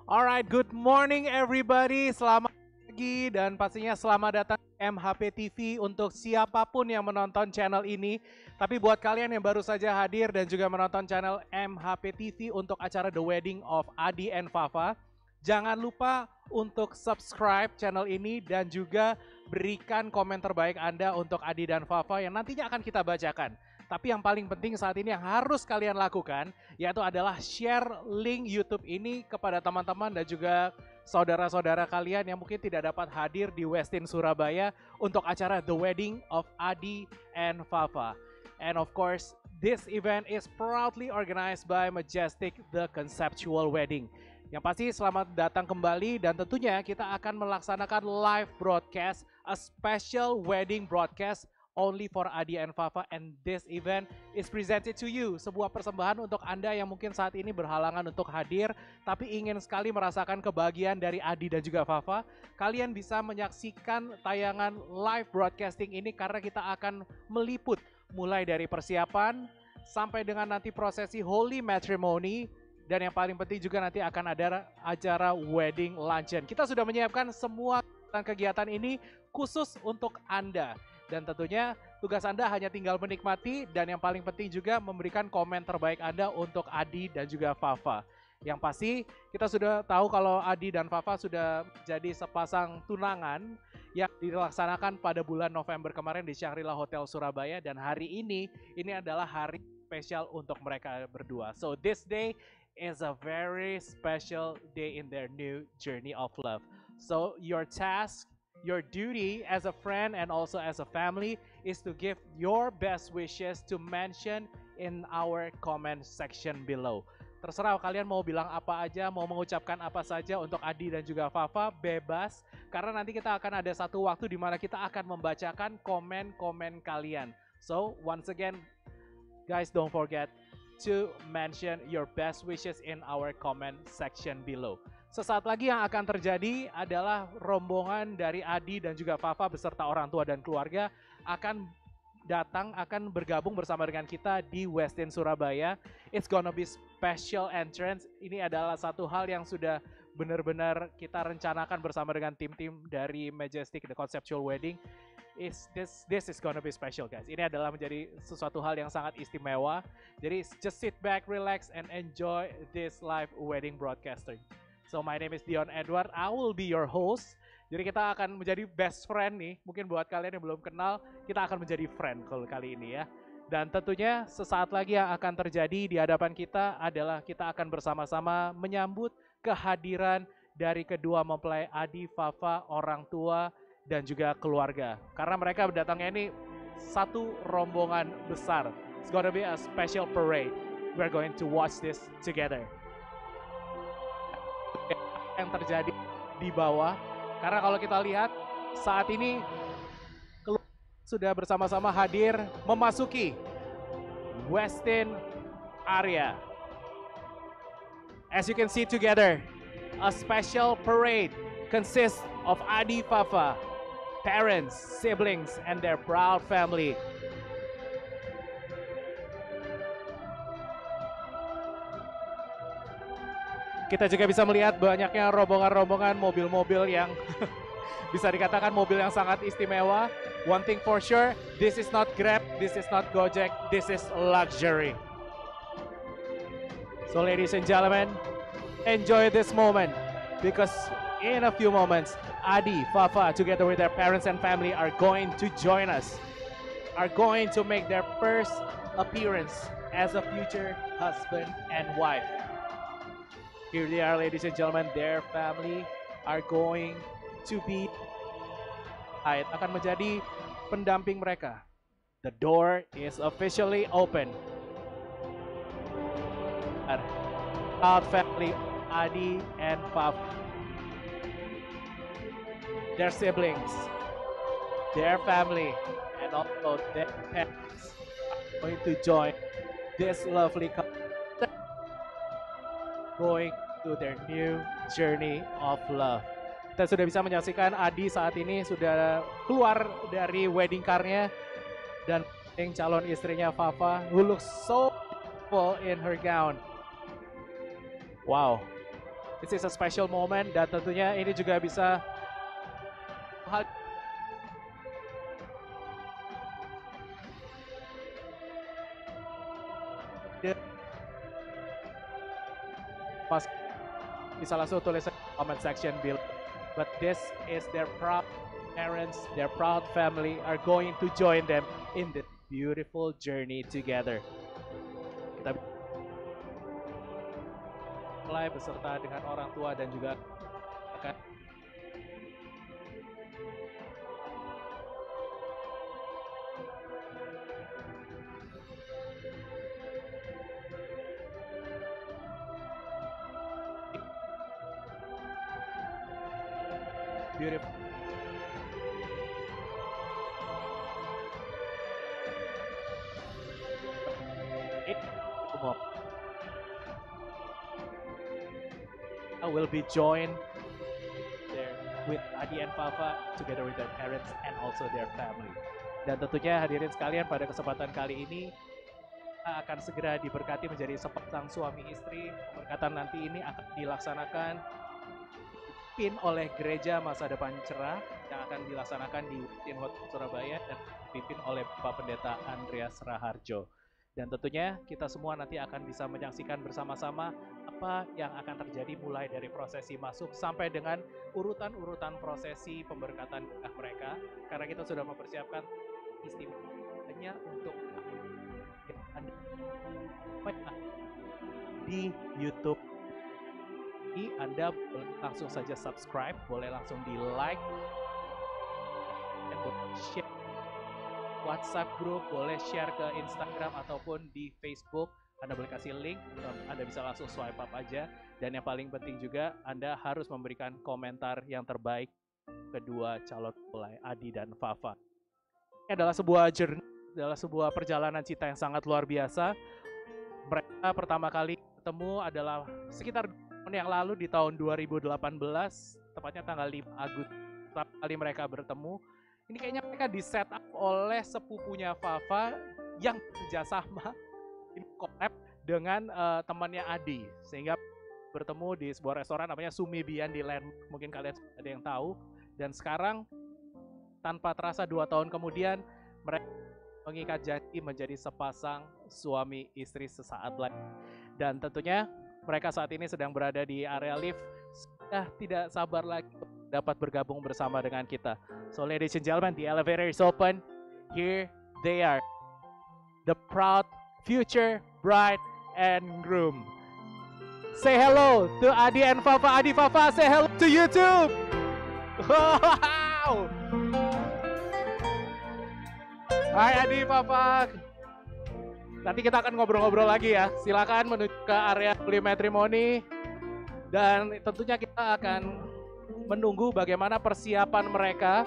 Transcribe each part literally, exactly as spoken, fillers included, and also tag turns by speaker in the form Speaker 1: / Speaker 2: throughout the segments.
Speaker 1: Alright, good morning everybody. Selamat pagi dan pastinya selamat datang di M H P T V untuk siapapun yang menonton channel ini. Tapi buat kalian yang baru saja hadir dan juga menonton channel M H P T V untuk acara The Wedding of Adi and Fafa, jangan lupa untuk subscribe channel ini dan juga berikan komen terbaik Anda untuk Adi dan Fafa yang nantinya akan kita bacakan. Tapi yang paling penting saat ini yang harus kalian lakukan yaitu adalah share link YouTube ini kepada teman-teman dan juga saudara-saudara kalian yang mungkin tidak dapat hadir di Westin Surabaya untuk acara The Wedding of Adi and Fafa. And of course, this event is proudly organized by Majestic The Conceptual Wedding. Yang pasti selamat datang kembali dan tentunya kita akan melaksanakan live broadcast, a special wedding broadcast only for Adi and Fafa, and this event is presented to you. Sebuah persembahan untuk Anda yang mungkin saat ini berhalangan untuk hadir, tapi ingin sekali merasakan kebahagiaan dari Adi dan juga Fafa. Kalian bisa menyaksikan tayangan live broadcasting ini karena kita akan meliput mulai dari persiapan sampai dengan nanti prosesi holy matrimony. Dan yang paling penting juga nanti akan ada acara wedding luncheon. Kita sudah menyiapkan semua kegiatan ini khusus untuk Anda. Dan tentunya tugas Anda hanya tinggal menikmati dan yang paling penting juga memberikan komen terbaik Anda untuk Adi dan juga Fafa. Yang pasti kita sudah tahu kalau Adi dan Fafa sudah jadi sepasang tunangan yang dilaksanakan pada bulan November kemarin di Shangri-La Hotel Surabaya, dan hari ini ini adalah hari spesial untuk mereka berdua. So this day is a very special day in their new journey of love. So your task, your duty as a friend and also as a family is to give your best wishes to mention in our comment section below. Terserah kalian mau bilang apa aja, mau mengucapkan apa saja untuk Adi dan juga Fafa, bebas. Karena nanti kita akan ada satu waktu di mana kita akan membacakan komen-komen kalian. So once again, guys, don't forget to mention your best wishes in our comment section below. Sesaat lagi yang akan terjadi adalah rombongan dari Adi dan juga Fafa beserta orang tua dan keluarga akan datang, akan bergabung bersama dengan kita di Westin Surabaya. It's gonna be special entrance. Ini adalah satu hal yang sudah benar-benar kita rencanakan bersama dengan tim-tim dari Majestic The Conceptual Wedding. Is this this is gonna be special, guys. Ini adalah menjadi sesuatu hal yang sangat istimewa. Jadi just sit back, relax, and enjoy this live wedding broadcasting. So my name is Dion Edward. I will be your host. Jadi kita akan menjadi best friend nih. Mungkin buat kalian yang belum kenal, kita akan menjadi friend kalau kali ini ya. Dan tentunya sesaat lagi yang akan terjadi di hadapan kita adalah kita akan bersama-sama menyambut kehadiran dari kedua mempelai Adi, Fafa, orang tua, dan juga keluarga. Karena mereka berdatangnya ini satu rombongan besar. It's gonna be a special parade. We're going to watch this together. Yang terjadi di bawah, karena kalau kita lihat saat ini sudah bersama-sama hadir memasuki Westin area. As you can see together, a special parade consists of Adi, Fafa, parents, siblings, and their proud family. Kita juga bisa melihat banyaknya rombongan-rombongan mobil-mobil yang bisa dikatakan mobil yang sangat istimewa. One thing for sure, this is not Grab, this is not Gojek, this is luxury. So ladies and gentlemen, enjoy this moment because in a few moments, Adi, Fafa, together with their parents and family are going to join us, are going to make their first appearance as a future husband and wife. Here they are, ladies and gentlemen, their family are going to be akan menjadi pendamping mereka. The door is officially open. Proud family, Adi and Fafa, their siblings, their family, and also their parents are going to join this lovely couple, going to their new journey of love. Kita sudah bisa menyaksikan Adi saat ini sudah keluar dari wedding car-nya dan calon istrinya Fafa, who looks so beautiful in her gown. Wow. This is a special moment dan tentunya ini juga bisa hal Mas bisa langsung tulis comment section below. But this is their proud parents, their proud family are going to join them in this beautiful journey together. Kita mulai beserta dengan orang tua dan juga akan beautiful. It will be joined there with Adi and Fafa together with their parents and also their family. Dan tentunya hadirin sekalian pada kesempatan kali ini kita akan segera diberkati menjadi sepasang suami istri. Pemberkatan nanti ini akan dilaksanakan dipimpin oleh Gereja Masa Depan Cerah yang akan dilaksanakan di Tinhot Surabaya dan dipimpin oleh Bapak Pendeta Andreas Raharjo. Dan tentunya kita semua nanti akan bisa menyaksikan bersama-sama apa yang akan terjadi mulai dari prosesi masuk sampai dengan urutan-urutan prosesi pemberkatan mereka. Karena kita sudah mempersiapkan istimewanya untuk Anda di YouTube. Ini Anda langsung saja subscribe, boleh langsung di like, dan boleh share WhatsApp group, boleh share ke Instagram ataupun di Facebook. Anda boleh kasih link, Anda bisa langsung swipe up aja. Dan yang paling penting juga, Anda harus memberikan komentar yang terbaik kedua calon mempelai Adi dan Fafa. Ini adalah sebuah journey, adalah sebuah perjalanan cinta yang sangat luar biasa. Mereka pertama kali ketemu adalah sekitar tahun yang lalu di tahun dua ribu delapan belas, tepatnya tanggal lima Agustus. Pertama kali mereka bertemu. Ini kayaknya mereka di set up oleh sepupunya Fafa yang kerjasama ini collab dengan uh, temannya Adi, sehingga bertemu di sebuah restoran namanya Sumibian di Land. Mungkin kalian ada yang tahu. Dan sekarang tanpa terasa dua tahun kemudian mereka mengikat janji menjadi sepasang suami istri sesaat lagi. Dan tentunya mereka saat ini sedang berada di area lift, sudah tidak sabar lagi dapat bergabung bersama dengan kita. So ladies and gentlemen, the elevator is open. Here they are, the proud future bride and groom. Say hello to Adi and Fafa. Adi, Fafa, say hello to YouTube. Wow. Hai Adi, Fafa. Nanti kita akan ngobrol-ngobrol lagi ya. Silakan menuju ke area Holy Matrimony. Dan tentunya kita akan menunggu bagaimana persiapan mereka.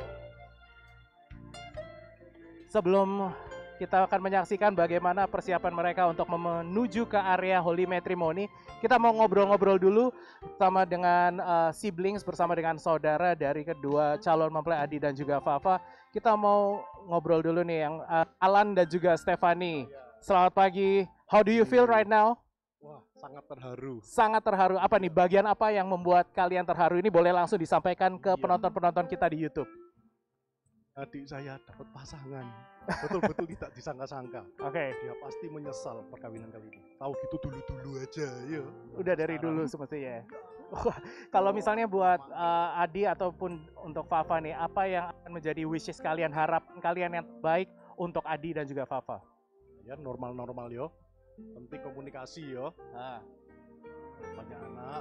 Speaker 1: Sebelum kita akan menyaksikan bagaimana persiapan mereka untuk menuju ke area Holy Matrimony, kita mau ngobrol-ngobrol dulu bersama dengan uh, siblings, bersama dengan saudara dari kedua calon mempelai Adi dan juga Fafa. Kita mau ngobrol dulu nih yang uh, Alan dan juga Stephanie. Selamat pagi. How do you feel right now?
Speaker 2: Wah, sangat terharu.
Speaker 1: Sangat terharu. Apa nih bagian apa yang membuat kalian terharu ini? Boleh langsung disampaikan ke penonton-penonton kita di YouTube.
Speaker 2: Adik saya dapat pasangan. Betul-betul tidak disangka-sangka.
Speaker 1: Oke.
Speaker 2: Okay. Dia pasti menyesal perkawinan kali ini. Tahu gitu dulu-dulu aja, ya.
Speaker 1: Udah dari Sekarang. dulu semestinya. Kalau misalnya buat uh, Adi ataupun untuk Fafa nih, apa yang akan menjadi wishes kalian, harapan kalian yang baik untuk Adi dan juga Fafa?
Speaker 2: Ya normal-normal yo. Penting komunikasi yo.
Speaker 1: Nah.
Speaker 2: Banyak anak.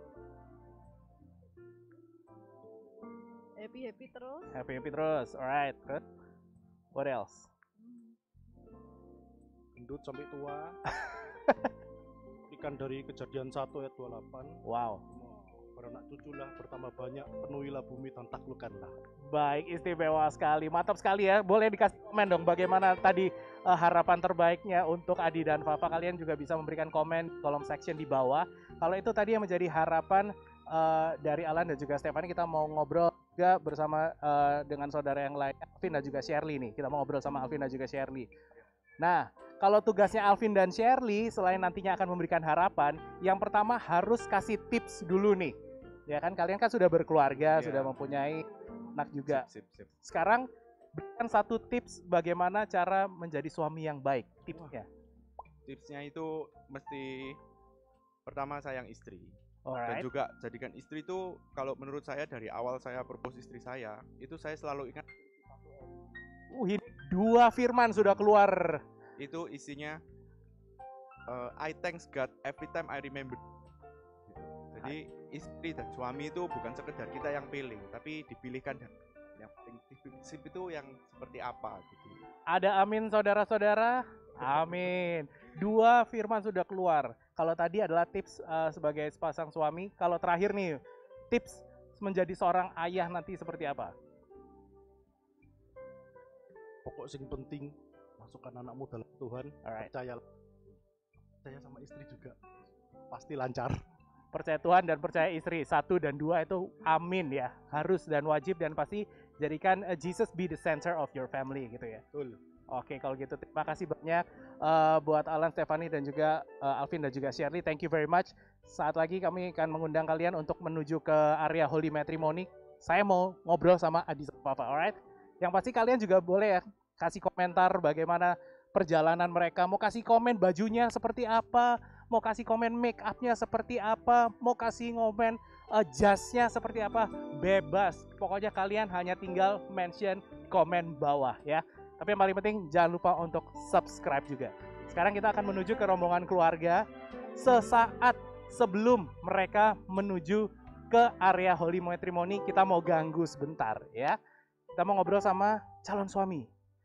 Speaker 3: Happy-happy terus.
Speaker 1: Happy-happy terus. Alright, good. What else?
Speaker 2: Gendut sampai tua. Ikan dari Kejadian satu ayat dua puluh delapan.
Speaker 1: Wow.
Speaker 2: Beranak cuculah, bertambah banyak, penuhilah bumi dan taklukkanlah.
Speaker 1: Baik, istimewa sekali. Mantap sekali ya. Boleh dikasih komen dong bagaimana tadi uh, harapan terbaiknya untuk Adi dan Fafa. Kalian juga bisa memberikan komen di kolom section di bawah. Kalau itu tadi yang menjadi harapan uh, dari Alan dan juga Stephanie, kita mau ngobrol juga bersama uh, dengan saudara yang lain, Alvin dan juga Shirley nih. Kita mau ngobrol sama Alvin dan juga Shirley. Nah, kalau tugasnya Alvin dan Shirley selain nantinya akan memberikan harapan, yang pertama harus kasih tips dulu nih. Ya kan kalian kan sudah berkeluarga,
Speaker 3: Yeah.
Speaker 1: sudah mempunyai anak juga.
Speaker 3: Sip, sip, sip.
Speaker 1: Sekarang berikan satu tips bagaimana cara menjadi suami yang baik. Tipsnya.
Speaker 3: Tipsnya itu mesti pertama sayang istri. Dan
Speaker 1: Alright.
Speaker 3: juga jadikan istri itu kalau menurut saya dari awal saya propose istri saya, itu saya selalu ingat
Speaker 1: Uh, ini dua firman sudah keluar.
Speaker 3: itu isinya uh, I thanks God every time I remember. Gitu. Jadi istri dan suami itu bukan sekedar kita yang pilih, tapi dipilihkan dan yang paling prinsip itu yang seperti apa gitu.
Speaker 1: Ada amin saudara-saudara? Amin. Dua firman sudah keluar. Kalau tadi adalah tips uh, sebagai sepasang suami. Kalau terakhir nih, tips menjadi seorang ayah nanti seperti apa?
Speaker 2: Pokok sing penting masukkan anakmu dalam Tuhan.
Speaker 1: Alright.
Speaker 2: Percaya, percaya sama istri juga pasti lancar.
Speaker 1: Percaya Tuhan dan percaya istri. Satu dan dua itu amin ya. Harus dan wajib dan pasti jadikan uh, Jesus be the center of your family gitu ya.
Speaker 2: Betul.
Speaker 1: Oke, kalau gitu terima kasih banyak uh, buat Alan, Stephanie dan juga uh, Alvin dan juga Shirley. Thank you very much. Saat lagi kami akan mengundang kalian untuk menuju ke area Holy Matrimony. Saya mau ngobrol sama Adi sama Papa, alright? Yang pasti kalian juga boleh ya kasih komentar bagaimana perjalanan mereka. Mau kasih komen bajunya seperti apa, mau kasih komen make up-nya seperti apa, mau kasih komen uh, jasnya seperti apa, bebas. Pokoknya kalian hanya tinggal mention komen bawah ya. Tapi yang paling penting jangan lupa untuk subscribe juga. Sekarang kita akan menuju ke rombongan keluarga sesaat sebelum mereka menuju ke area Holy Matrimony. Kita mau ganggu sebentar ya. Kita mau ngobrol sama calon suami.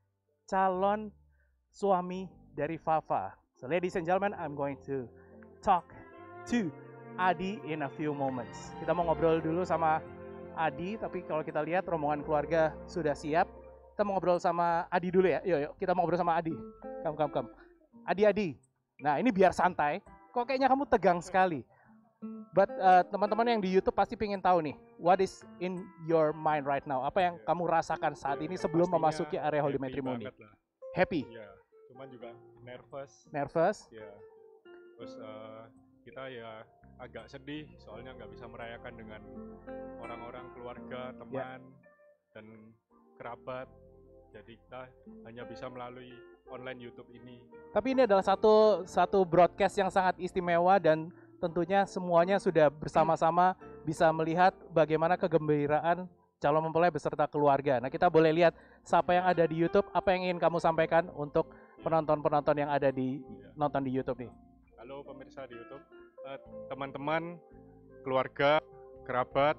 Speaker 1: Calon suami dari Fafa. So ladies and gentlemen, I'm going to talk to Adi in a few moments. Kita mau ngobrol dulu sama Adi, tapi kalau kita lihat rombongan keluarga sudah siap. Kita mau ngobrol sama Adi dulu ya. Yuk, yuk, kita mau ngobrol sama Adi. Come, come, come. Adi, Adi. Nah, ini biar santai. Kok kayaknya kamu tegang sekali. But uh, teman-teman yang di YouTube pasti pengen tahu nih, what is in your mind right now? Apa yang kamu rasakan saat ini sebelum
Speaker 4: Pastinya
Speaker 1: memasuki area Holy
Speaker 4: happy
Speaker 1: Matrimony?
Speaker 4: banget lah.
Speaker 1: Happy?
Speaker 4: Ya, cuman juga nervous.
Speaker 1: Nervous?
Speaker 4: Ya, terus eh, kita ya agak sedih soalnya nggak bisa merayakan dengan orang-orang keluarga, teman dan kerabat. Jadi kita hanya bisa melalui online YouTube ini.
Speaker 1: Tapi ini adalah satu satu broadcast yang sangat istimewa dan tentunya semuanya sudah bersama-sama bisa melihat bagaimana kegembiraan calon mempelai beserta keluarga. Nah, kita boleh lihat siapa yang ada di YouTube, apa yang ingin kamu sampaikan untuk penonton-penonton yang ada di nonton di YouTube nih.
Speaker 4: Halo pemirsa di YouTube, Eh, teman-teman, keluarga, kerabat,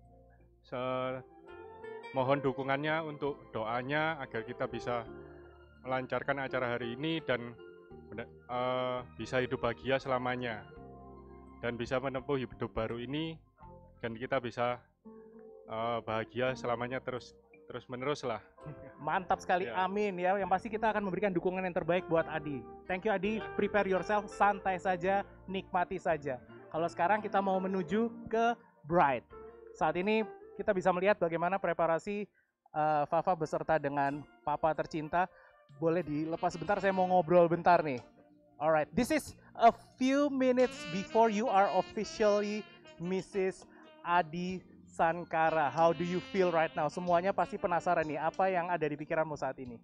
Speaker 4: se- mohon dukungannya untuk doanya agar kita bisa melancarkan acara hari ini dan benda- eh, bisa hidup bahagia selamanya dan bisa menempuh hidup baru ini dan kita bisa eh, bahagia selamanya terus terus menerus lah.
Speaker 1: Mantap sekali,
Speaker 4: Ya.
Speaker 1: amin ya. Yang pasti kita akan memberikan dukungan yang terbaik buat Adi. Thank you Adi, prepare yourself, santai saja, nikmati saja. Kalau sekarang kita mau menuju ke bride. Saat ini kita bisa melihat bagaimana preparasi uh, Fafa beserta dengan Papa tercinta. Boleh dilepas bentar, saya mau ngobrol bentar nih. Alright, this is a few minutes before you are officially Missus Adi Sankara. How do you feel right now? Semuanya pasti penasaran nih, apa yang ada di pikiranmu saat ini?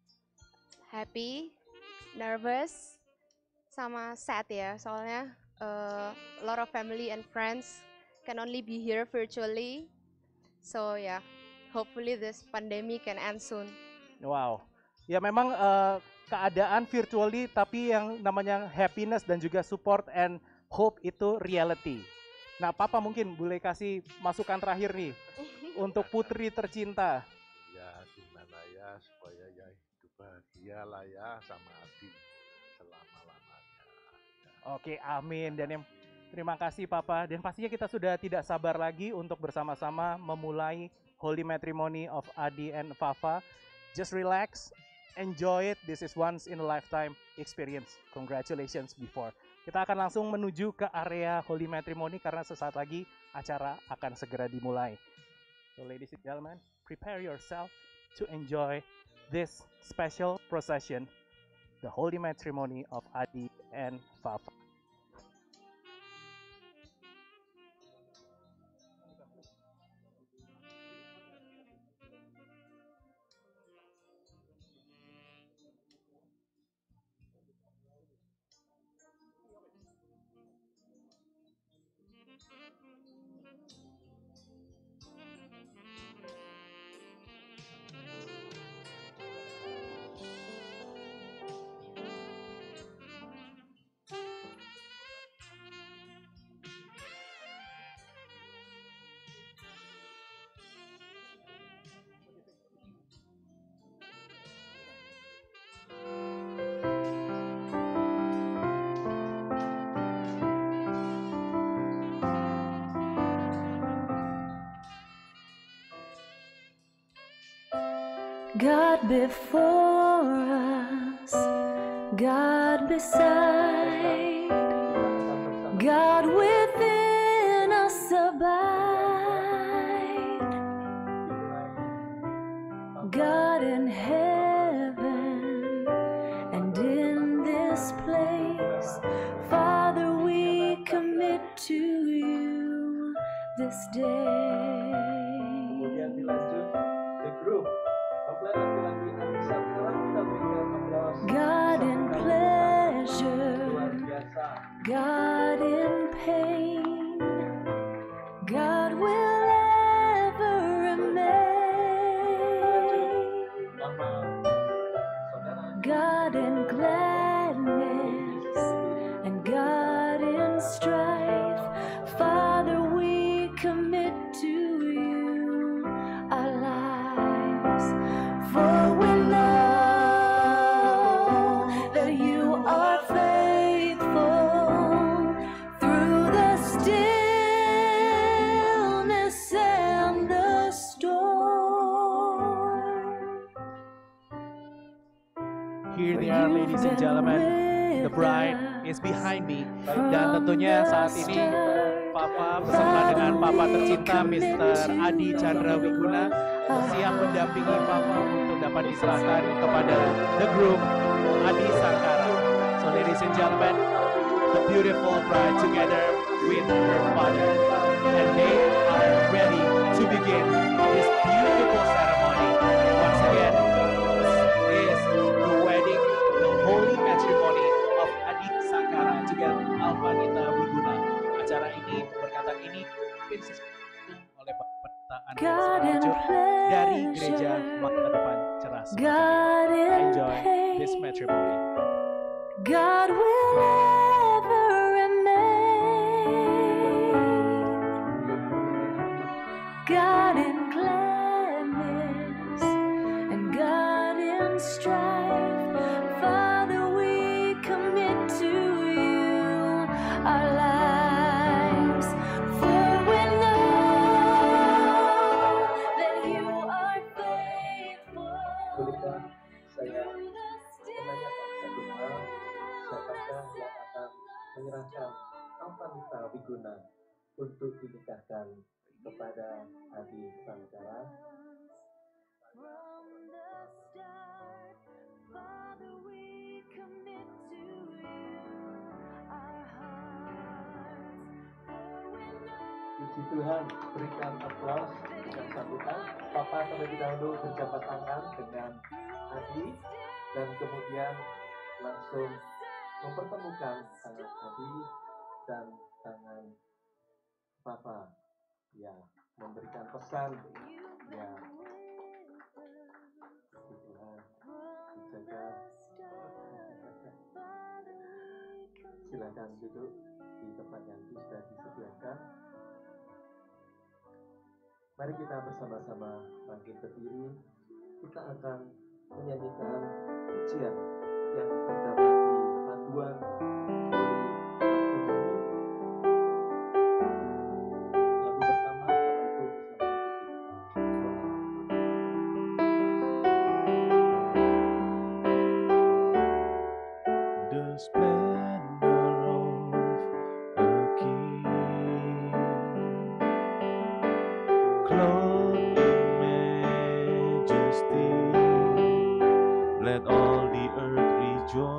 Speaker 5: Happy, nervous, sama sad ya. Soalnya uh, a lot of family and friends can only be here virtually. So yeah, hopefully this pandemic can end soon.
Speaker 1: Wow. Ya memang eh, keadaan virtually tapi yang namanya happiness dan juga support and hope itu reality. Nah, Papa mungkin boleh kasih masukan terakhir nih untuk putri tercinta.
Speaker 6: Ya gimana ya supaya ya hidup bahagia lah ya sama Adi selama-lamanya ya.
Speaker 1: Oke, amin. Dan yang terima kasih Papa. Dan pastinya kita sudah tidak sabar lagi untuk bersama-sama memulai Holy Matrimony of Adi and Fafa. Just relax, enjoy it. This is once in a lifetime experience. Congratulations before. Kita akan langsung menuju ke area Holy Matrimony karena sesaat lagi acara akan segera dimulai. So ladies and gentlemen, prepare yourself to enjoy this special procession the holy matrimony of Adi and Fafa.
Speaker 7: God before us, God beside, God within us abide, God in heaven and in this place. Father, we commit to you this day.
Speaker 8: Kemudian dilanjut the group. Laki-laki Anissa sekarang kita berikan aplaus.
Speaker 7: God in pleasure, God in pain, God will ever remain. God in gladness and God in strife. Father, we commit to you our lives. For we know that you are faithful through the stillness and the storm.
Speaker 1: Here they are, ladies and gentlemen. The bride is behind me. Dan tentunya saat ini Papa bersama dengan Papa tercinta mister Adi Chandra Wiguna siap mendampingi Papa untuk dapat diserahkan kepada the groom Adi Sangkara. So ladies and gentlemen, the beautiful bride together with her father, and they are ready to begin this beautiful ceremony. Once again, this is the wedding, the holy matrimony of Adi Sangkara juga Alvanita Wiguna. Acara ini, berkatan ini dipimpin oleh Bapak Pendeta Andreas Raharjo dari Gereja Mata Depan Cerah Surabaya. Enjoy this matrimony.
Speaker 7: God will ever remain. God in gladness and God in strife. Father, we commit to you our lives. For we know that you are faithful.
Speaker 8: Bolehkah saya menanyakan satu hal? Siapakah yang akan menyerahkan Alvanita Wiguna untuk dinikahkan kepada Adi Sangkara?
Speaker 7: From the start, Father, we commit to you our hearts. For we know.
Speaker 8: Puji Tuhan, berikan aplaus dan sambutan. Papa terlebih dahulu berjabat tangan dengan Adi dan kemudian langsung mempertemukan tangan Adi dan tangan Papa. Ya, memberikan pesan. Ya, puji Tuhan, dijaga. Silakan duduk di tempat yang sudah disediakan. Mari kita bersama-sama bangkit berdiri. Kita akan menyanyikan pujian yang terdapat di panduan oleh Pak Gubernur. Lagu pertama yaitu
Speaker 9: The splendor of a king, clothed in majesty, let all the earth rejoice.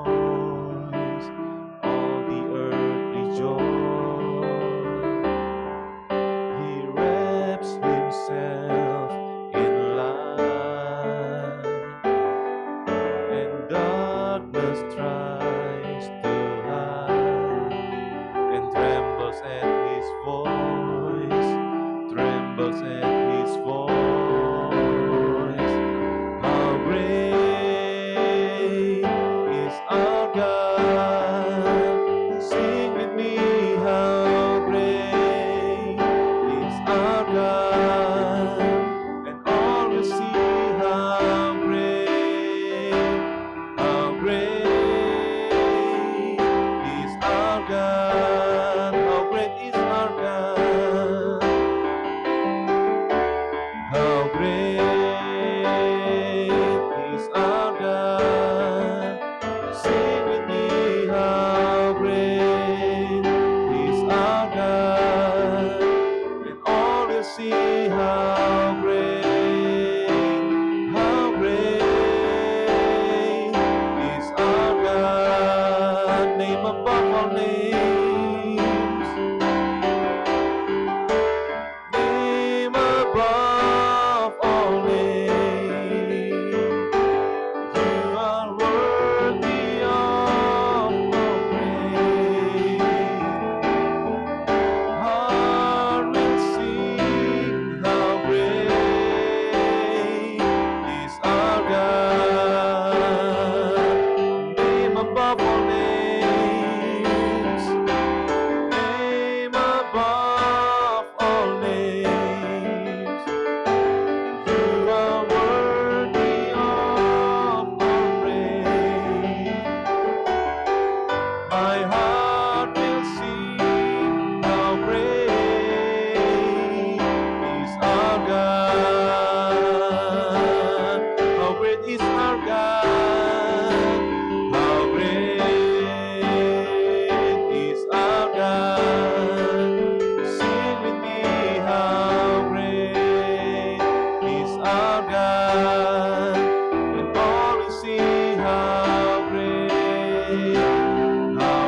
Speaker 9: angels at his voice. How great is our God. Sing with me, how great is our God. And all will see how great, how great is our God. How great is our God. How great is our God. Sing with me, how great is our God. And all will see how great, how great is our God. Name above all names. Name above all names. You are worthy of all praise. Heart will sing, how great is our God. Name above all names. Name above all names. You are worthy of all praise. My heart will sing, how great is our God. How great is our God. How great is our God. Sing with me, how great is our God. And all will see how great, how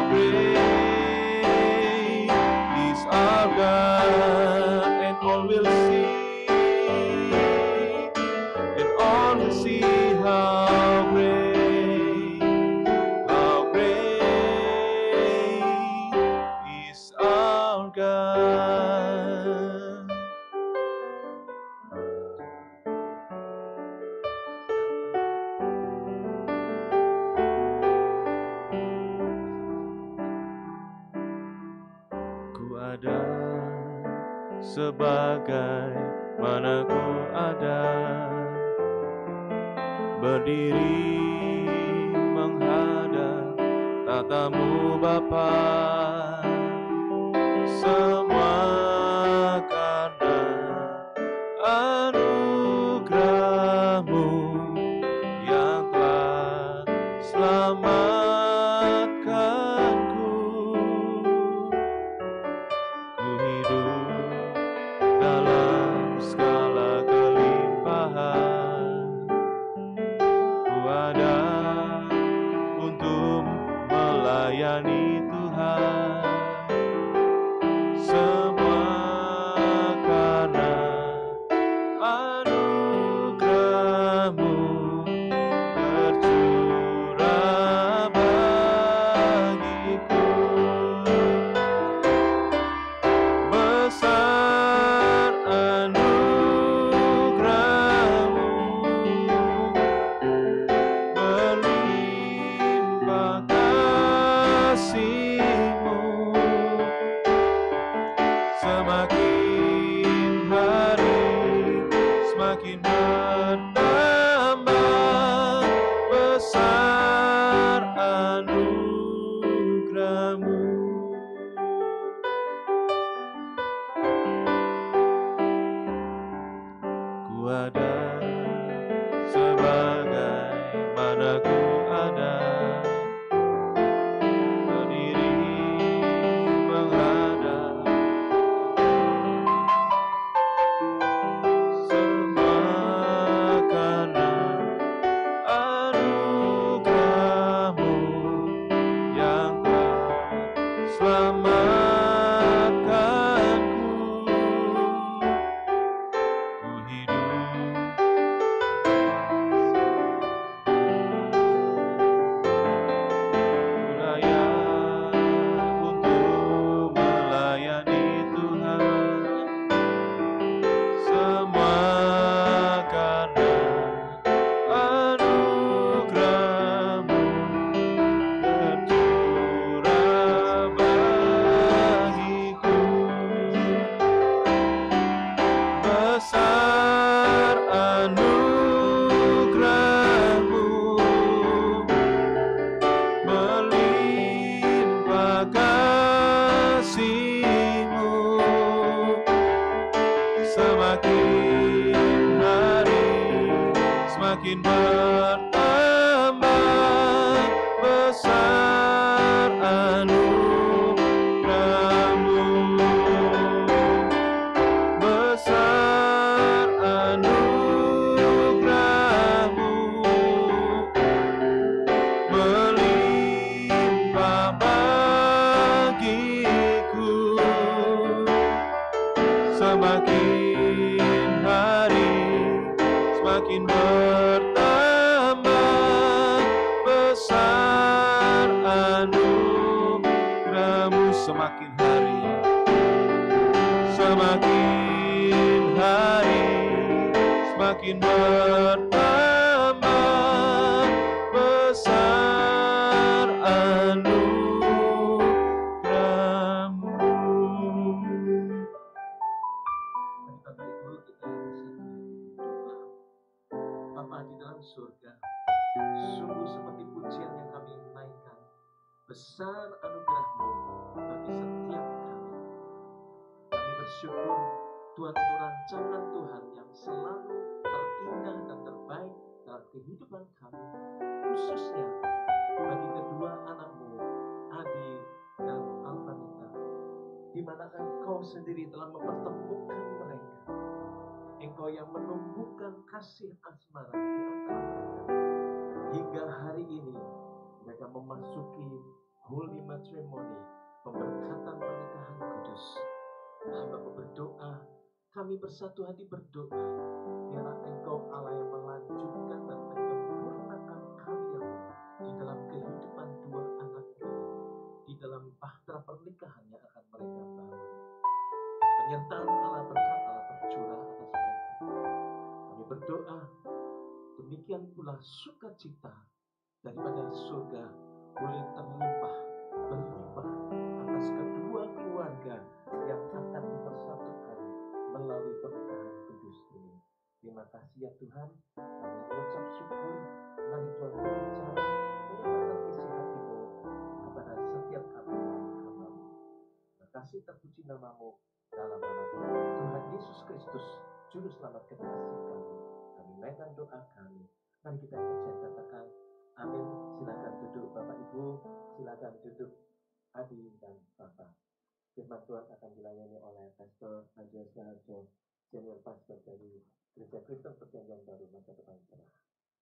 Speaker 9: great is our God. And all will see, and all will see how great, how great is our God. Ku ada sebagai mana ku ada, berdiri menghadap tatamu Bapa. Semua karena anugerah-Mu yang telah selamatkanku. Ku hidup dalam segala kelimpahan. Ku ada untuk melayani Tuhan. Semua karena anugerah-Mu tercurah bagiku. Besar anugerah-Mu, berlimpah kasih-Mu. Semakin hari semakin bertambah besar anugerah-Mu. Ku ada sebagai mana ku ada, berdiri menghadap. Semua karena anugerah-Mu yang telah selamatkanku. Ku hidup semakin hari semakin bertambah besar anugerahmu, semakin hari semakin hari semakin bertambah besar anugerahmu.
Speaker 8: Mari Bapak Ibu kita bersatu berdoa. Bapa di dalam surga, sungguh seperti pujian yang kami naikkan, besar anugerah-Mu bagi setiap kami. Kami bersyukur Tuhan untuk rancangan Tuhan yang selalu terindah dan terbaik dalam kehidupan kami, khususnya bagi kedua anak-Mu, Adi dan Alvanita, di mana Engkau sendiri telah mempertemukan mereka. Engkau yang menumbuhkan kasih asmara di antara mereka. Hingga hari ini mereka memasuki holy matrimony, pemberkatan pernikahan kudus. Hamba berdoa, kami bersatu hati berdoa, biarlah Engkau Allah yang melanjutkan dan menyempurnakan karya-Mu di dalam kehidupan dua anak ini, di dalam bahtera pernikahan yang akan mereka bangun. Penyertaan Allah, berkat Allah tercurah atas mereka. Kami berdoa, demikian pula sukacita daripada surga boleh terlimpah, berlimpah atas kedua keluarga yang akan dipersatukan melalui pernikahan kudus ini. Terima kasih ya Tuhan, kami mengucap syukur. Mari Tuhan berbicara, menyatakan isi hati-Mu kepada setiap kami hamba-Mu. Terima kasih, terpuji nama-Mu dalam nama Tuhan Yesus Kristus, Juru Selamat kekasih kami. Kami naikkan doa kami. Mari kita percaya katakan amin. Silakan duduk Bapak Ibu, silakan duduk Adi dan Bapak. Firman Tuhan akan dilayani oleh Pastor Andreas Raharjo, Senior Pastor dari Gereja Kristen Perjanjian Baru Masa Depan Cerah.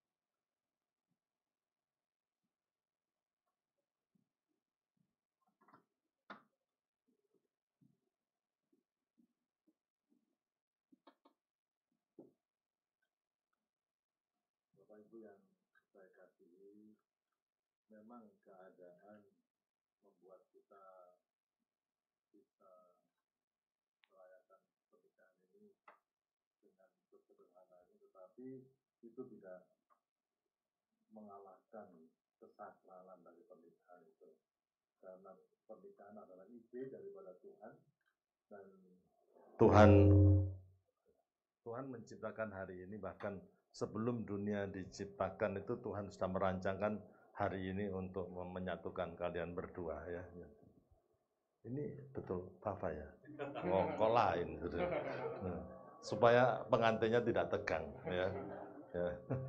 Speaker 6: Bapak Ibu yang saya kasihi, memang keadaan membuat kita bisa merayakan pernikahan ini dengan sesederhananya, tetapi itu tidak mengalahkan kesakralan dari pernikahan itu, karena pernikahan adalah ide daripada Tuhan, dan Tuhan Tuhan menciptakan hari ini. Bahkan sebelum dunia diciptakan itu Tuhan sudah merancangkan hari ini untuk menyatukan kalian berdua ya. Ini betul Papa ya? Oh, kok lain gitu. Nah, supaya pengantinnya tidak tegang ya. Ya.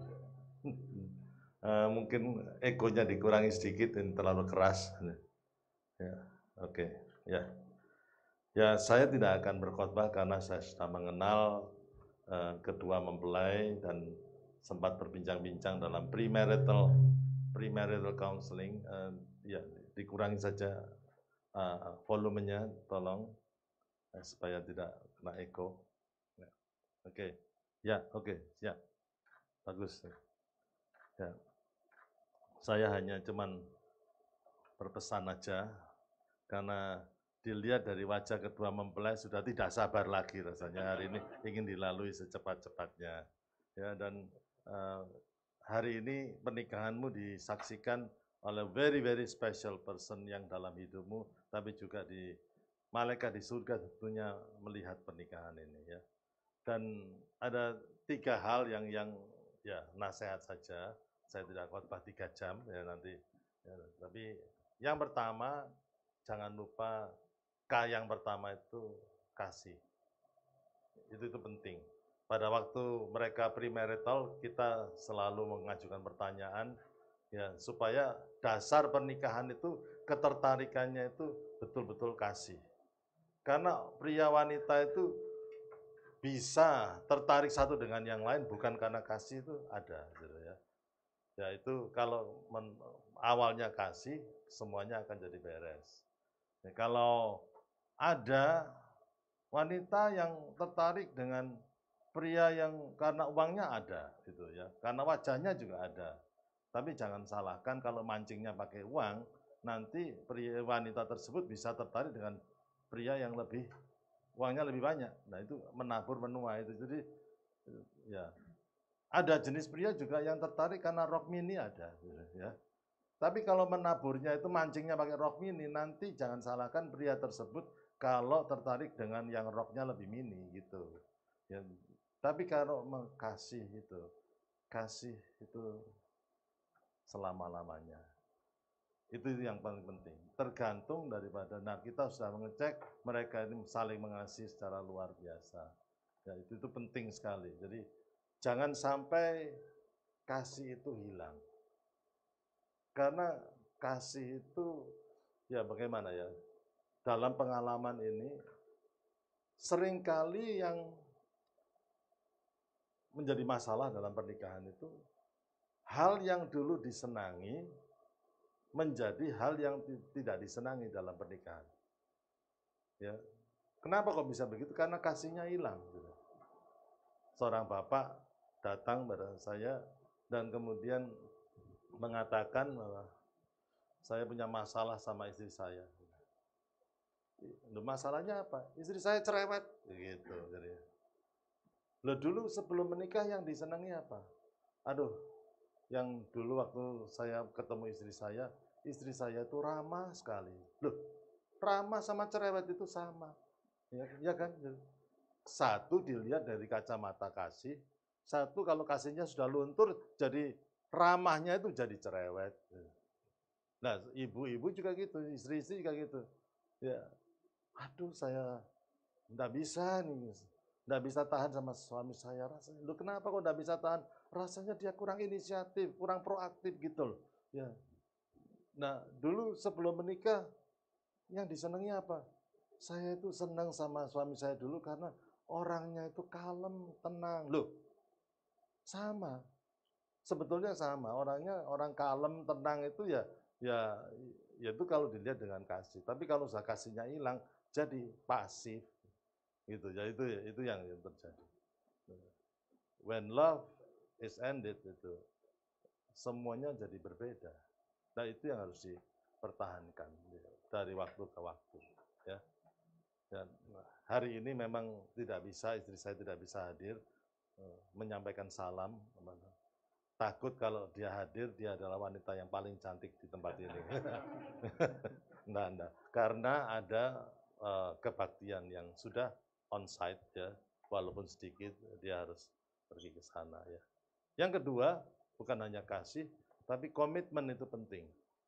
Speaker 6: Uh, mungkin egonya dikurangi sedikit, ini terlalu keras. Ya, oke, okay. Ya. Ya, saya tidak akan berkhotbah karena saya sudah mengenal uh, kedua mempelai dan sempat berbincang-bincang dalam premarital premarital counseling. Uh, ya, dikurangi saja uh, volumenya, tolong uh, supaya tidak kena eko. Ya. Oke, okay. Ya, oke, okay. Siap, bagus. Ya. Saya hanya cuman berpesan aja, karena dilihat dari wajah kedua mempelai sudah tidak sabar lagi rasanya hari ini ingin dilalui secepat-cepatnya. Ya, dan uh, hari ini pernikahanmu disaksikan oleh very very special person yang dalam hidupmu, tapi juga di malaikat di surga tentunya melihat pernikahan ini ya. Dan ada tiga hal yang yang ya nasihat saja. Saya tidak khotbah tiga jam ya nanti. Ya, tapi yang pertama, jangan lupa K yang pertama itu kasih. Itu itu penting. Pada waktu mereka premarital, kita selalu mengajukan pertanyaan ya supaya dasar pernikahan itu ketertarikannya itu betul-betul kasih. Karena pria wanita itu bisa tertarik satu dengan yang lain bukan karena kasih, itu ada gitu ya. Ya itu kalau men, awalnya kasih, semuanya akan jadi beres. Ya, kalau ada Wanita yang tertarik dengan pria yang karena uangnya ada, gitu ya. Karena wajahnya juga ada. Tapi jangan salahkan kalau mancingnya pakai uang, nanti pria wanita tersebut bisa tertarik dengan pria yang lebih uangnya lebih banyak. Nah itu menabur menua itu. Jadi ya ada jenis pria juga yang tertarik karena rok mini ada, gitu, ya. Tapi kalau menaburnya itu mancingnya pakai rok mini, nanti jangan salahkan pria tersebut kalau tertarik dengan yang roknya lebih mini gitu. Ya, tapi kalau mengkasih itu, kasih itu selama-lamanya. Itu yang paling penting. Tergantung daripada, nah kita sudah mengecek mereka ini saling mengasihi secara luar biasa. Ya, itu, itu penting sekali. Jadi jangan sampai kasih itu hilang. Karena kasih itu, ya bagaimana ya, dalam pengalaman ini, seringkali yang menjadi masalah dalam pernikahan itu, hal yang dulu disenangi, menjadi hal yang tidak disenangi dalam pernikahan. Ya, kenapa kok bisa begitu? Karena kasihnya hilang. Gitu. Seorang bapak datang pada saya dan kemudian mengatakan bahwa saya punya masalah sama istri saya. Loh, masalahnya apa? Istri saya cerewet, gitu. Jadi, loh dulu sebelum menikah yang disenangi apa? Aduh, yang dulu waktu saya ketemu istri saya, istri saya itu ramah sekali. Loh, ramah sama cerewet itu sama, ya, ya kan? Satu dilihat dari kacamata kasih, satu kalau kasihnya sudah luntur, jadi ramahnya itu jadi cerewet. Nah, ibu-ibu juga gitu, istri-istri juga gitu. Ya, aduh saya nggak bisa nih, nggak bisa tahan sama suami saya rasanya. Lu kenapa kok nggak bisa tahan? Rasanya dia kurang inisiatif, kurang proaktif gitu loh. Ya. Nah, dulu sebelum menikah, yang disenangi apa? Saya itu senang sama suami saya dulu karena orangnya itu kalem, tenang. Loh, sama. Sebetulnya sama, orangnya orang kalem, tenang itu ya, ya, ya itu kalau dilihat dengan kasih. Tapi kalau sudah kasihnya hilang, jadi pasif, gitu. Ya itu, itu yang, yang terjadi. When love is ended itu, semuanya jadi berbeda. Nah itu yang harus dipertahankan dari waktu ke waktu. Ya. Dan hari ini memang tidak bisa, istri saya tidak bisa hadir menyampaikan salam. Takut kalau dia hadir, dia adalah wanita yang paling cantik di tempat ini. Enggak, enggak. Karena ada uh, kebaktian yang sudah on-site, ya, walaupun sedikit, dia harus pergi ke sana. Ya. Yang kedua, bukan hanya kasih, tapi komitmen itu penting.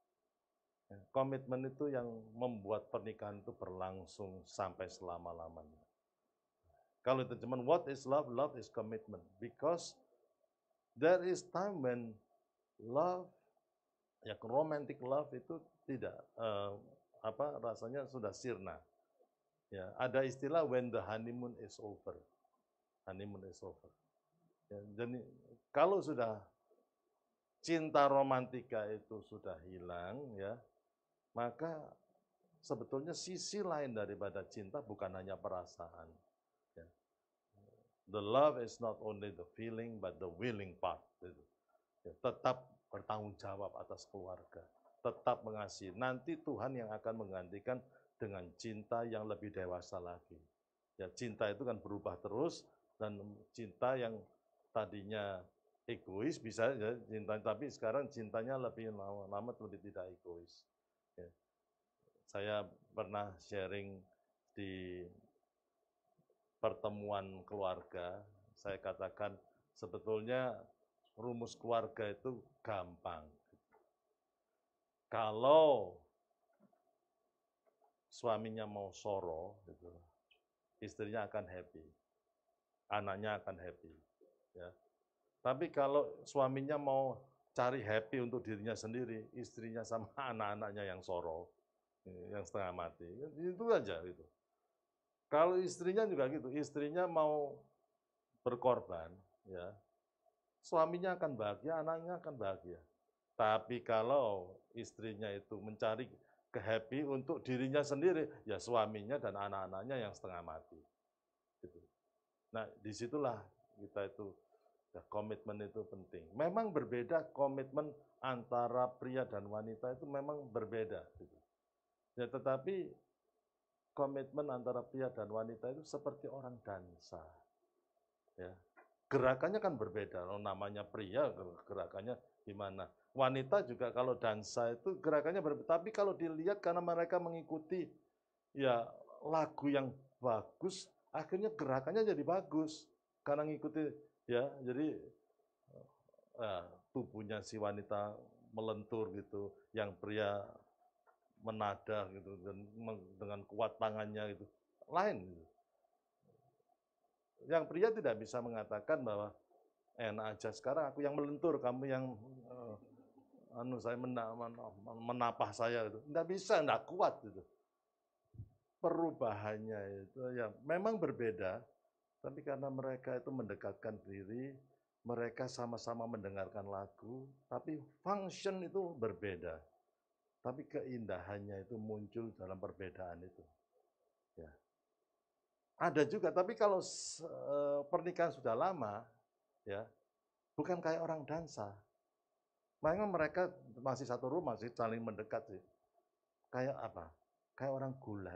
Speaker 6: Komitmen itu yang membuat pernikahan itu berlangsung sampai selama-lamanya. Kalau itu cuma what is love? Love is commitment. Because there is time when love, ya romantic love itu tidak uh, apa rasanya sudah sirna. Ya, ada istilah when the honeymoon is over. Honeymoon is over. Ya, jadi kalau sudah cinta romantika itu sudah hilang, ya, maka sebetulnya sisi lain daripada cinta bukan hanya perasaan. Ya. The love is not only the feeling, but the willing part. Ya, tetap bertanggung jawab atas keluarga, tetap mengasihi. Nanti Tuhan yang akan menggantikan dengan cinta yang lebih dewasa lagi. Ya, cinta itu kan berubah terus, dan cinta yang tadinya egois bisa ya, cinta, tapi sekarang cintanya lebih lama-lama lebih tidak egois. Ya. Saya pernah sharing di pertemuan keluarga, saya katakan sebetulnya rumus keluarga itu gampang. Kalau suaminya mau soro, gitu, istrinya akan happy, anaknya akan happy. Ya. Tapi kalau suaminya mau cari happy untuk dirinya sendiri, istrinya sama anak-anaknya yang soro, yang setengah mati, itu aja gitu. Kalau istrinya juga gitu, istrinya mau berkorban, ya, suaminya akan bahagia, anaknya akan bahagia. Tapi kalau istrinya itu mencari ke happy untuk dirinya sendiri, ya suaminya dan anak-anaknya yang setengah mati. Gitu. Nah, disitulah kita itu ya, komitmen itu penting. Memang berbeda komitmen antara pria dan wanita itu memang berbeda. Gitu. Ya, tetapi komitmen antara pria dan wanita itu seperti orang dansa. Ya. Gerakannya kan berbeda. Kalau namanya pria, gerakannya gimana? Wanita juga kalau dansa itu gerakannya berbeda. Tapi kalau dilihat karena mereka mengikuti ya lagu yang bagus, akhirnya gerakannya jadi bagus. Karena ngikuti ya, jadi eh, tubuhnya si wanita melentur gitu, yang pria menada gitu dan dengan kuat tangannya gitu. Lain gitu. Yang pria tidak bisa mengatakan bahwa enak aja sekarang aku yang melentur, kamu yang uh, anu saya mena, menapah saya itu. Enggak bisa, enggak kuat gitu. Perubahannya itu ya memang berbeda, tapi karena mereka itu mendekatkan diri, mereka sama-sama mendengarkan lagu, tapi function itu berbeda. Tapi keindahannya itu muncul dalam perbedaan itu. Ya. Ada juga, tapi kalau uh, pernikahan sudah lama, ya bukan kayak orang dansa. Memang mereka masih satu rumah sih, saling mendekat sih. Kayak apa? Kayak orang gulat.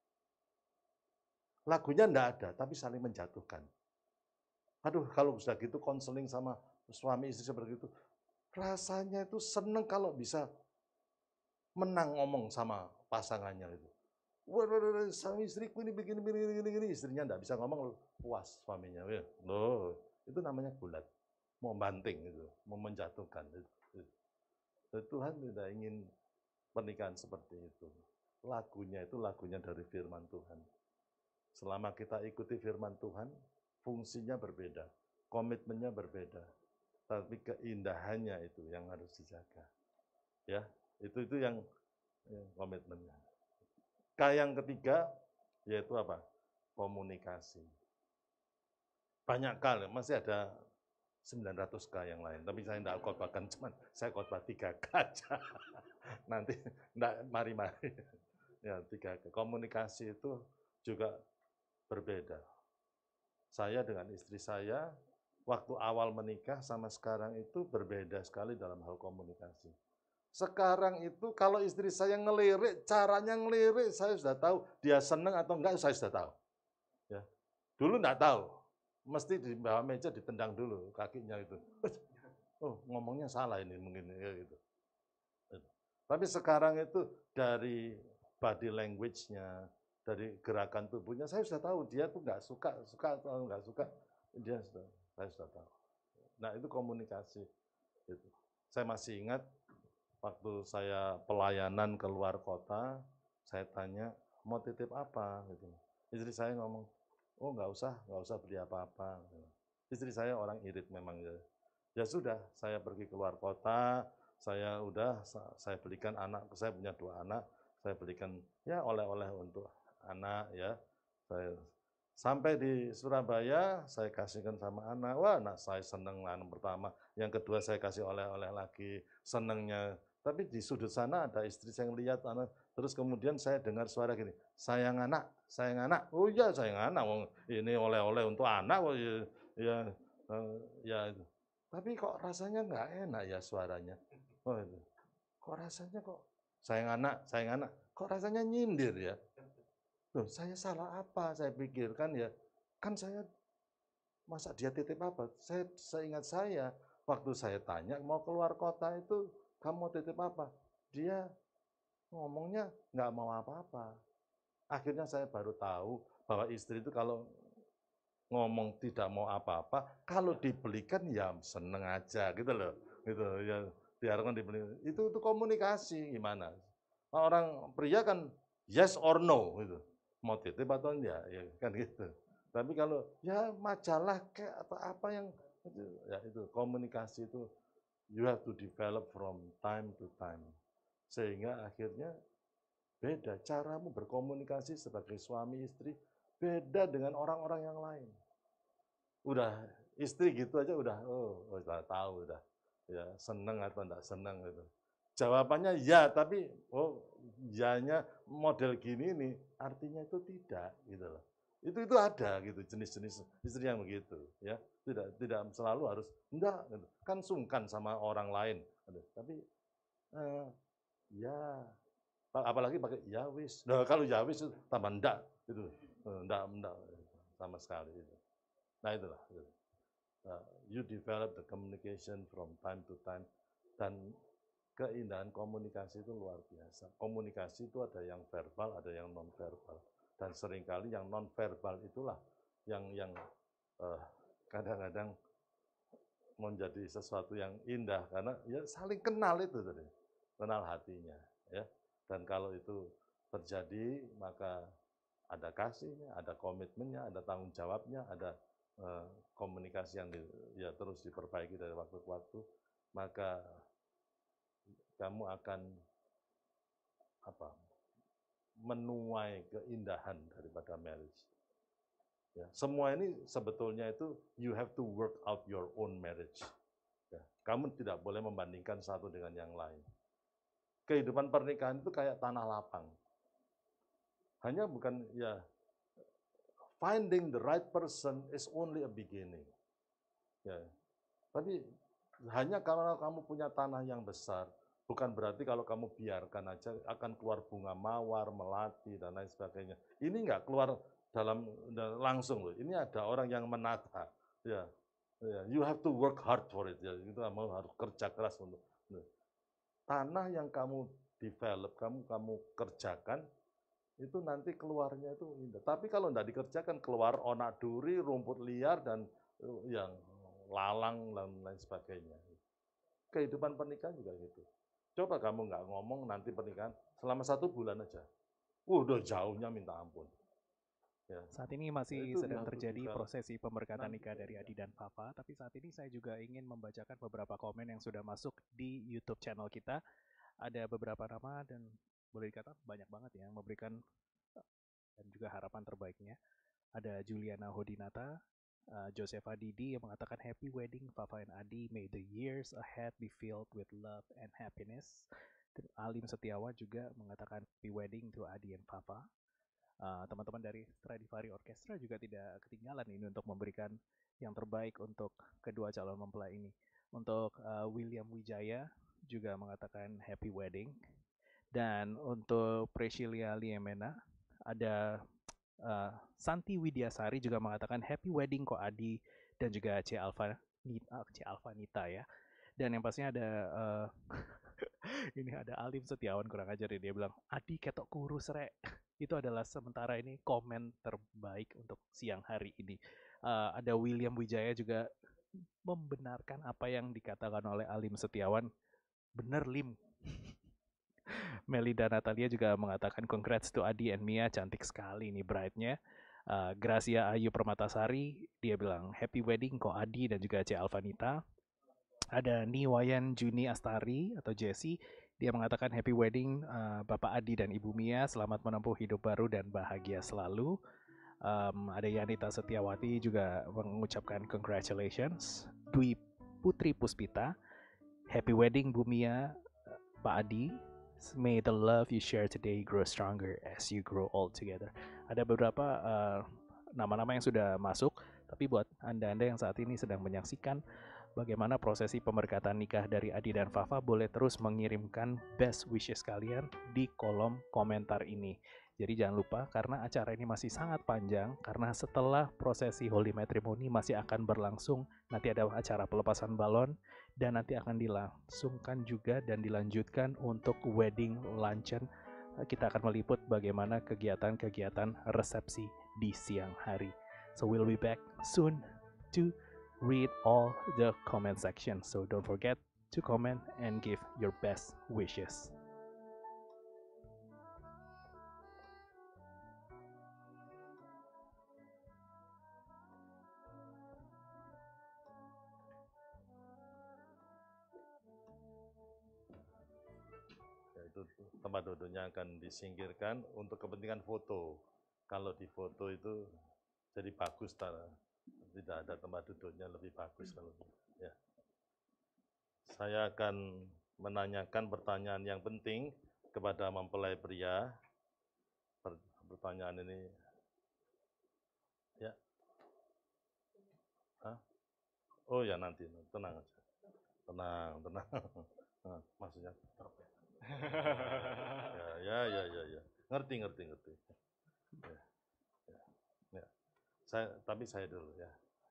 Speaker 6: Lagunya enggak ada, tapi saling menjatuhkan. Aduh, kalau sudah gitu konseling sama suami istri seperti itu, rasanya itu seneng kalau bisa menang ngomong sama pasangannya itu. Wah, suami istriku ini begini, begini, begini, begini. Istrinya enggak bisa ngomong, puas suaminya. Loh, itu namanya gulat. Mau banting itu, mau menjatuhkan. Tuhan tidak ingin pernikahan seperti itu. Lagunya itu lagunya dari firman Tuhan. Selama kita ikuti firman Tuhan, fungsinya berbeda, komitmennya berbeda. Tapi keindahannya itu yang harus dijaga. Ya, itu itu yang, yang komitmennya. K yang ketiga yaitu apa? Komunikasi. Banyak kali, masih ada sembilan ratus K yang lain, tapi saya tidak khotbahkan, cuman saya khotbah tiga K aja. Nanti enggak mari-mari. Ya, tiga K. Komunikasi itu juga berbeda. Saya dengan istri saya waktu awal menikah sama sekarang itu berbeda sekali dalam hal komunikasi. Sekarang itu kalau istri saya ngelirik, caranya ngelirik, saya sudah tahu dia senang atau enggak, saya sudah tahu. Ya. Dulu enggak tahu, mesti di bawah meja ditendang dulu kakinya itu. Oh, ngomongnya salah ini mungkin ya gitu. Tapi sekarang itu dari body language-nya, dari gerakan tubuhnya, saya sudah tahu dia tuh nggak suka, suka atau nggak suka, dia sudah, saya sudah tahu. Nah itu komunikasi. Gitu. Saya masih ingat waktu saya pelayanan ke luar kota, saya tanya mau titip apa, gitu. Istri saya ngomong, oh nggak usah, nggak usah beli apa-apa. Istri saya orang irit memang ya. Ya sudah, saya pergi keluar kota, saya udah, saya belikan anak, saya punya dua anak, saya belikan ya oleh-oleh untuk anak ya. Saya sampai di Surabaya, saya kasihkan sama anak. Wah, anak saya seneng anak pertama. Yang kedua saya kasih oleh-oleh lagi, senengnya. Tapi di sudut sana ada istri saya lihat anak. Terus kemudian saya dengar suara gini, sayang anak, sayang anak. Oh iya sayang anak, ini oleh-oleh untuk anak. Oh, ya, ya, uh, ya. Tapi kok rasanya nggak enak ya suaranya. Oh, itu. Kok rasanya kok sayang anak, sayang anak. Kok rasanya nyindir ya. Loh, saya salah apa? Saya pikirkan ya, kan saya masa dia titip apa? Saya seingat saya waktu saya tanya mau keluar kota itu kamu mau titip apa? Dia ngomongnya nggak mau apa-apa. Akhirnya saya baru tahu bahwa istri itu kalau ngomong tidak mau apa-apa, kalau dibelikan ya seneng aja gitu loh. Gitu ya, biarkan dibeli. Itu itu komunikasi gimana? Orang pria kan yes or no gitu. Mau titip atau enggak ya kan gitu. Tapi kalau ya majalah kayak atau apa yang itu, ya itu komunikasi itu you have to develop from time to time. Sehingga akhirnya beda caramu berkomunikasi sebagai suami istri beda dengan orang-orang yang lain. Udah istri gitu aja udah oh udah tahu udah ya seneng atau enggak seneng gitu. Jawabannya ya, tapi oh, ya-nya model gini nih, artinya itu tidak, gitu loh. Itu itu ada gitu jenis-jenis istri yang begitu ya. Tidak tidak selalu harus enggak gitu. Kan sungkan sama orang lain. Tapi eh, ya apalagi pakai ya wis. Nah, kalau ya wis tambah enggak itu. Enggak enggak sama sekali itu. Nah itulah. Gitu. Uh, you develop the communication from time to time dan keindahan komunikasi itu luar biasa. Komunikasi itu ada yang verbal, ada yang non verbal. Dan seringkali yang non verbal itulah yang yang uh, kadang-kadang menjadi sesuatu yang indah karena ya saling kenal itu tadi, kenal hatinya ya. Dan kalau itu terjadi maka ada kasihnya, ada komitmennya, ada tanggung jawabnya, ada uh, komunikasi yang di, ya terus diperbaiki dari waktu ke waktu, maka kamu akan apa? Menuai keindahan daripada marriage. Ya, semua ini sebetulnya itu you have to work out your own marriage. Ya, kamu tidak boleh membandingkan satu dengan yang lain. Kehidupan pernikahan itu kayak tanah lapang. Hanya bukan ya finding the right person is only a beginning. Ya, tapi hanya karena kamu punya tanah yang besar, bukan berarti kalau kamu biarkan aja akan keluar bunga mawar, melati, dan lain sebagainya. Ini nggak keluar dalam langsung loh. Ini ada orang yang menata. Ya, ya, you have to work hard for it. Ya, kita mau harus kerja keras untuk tanah yang kamu develop, kamu kamu kerjakan, itu nanti keluarnya itu indah. Tapi kalau nggak dikerjakan, keluar onak duri, rumput liar, dan yang lalang, dan lain sebagainya. Kehidupan pernikahan juga gitu. Coba kamu nggak ngomong nanti pernikahan selama satu bulan aja. Uh, udah jauhnya minta ampun. Ya.
Speaker 1: Saat ini masih
Speaker 6: Itu
Speaker 1: sedang
Speaker 6: harus
Speaker 1: terjadi
Speaker 6: develop.
Speaker 1: prosesi pemberkatan
Speaker 6: Nanti
Speaker 1: nikah dari Adi dan Fafa, tapi saat ini saya juga ingin membacakan beberapa komen yang sudah masuk di YouTube channel kita. Ada beberapa nama dan boleh dikatakan banyak banget ya yang memberikan dan juga harapan terbaiknya. Ada Juliana Hodinata, uh, Josefa Didi yang mengatakan happy wedding Fafa and Adi, may the years ahead be filled with love and happiness. Alim Setiawan juga mengatakan happy wedding to Adi and Fafa. Uh, teman-teman dari Stradivari Orchestra juga tidak ketinggalan ini untuk memberikan yang terbaik untuk kedua calon mempelai ini. Untuk uh, William Wijaya juga mengatakan happy wedding. Dan untuk Presilia Liemena ada uh, Santi Widyasari juga mengatakan happy wedding Ko Adi dan juga C Alfa Nita, C Alfa Nita ya. Dan yang pastinya ada uh, ini ada Alim Setiawan kurang ajar ya, dia bilang Adi ketok kurus rek. Itu adalah sementara ini komen terbaik untuk siang hari ini. Uh, ada William Wijaya juga membenarkan apa yang dikatakan oleh Alim Setiawan. Bener Lim. Melida Natalia juga mengatakan congrats to Adi and Mia, cantik sekali nih bride-nya. Uh, Gracia Ayu Permatasari, dia bilang happy wedding Ko Adi dan juga C Alvanita. Ada Niwayan Juni Astari atau Jessie, dia mengatakan happy wedding uh, Bapak Adi dan Ibu Mia, selamat menempuh hidup baru dan bahagia selalu. Um, ada Yanita Setiawati juga mengucapkan congratulations. Dwi Putri Puspita, happy wedding Bu Mia, Pak Adi. May the love you share today grow stronger as you grow old together. Ada beberapa uh, nama-nama yang sudah masuk, tapi buat Anda-Anda yang saat ini sedang menyaksikan bagaimana prosesi pemberkatan nikah dari Adi dan Fafa, boleh terus mengirimkan best wishes kalian di kolom komentar ini. Jadi jangan lupa karena acara ini masih sangat panjang, karena setelah prosesi holy matrimony masih akan berlangsung, nanti ada acara pelepasan balon, dan nanti akan dilangsungkan juga dan dilanjutkan untuk wedding luncheon. Kita akan meliput bagaimana kegiatan-kegiatan resepsi di siang hari. So we'll be back soon to read all the comment section. So don't forget to comment and give your best wishes.
Speaker 6: Itu tempat duduknya akan disingkirkan untuk kepentingan foto. Kalau di foto itu jadi bagus, tidak ada tempat duduknya lebih bagus kalau ya. Saya akan menanyakan pertanyaan yang penting kepada mempelai pria. Pertanyaan ini Oh ya nanti, tenang aja. Tenang, tenang. Nah, maksudnya ya, ya, ya, ya, ya. Ngerti, ngerti, ngerti. Ya, ya, ya. Saya, tapi saya dulu ya.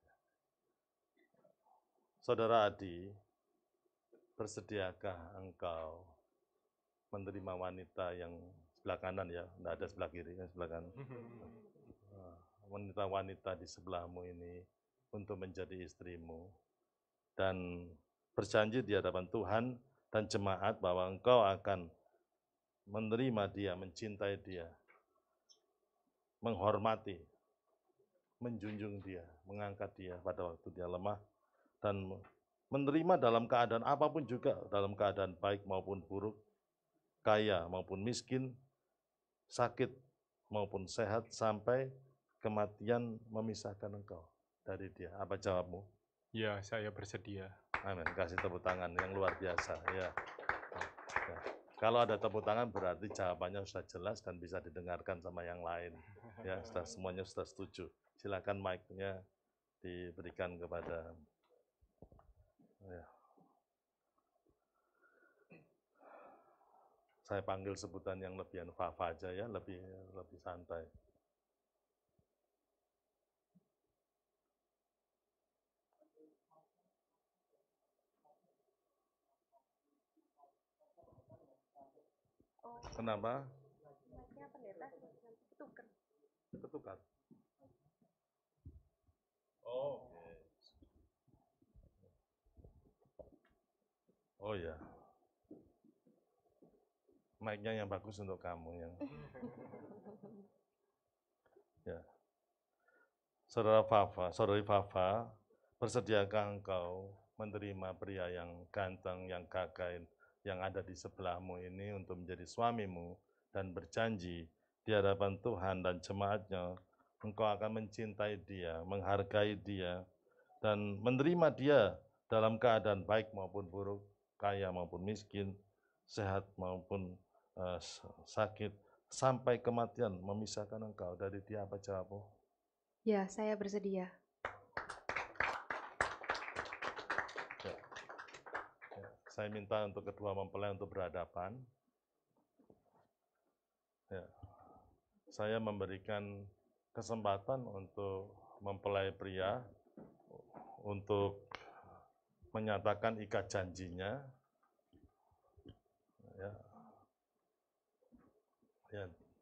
Speaker 6: Saudara Adi, bersediakah engkau menerima wanita yang sebelah kanan ya, tidak ada sebelah kiri, yang sebelah kanan. Wanita-wanita di sebelahmu ini untuk menjadi istrimu dan berjanji di hadapan Tuhan dan jemaat bahwa engkau akan menerima dia, mencintai dia, menghormati, menjunjung dia, mengangkat dia pada waktu dia lemah, dan menerima dalam keadaan apapun juga, dalam keadaan baik maupun buruk, kaya maupun miskin, sakit maupun sehat, sampai kematian memisahkan engkau dari dia. Apa jawabmu?
Speaker 4: Ya, saya bersedia.
Speaker 6: Amin. Kasih tepuk tangan yang luar biasa. Ya. Ya. Kalau ada tepuk tangan berarti jawabannya sudah jelas dan bisa didengarkan sama yang lain. Ya, sudah semuanya sudah setuju. Silakan mic-nya diberikan kepada. Ya. Saya panggil sebutan yang lebihan Fafa aja ya, lebih lebih santai. Kenapa?
Speaker 5: Mic-nya pendeta nanti ketuker.
Speaker 6: Ketukar. Oh, oke. Oh ya. Mic-nya yang bagus untuk kamu yang. Ya. Saudara Fafa, saudari Fafa, bersediakah engkau menerima pria yang ganteng, yang gagah, yang ada di sebelahmu ini untuk menjadi suamimu dan berjanji di hadapan Tuhan dan jemaatnya, engkau akan mencintai dia, menghargai dia, dan menerima dia dalam keadaan baik maupun buruk, kaya maupun miskin, sehat maupun uh, sakit, sampai kematian memisahkan engkau dari dia. Apa jawabmu?
Speaker 5: Ya, saya bersedia.
Speaker 6: Ya. Ya. Saya minta untuk kedua mempelai untuk berhadapan. Ya. Saya memberikan kesempatan untuk mempelai pria untuk menyatakan ikat janjinya. Ya. Ya.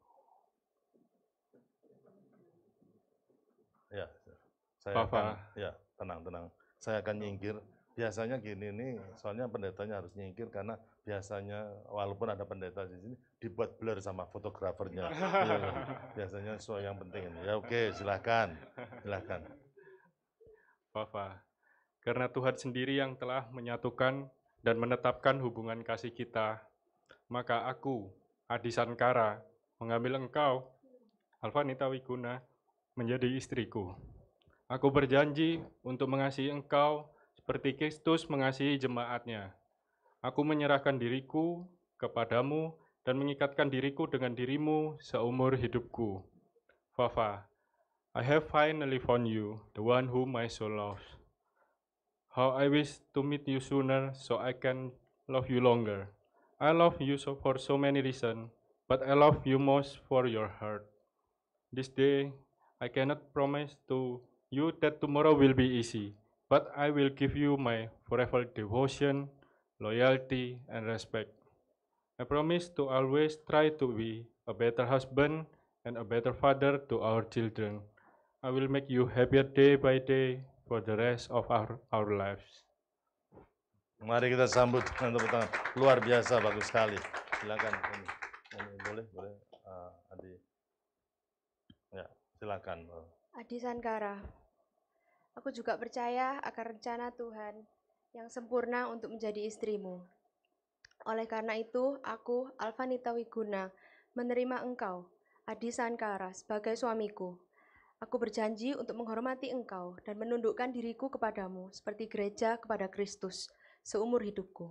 Speaker 6: Ya, saya akan, ya tenang tenang. Saya akan nyingkir. Biasanya gini nih, soalnya pendetanya harus nyingkir karena biasanya walaupun ada pendeta di sini dibuat blur sama fotografernya. Ya, biasanya soal yang penting ini. Ya oke, silakan, silakan.
Speaker 4: Fafa, karena Tuhan sendiri yang telah menyatukan dan menetapkan hubungan kasih kita, maka aku, Adi Sankara, mengambil engkau, Alvanita Wiguna, menjadi istriku. Aku berjanji untuk mengasihi engkau seperti Kristus mengasihi jemaatnya. Aku menyerahkan diriku kepadamu dan mengikatkan diriku dengan dirimu seumur hidupku. Fafa, I have finally found you, the one whom my soul loves. How I wish to meet you sooner so I can love you longer. I love you so for so many reasons, but I love you most for your heart. This day, I cannot promise to you that tomorrow will be easy, but I will give you my forever devotion, loyalty, and respect. I promise to always try to be a better husband and a better father to our children. I will make you happier day by day for the rest of our, our lives.
Speaker 6: Mari kita sambut dengan tepuk tangan. Luar biasa, bagus sekali. Silakan. Ini, ini boleh, boleh, uh, Adi. Ya, silakan.
Speaker 5: Adi Sankara, aku juga percaya akan rencana Tuhan yang sempurna untuk menjadi istrimu. Oleh karena itu, aku, Alvanita Wiguna, menerima engkau, Adi Sankara, sebagai suamiku. Aku berjanji untuk menghormati engkau dan menundukkan diriku kepadamu seperti gereja kepada Kristus seumur hidupku.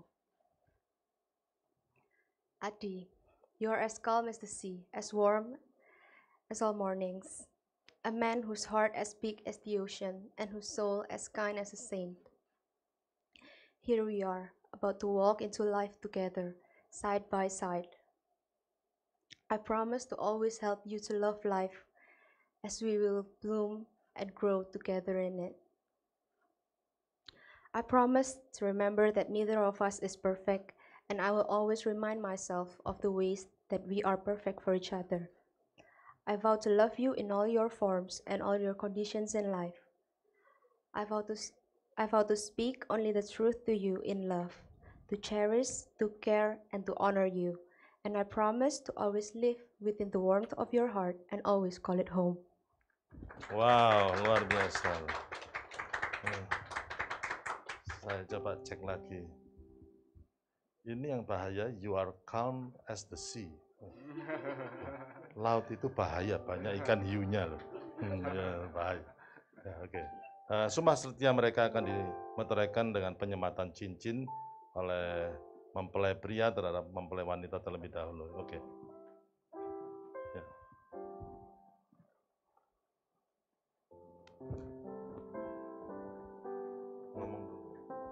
Speaker 5: Adi, you are as calm as the sea, as warm as all mornings. A man whose heart as big as the ocean and whose soul as kind as a saint. Here we are, about to walk into life together, side by side. I promise to always help you to love life as we will bloom and grow together in it. I promise to remember that neither of us is perfect, and I will always remind myself of the ways that we are perfect for each other. I vow to love you in all your forms and all your conditions in life. I vow to, I vow to speak only the truth to you in love, to cherish, to care, and to honor you. And I promise to always live within the warmth of your heart and always call it home.
Speaker 6: Wow, luar biasa. Hmm. Saya coba cek lagi. Ini yang bahaya, you are calm as the sea. Laut itu bahaya, banyak ikan hiunya loh. Hmm, ya, bahaya. Ya, oke. Okay. Uh, Sumpah setia mereka akan dimeteraikan dengan penyematan cincin oleh mempelai pria terhadap mempelai wanita terlebih dahulu. Oke. Okay. Ya. Ngomong dulu.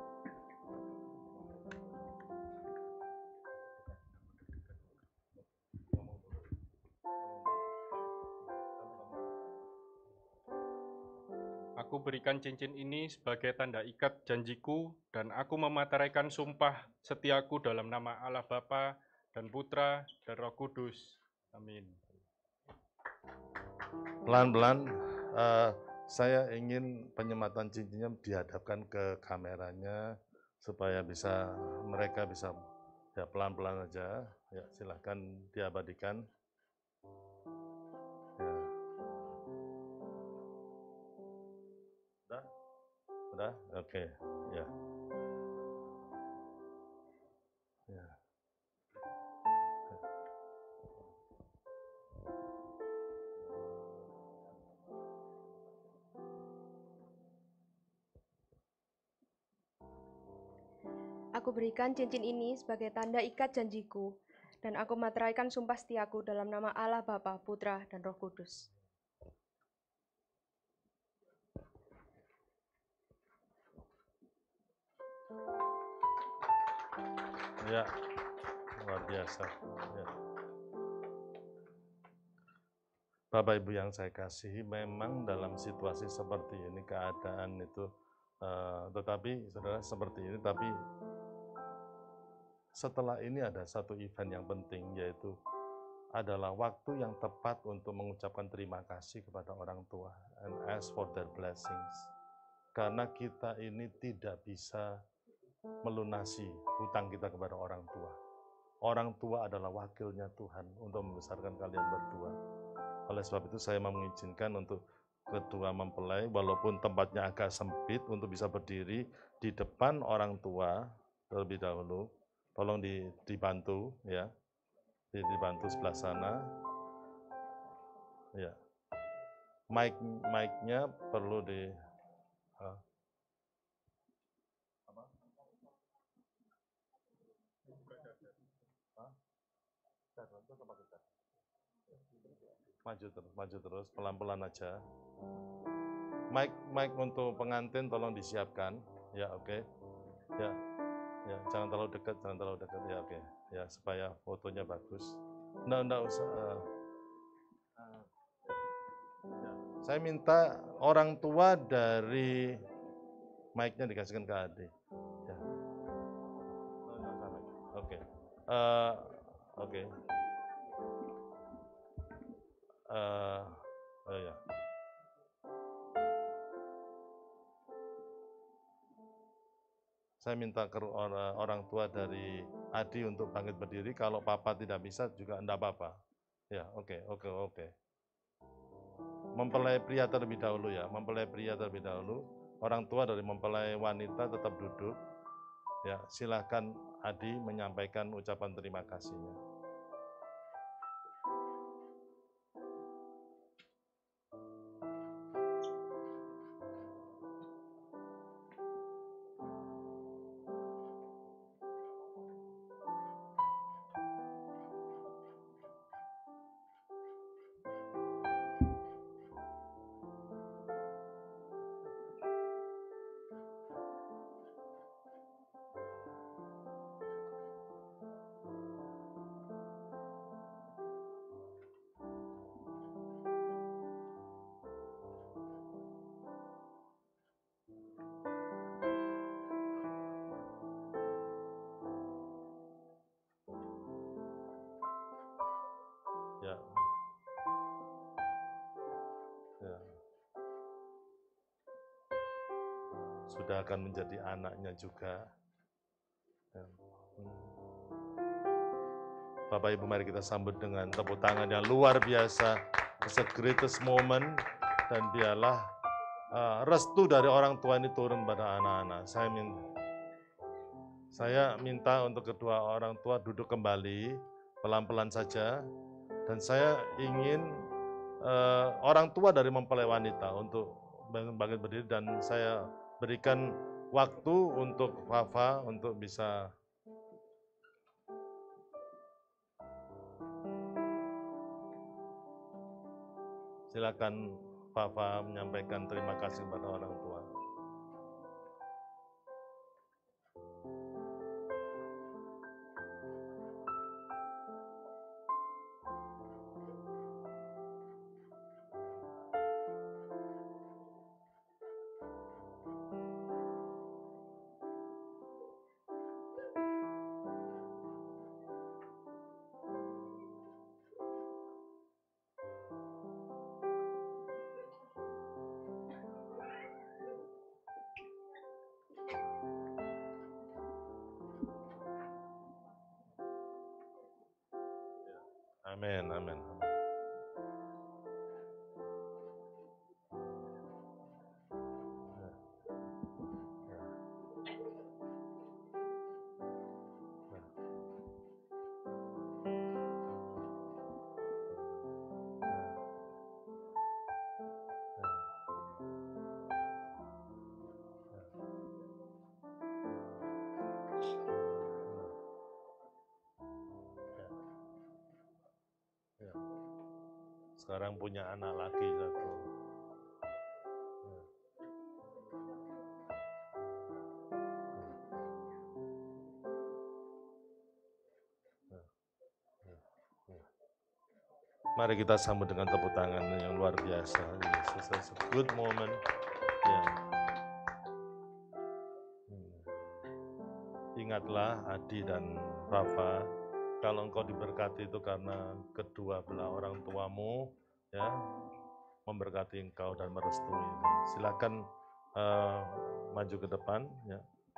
Speaker 4: Aku berikan cincin ini sebagai tanda ikat janjiku, dan aku memateraikan sumpah setiaku dalam nama Allah Bapa dan Putra dan Roh Kudus. Amin.
Speaker 6: Pelan-pelan, uh, saya ingin penyematan cincinnya dihadapkan ke kameranya supaya bisa mereka bisa ya pelan-pelan aja. Ya silahkan diabadikan. Ya. Udah, udah, oke, okay. Ya. Ya.
Speaker 5: Aku berikan cincin ini sebagai tanda ikat janjiku, dan aku materaikan sumpah setiaku dalam nama Allah Bapa, Putra, dan Roh Kudus.
Speaker 6: Ya, luar biasa. Ya. Bapak Ibu yang saya kasihi, memang dalam situasi seperti ini keadaan itu, uh, tetapi saudara seperti ini, tapi setelah ini ada satu event yang penting, yaitu adalah waktu yang tepat untuk mengucapkan terima kasih kepada orang tua and ask for their blessings. Karena kita ini tidak bisa melunasi hutang kita kepada orang tua. Orang tua adalah wakilnya Tuhan untuk membesarkan kalian berdua. Oleh sebab itu saya mengizinkan untuk kedua mempelai, walaupun tempatnya agak sempit, untuk bisa berdiri di depan orang tua terlebih dahulu. Tolong di, dibantu ya, dibantu sebelah sana. Ya, mic mic-nya perlu di. Uh, apa? Maju terus, maju terus, pelan-pelan aja. Mic, mic untuk pengantin tolong disiapkan, ya oke, okay. Ya, ya jangan terlalu dekat, jangan terlalu dekat, ya oke, okay. Ya supaya fotonya bagus. Nggak, nggak usah. Uh, uh, ya. Saya minta orang tua dari mic-nya dikasihkan ke adik. Ya. Oke, okay. uh, oke. Okay. Uh, oh ya. Saya minta ke orang tua dari Adi untuk bangkit berdiri. Kalau papa tidak bisa juga enggak apa-apa. Ya, oke, okay, oke, okay, oke. Okay. Mempelai pria terlebih dahulu ya, mempelai pria terlebih dahulu. Orang tua dari mempelai wanita tetap duduk. Ya, silakan Adi menyampaikan ucapan terima kasihnya. sudah akan menjadi anaknya juga. Ya. Hmm. Bapak Ibu, mari kita sambut dengan tepuk tangan yang luar biasa. It's the greatest moment, dan biarlah uh, restu dari orang tua ini turun pada anak-anak. Saya minta, saya minta untuk kedua orang tua duduk kembali, pelan-pelan saja, dan saya ingin uh, orang tua dari mempelai wanita untuk bangkit berdiri, dan saya berikan waktu untuk Fafa untuk bisa silakan Fafa menyampaikan terima kasih kepada orang tua. Amin, amin. Sekarang punya anak lagi satu. Mari kita sambut dengan tepuk tangan yang luar biasa. Yes, it's a good moment. Yeah. Ingatlah Adi dan Rafa, kalau engkau diberkati itu karena kedua belah orang tuamu, ya, memberkati engkau dan merestui. Silakan uh, maju ke depan, ya.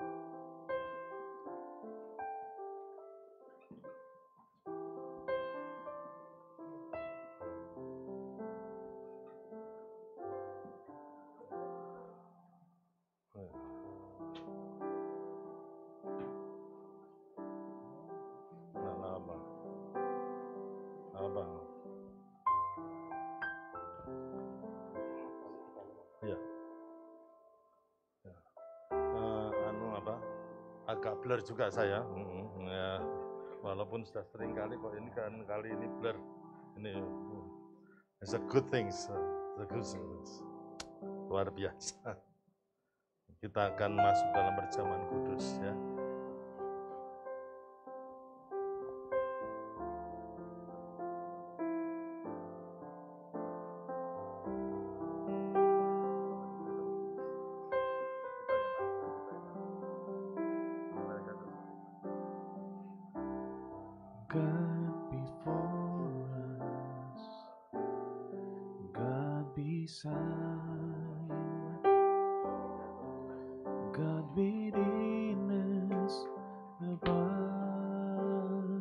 Speaker 6: Agak blur juga saya, hmm, ya. Walaupun sudah sering kali kok, ini kan kali ini blur. Ini it's a good things, it's a good things. Luar biasa. Kita akan masuk dalam perjamuan kudus, ya.
Speaker 9: God before us, God beside, God within us above,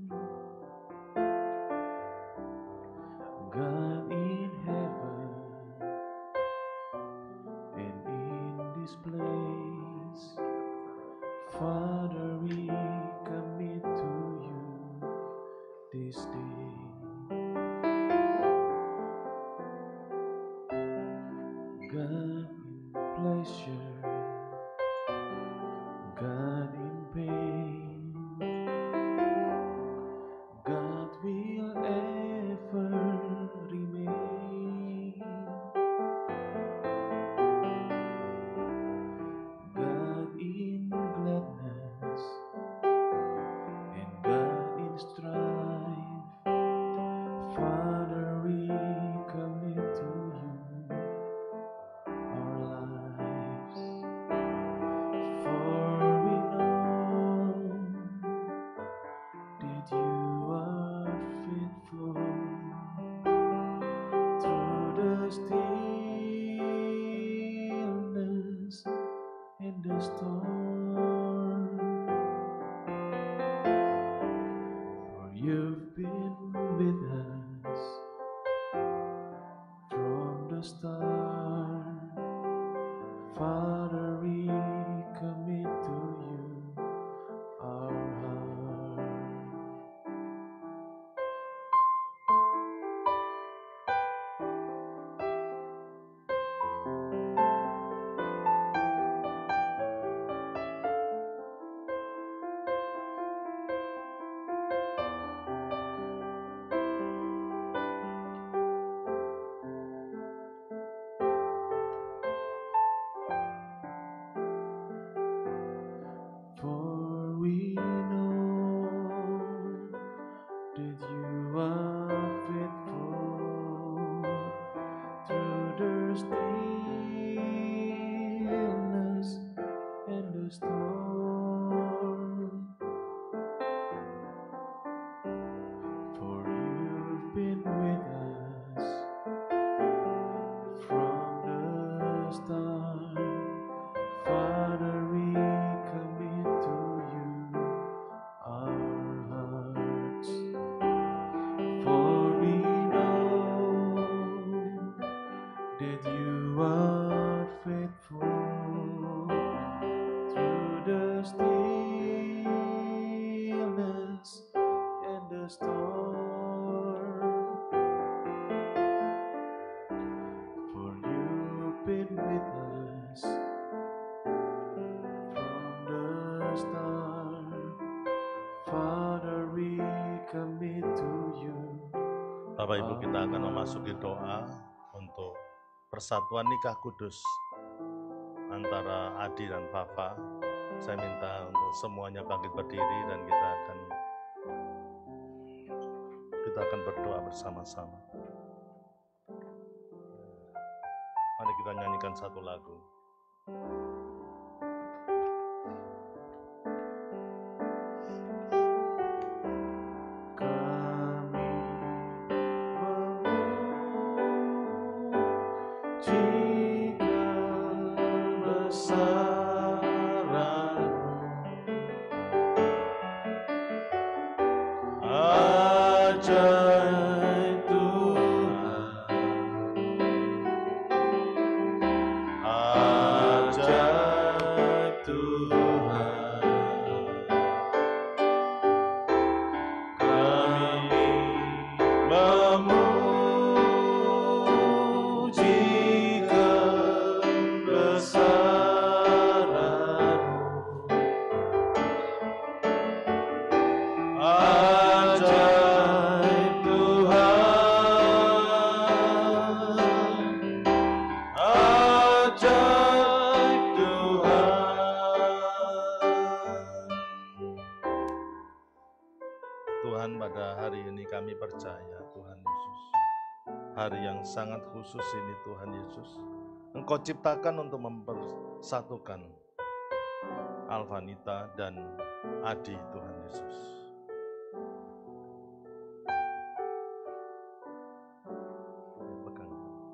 Speaker 9: God in heaven and in this place. Father, we commit to you this day. God in pleasure, God in pain, God will ever remain. God in gladness and God in strife. Father, we commit to you our lives. the storm, for you've been with us from the start. Father, we commit to you our heart. For we know that you are faithful through the stillness and the storm. For you've been with us from the start. Father, we commit to you our hearts, for we know that you are faithful through the stillness and the storm. For you've been with us from the start. Father, we commit to you.
Speaker 6: Bapak Ibu, kita akan memasuki doa untuk persatuan nikah kudus antara Adi dan Fafa. Saya minta untuk semuanya bangkit berdiri dan kita akan kita akan berdoa bersama-sama. Mari kita nyanyikan satu lagu.
Speaker 9: Kami memuji kebesaran-Mu, ajaib Tuhan, ajaib Tuhan. Kami memuji kebesaran-Mu, ajaib Tuhan, ajaib Tuhan.
Speaker 6: Tuhan, pada hari ini kami percaya Tuhan Yesus, hari yang sangat khusus ini Tuhan Yesus, Engkau ciptakan untuk mempersatukan Alvanita dan Adi Tuhan Yesus. Pegang.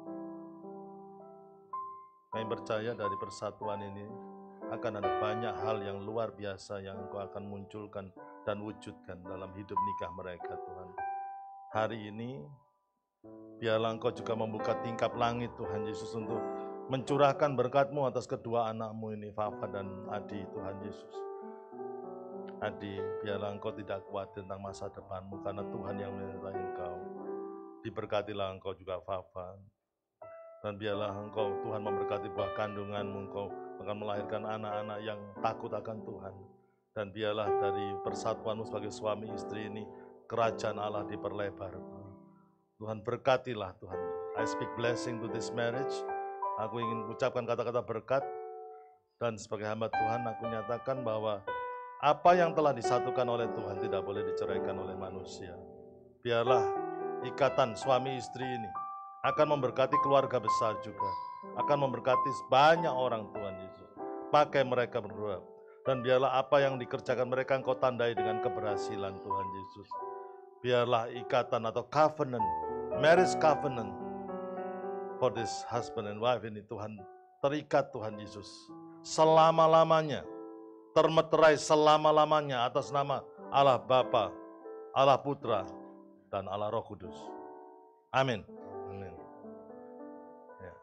Speaker 6: Kami percaya dari persatuan ini akan ada banyak hal yang luar biasa yang Engkau akan munculkan dan wujudkan dalam hidup nikah mereka Tuhan. Hari ini, biarlah Engkau juga membuka tingkap langit Tuhan Yesus untuk mencurahkan berkat-Mu atas kedua anak-Mu ini, Fafa dan Adi Tuhan Yesus. Adi, biarlah Engkau tidak khawatir tentang masa depan-Mu karena Tuhan yang menyertai Engkau. Diberkatilah Engkau juga Fafa. Dan biarlah Engkau, Tuhan, memberkati buah kandungan-Mu, Engkau akan melahirkan anak-anak yang takut akan Tuhan. Dan biarlah dari persatuan-Mu sebagai suami istri ini, kerajaan Allah diperlebar. Tuhan, berkatilah Tuhan. I speak blessing to this marriage. Aku ingin ucapkan kata-kata berkat. Dan sebagai hamba Tuhan, aku nyatakan bahwa apa yang telah disatukan oleh Tuhan tidak boleh diceraikan oleh manusia. Biarlah ikatan suami istri ini akan memberkati keluarga besar juga. Akan memberkati banyak orang Tuhan Yesus. Pakai mereka berdua. Dan biarlah apa yang dikerjakan mereka Engkau tandai dengan keberhasilan Tuhan Yesus. Biarlah ikatan atau covenant, marriage covenant for this husband and wife ini Tuhan terikat Tuhan Yesus. selama-lamanya, termeterai selama-lamanya atas nama Allah Bapa, Allah Putra, dan Allah Roh Kudus. Amin. Amin. Ya.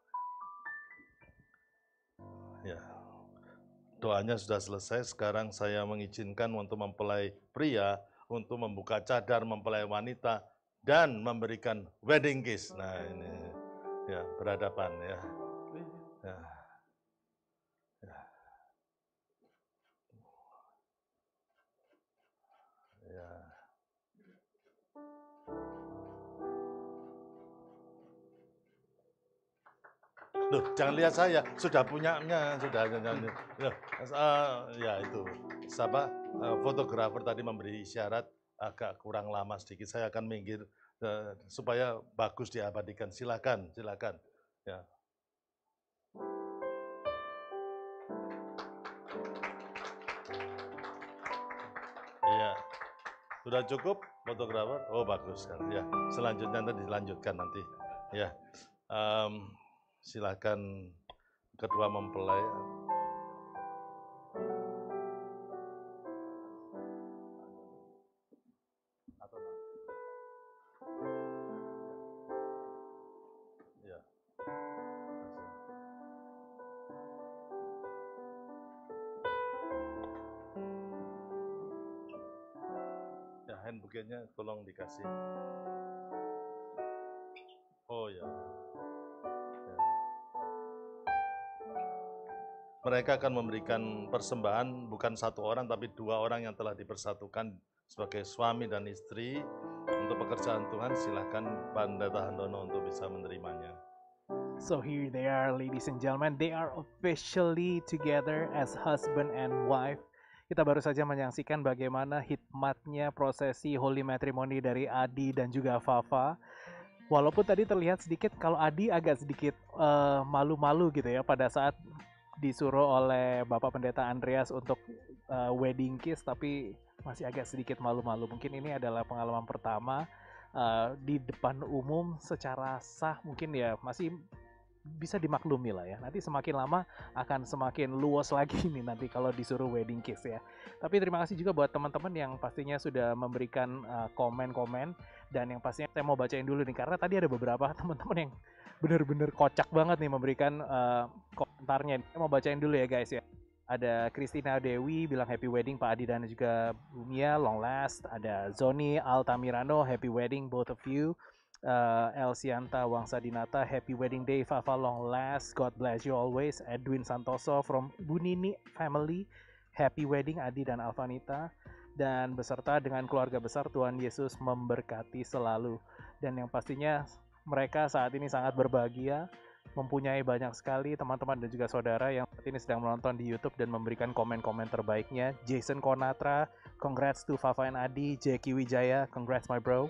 Speaker 6: Ya. Doanya sudah selesai, sekarang saya mengizinkan untuk mempelai pria, untuk membuka cadar mempelai wanita, dan memberikan wedding kiss. Nah ini, ya berhadapan ya. Ya. Ya. Ya. Loh, jangan lihat saya, sudah punyanya, sudah. Loh, uh, ya itu, siapa uh, fotografer tadi memberi isyarat agak kurang lama sedikit. Saya akan minggir uh, supaya bagus diabadikan. Silakan, silakan. Ya. Iya, sudah cukup fotografer? Oh bagus kan. Ya, selanjutnya nanti dilanjutkan nanti. Ya. Um, Silakan kedua mempelai. Ya. Ya, handbooknya tolong dikasih. Oh ya. Mereka akan memberikan persembahan bukan satu orang tapi dua orang yang telah dipersatukan sebagai suami dan istri untuk pekerjaan Tuhan. Silahkan Pendeta Handono untuk bisa menerimanya.
Speaker 1: So here they are, ladies and gentlemen. They are officially together as husband and wife. Kita baru saja menyaksikan bagaimana hikmatnya prosesi holy matrimony dari Adi dan juga Fafa. Walaupun tadi terlihat sedikit kalau Adi agak sedikit uh, malu-malu gitu ya pada saat disuruh oleh Bapak Pendeta Andreas untuk uh, wedding kiss, tapi masih agak sedikit malu-malu. Mungkin ini adalah pengalaman pertama uh, di depan umum secara sah, mungkin ya masih bisa dimaklumi lah ya. Nanti semakin lama akan semakin luas lagi nih nanti kalau disuruh wedding kiss ya. Tapi terima kasih juga buat teman-teman yang pastinya sudah memberikan uh, komen-komen, dan yang pastinya saya mau bacain dulu nih karena tadi ada beberapa teman-teman yang bener-bener kocak banget nih memberikan uh, komentarnya. Saya mau bacain dulu ya guys ya. Ada Christina Dewi bilang happy wedding Pak Adi dan juga Bumia, long last. Ada Zoni Altamirano, happy wedding both of you. Uh, Elsianta Wangsa Dinata, happy wedding day Fafa, long last, God bless you always. Edwin Santoso from Bunini family, happy wedding Adi dan Alvanita. Dan beserta dengan keluarga besar, Tuhan Yesus memberkati selalu. Dan yang pastinya mereka saat ini sangat berbahagia, mempunyai banyak sekali teman-teman dan juga saudara yang saat ini sedang menonton di YouTube dan memberikan komen-komen terbaiknya. Jason Konatra, congrats to Fafa and Adi. Jackie Wijaya, congrats my bro.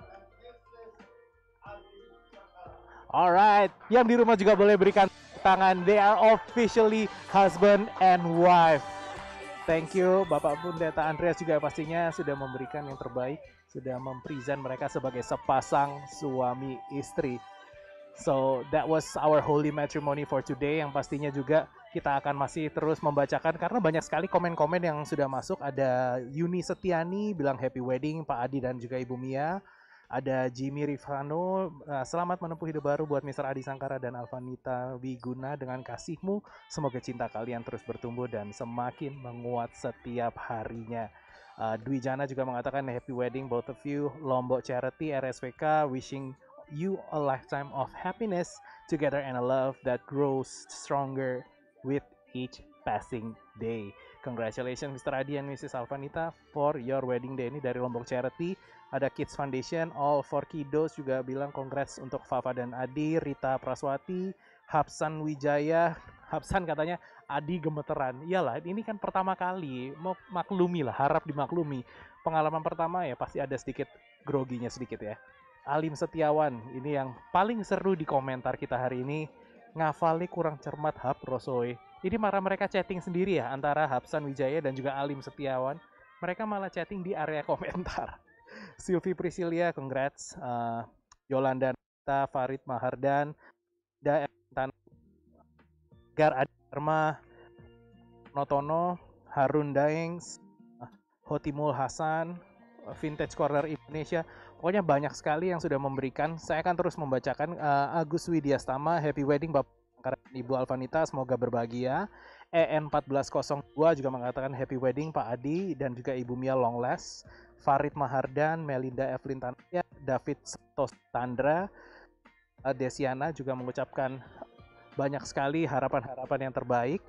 Speaker 1: Alright, yang di rumah juga boleh berikan tangan. They are officially husband and wife. Thank you Bapak Pendeta Andreas juga pastinya sudah memberikan yang terbaik, sudah mempresent mereka sebagai sepasang suami istri. So that was our holy matrimony for today, yang pastinya juga kita akan masih terus membacakan karena banyak sekali komen-komen yang sudah masuk. Ada Yuni Setiani bilang happy wedding Pak Adi dan juga Ibu Mia. Ada Jimmy Rifano, uh, selamat menempuh hidup baru buat mister Adi Sangkara dan Alvanita Wiguna, dengan kasihmu semoga cinta kalian terus bertumbuh dan semakin menguat setiap harinya. uh, Dwi Jana juga mengatakan happy wedding both of you. Lombok Charity R S W K wishing you a lifetime of happiness together and a love that grows stronger with each passing day. Congratulations mister Adi and missus Alvanita for your wedding day. Ini dari Lombok Charity. Ada Kids Foundation, All for Kiddos juga bilang congrats untuk Fafa dan Adi. Rita Praswati, Hapsan Wijaya, Hapsan katanya Adi gemeteran. Iyalah, ini kan pertama kali, mau maklumi lah, harap dimaklumi. Pengalaman pertama ya pasti ada sedikit groginya sedikit ya. Alim Setiawan, ini yang paling seru di komentar kita hari ini. Ngafali kurang cermat Hap Rosoe. Ini marah mereka chatting sendiri ya antara Hapsan Wijaya dan juga Alim Setiawan. Mereka malah chatting di area komentar. Sylvie Priscilia, congrats. Uh, Yolanda Nata, Farid Mahardan, Da Gar Adharma, Notono, Harun Daeng, Hotimul Hasan, Vintage Corner Indonesia. Pokoknya banyak sekali yang sudah memberikan. Saya akan terus membacakan. uh, Agus Widyastama, Happy Wedding Bapak dan Ibu Alvanita, semoga berbahagia. E N satu empat nol dua juga mengatakan Happy Wedding Pak Adi dan juga Ibu Mia Longless. Farid Mahardan, Melinda Evelyn Tanaya, David Santos Tandra, uh, Desiana juga mengucapkan banyak sekali harapan-harapan yang terbaik.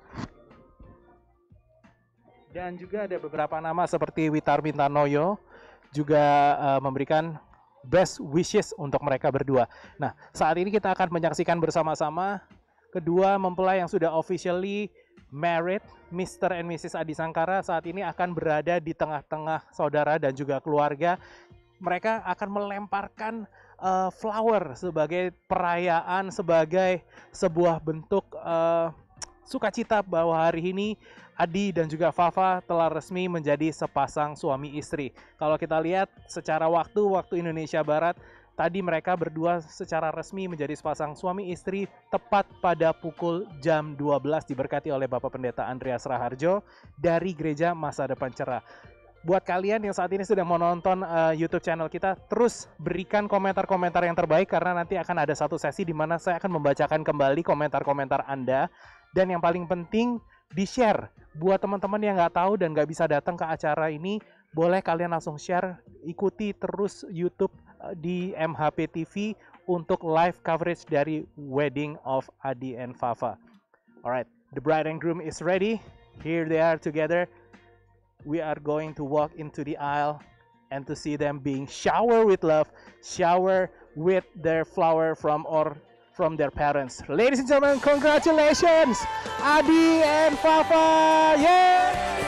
Speaker 1: Dan juga ada beberapa nama seperti Witar Mintanoyo juga uh, memberikan best wishes untuk mereka berdua. Nah, saat ini kita akan menyaksikan bersama-sama kedua mempelai yang sudah officially married, Mister and Missus Adi Sangkara saat ini akan berada di tengah-tengah saudara dan juga keluarga. Mereka akan melemparkan uh, flower sebagai perayaan, sebagai sebuah bentuk uh, sukacita bahwa hari ini Adi dan juga Fafa telah resmi menjadi sepasang suami istri. Kalau kita lihat secara waktu, waktu Indonesia Barat, tadi mereka berdua secara resmi menjadi sepasang suami istri tepat pada pukul jam dua belas diberkati oleh Bapak Pendeta Andreas Raharjo dari Gereja Masa Depan Cerah. Buat kalian yang saat ini sedang menonton uh, YouTube channel kita, terus berikan komentar-komentar yang terbaik karena nanti akan ada satu sesi di mana saya akan membacakan kembali komentar-komentar Anda. Dan yang paling penting, di-share. Buat teman-teman yang nggak tahu dan nggak bisa datang ke acara ini, boleh kalian langsung share, ikuti terus YouTube uh, di M H P T V untuk live coverage dari wedding of Adi and Fafa. Alright, the bride and groom is ready. Here they are together. We are going to walk into the aisle and to see them being showered with love, shower with their flower from or from their parents. Ladies and gentlemen, congratulations, Adi and Fafa! Yeah!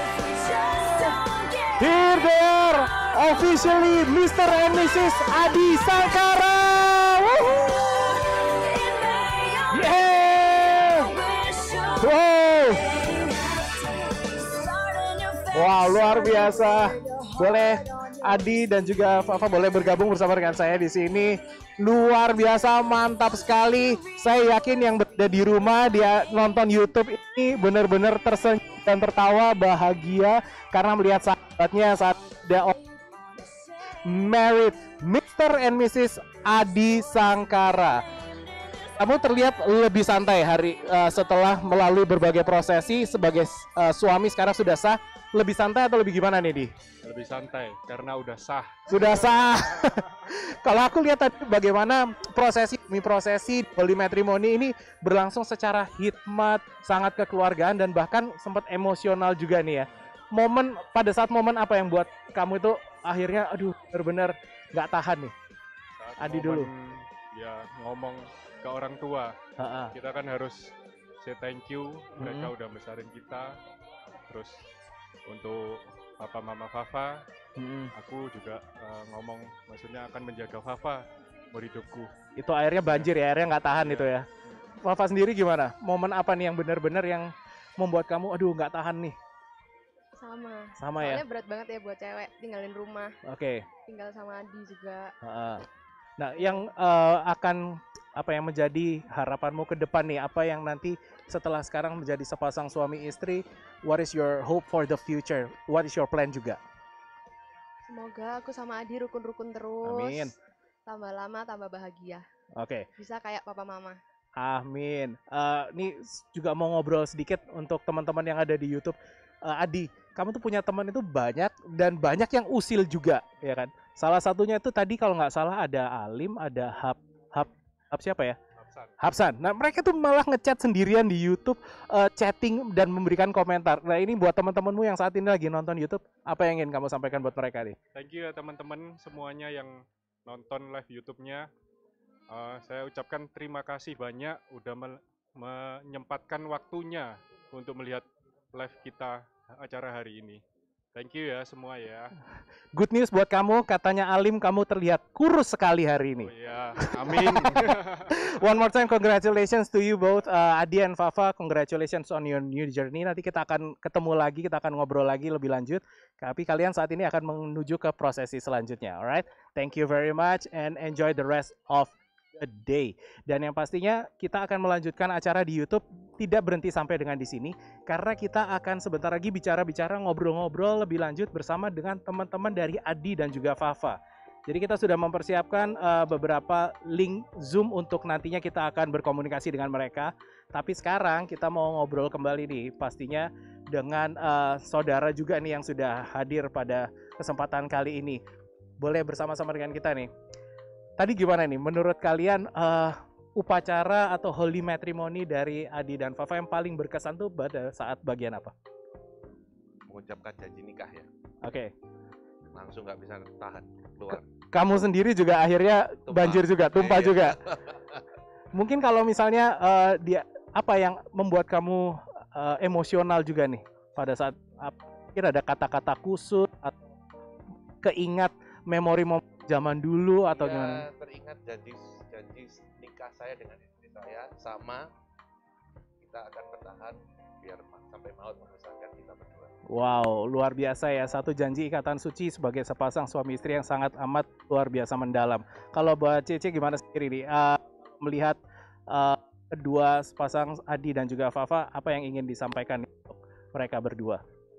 Speaker 1: Here they are, officially Mister and Missus Adi Sangkara! Woohoo! Yeah! Wow! Wow, luar biasa. Boleh Adi dan juga Fafa boleh bergabung bersama dengan saya di sini. Luar biasa, mantap sekali. Saya yakin yang berada di rumah dia nonton YouTube ini benar-benar tersenyum dan tertawa bahagia karena melihat sahabatnya saat dia married, Mister and Missus Adi Sangkara. Kamu terlihat lebih santai hari uh, setelah melalui berbagai prosesi sebagai uh, suami sekarang sudah sah. Lebih santai atau lebih gimana nih, Di?
Speaker 4: Lebih santai karena udah sah.
Speaker 1: Sudah sah. Kalau aku lihat tadi bagaimana prosesi demi prosesi holy matrimony ini berlangsung secara hikmat, sangat kekeluargaan dan bahkan sempat emosional juga nih ya. Momen pada saat momen apa yang buat kamu itu akhirnya aduh benar-benar nggak tahan nih.
Speaker 4: Saat
Speaker 1: Adi
Speaker 4: momen,
Speaker 1: dulu.
Speaker 4: Ya ngomong ke orang tua.
Speaker 1: Ha-ha.
Speaker 4: Kita kan harus say thank you, mereka
Speaker 1: Mhm.
Speaker 4: udah besarin kita. Terus untuk Papa Mama Fafa,
Speaker 1: Mhm.
Speaker 4: aku juga uh, ngomong maksudnya akan menjaga Fafa umur hidupku.
Speaker 1: Itu airnya banjir ya, airnya nggak tahan itu ya. Fafa sendiri gimana? Momen apa nih yang benar-benar yang membuat kamu aduh nggak tahan nih?
Speaker 5: Sama.
Speaker 1: Sama ya?
Speaker 5: Soalnya berat banget ya buat cewek tinggalin rumah,
Speaker 1: Oke.
Speaker 5: tinggal sama Adi juga.
Speaker 1: Ha-ha. Nah, yang eh, akan apa yang menjadi harapanmu ke depan nih? Apa yang nanti setelah sekarang menjadi sepasang suami istri, what is your hope for the future? What is your plan juga?
Speaker 5: Semoga aku sama Adi rukun-rukun terus.
Speaker 1: Amin.
Speaker 5: Tambah lama tambah bahagia.
Speaker 1: Oke,
Speaker 5: Bisa kayak papa mama.
Speaker 1: amin. Eh, ini s- juga mau ngobrol sedikit untuk teman-teman yang ada di YouTube. Eh, Adi, kamu tuh punya teman itu banyak dan banyak yang usil juga, ya kan? Salah satunya itu tadi kalau nggak salah ada Alim, ada Hap, Hap, Hap siapa ya?
Speaker 4: Hapsan.
Speaker 1: Hapsan. Nah, mereka tuh malah ngechat sendirian di YouTube, eh, chatting dan memberikan komentar. Nah, ini buat teman-temanmu yang saat ini lagi nonton YouTube, apa yang ingin kamu sampaikan buat mereka nih?
Speaker 4: Thank you ya teman-teman semuanya yang nonton live YouTube-nya. Uh, saya ucapkan terima kasih banyak udah mel- menyempatkan waktunya untuk melihat live kita acara hari ini. Thank you ya semua ya.
Speaker 1: Good news buat kamu, katanya Alim kamu terlihat kurus sekali hari ini.
Speaker 4: Oh ya, amin.
Speaker 1: One more time, congratulations to you both, uh, Adi and Fafa. Congratulations on your new journey. Nanti kita akan ketemu lagi, kita akan ngobrol lagi lebih lanjut. Tapi kalian saat ini akan menuju ke prosesi selanjutnya. Alright, thank you very much and enjoy the rest of the day. Dan yang pastinya kita akan melanjutkan acara di YouTube tidak berhenti sampai dengan di sini karena kita akan sebentar lagi bicara-bicara ngobrol-ngobrol lebih lanjut bersama dengan teman-teman dari Adi dan juga Fafa. Jadi kita sudah mempersiapkan uh, beberapa link Zoom untuk nantinya kita akan berkomunikasi dengan mereka. Tapi sekarang kita mau ngobrol kembali nih pastinya dengan uh, saudara juga nih yang sudah hadir pada kesempatan kali ini. Boleh bersama-sama dengan kita nih. Tadi gimana nih menurut kalian uh, upacara atau holy matrimony dari Adi dan Fafa yang paling berkesan tuh pada saat bagian apa?
Speaker 10: Mengucapkan janji nikah ya.
Speaker 1: Oke. Okay.
Speaker 10: Langsung nggak bisa tahan keluar.
Speaker 1: Kamu sendiri juga akhirnya tumpah. Banjir juga, tumpah iya. juga. Mungkin kalau misalnya uh, dia apa yang membuat kamu uh, emosional juga nih pada saat mungkin ada kata-kata kusut atau keingat memori zaman dulu atau
Speaker 10: ya,
Speaker 1: gimana?
Speaker 10: Teringat janji janji nikah saya dengan istri saya sama kita akan bertahan biar sampai maut memisahkan kita berdua.
Speaker 1: Wow, luar biasa ya. Satu janji ikatan suci sebagai sepasang suami istri yang sangat amat luar biasa mendalam. Kalau buat Cece gimana sendiri nih? Uh, melihat uh, kedua sepasang Adi dan juga Fafa, apa yang ingin disampaikan untuk mereka berdua?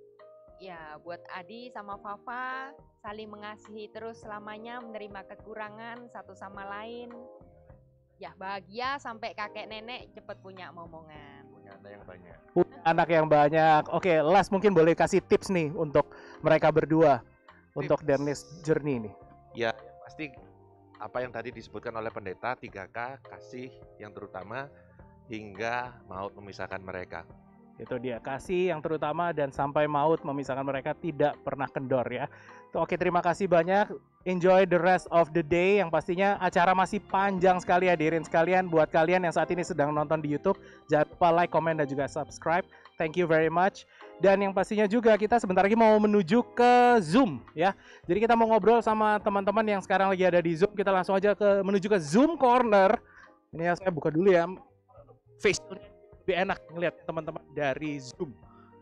Speaker 11: Ya, buat Adi sama Fafa, saling mengasihi terus selamanya, menerima kekurangan satu sama lain. Ya, bahagia sampai kakek nenek cepat punya momongan.
Speaker 10: Punya anak yang banyak.
Speaker 1: Punya anak yang banyak. Oke, Las mungkin boleh kasih tips nih untuk mereka berdua tips. Untuk their next journey nih.
Speaker 10: Ya, pasti apa yang tadi disebutkan oleh pendeta tiga K, kasih yang terutama hingga maut memisahkan mereka.
Speaker 1: Itu dia, kasih yang terutama dan sampai maut memisahkan mereka tidak pernah kendor ya. Oke, terima kasih banyak. Enjoy the rest of the day. Yang pastinya acara masih panjang sekali hadirin sekalian. Buat kalian yang saat ini sedang nonton di YouTube, jangan lupa like, comment, dan juga subscribe. Thank you very much. Dan yang pastinya juga kita sebentar lagi mau menuju ke Zoom ya. Jadi kita mau ngobrol sama teman-teman yang sekarang lagi ada di Zoom. Kita langsung aja ke menuju ke Zoom Corner. Ini ya, saya buka dulu ya. Face lebih enak ngeliat teman-teman dari Zoom.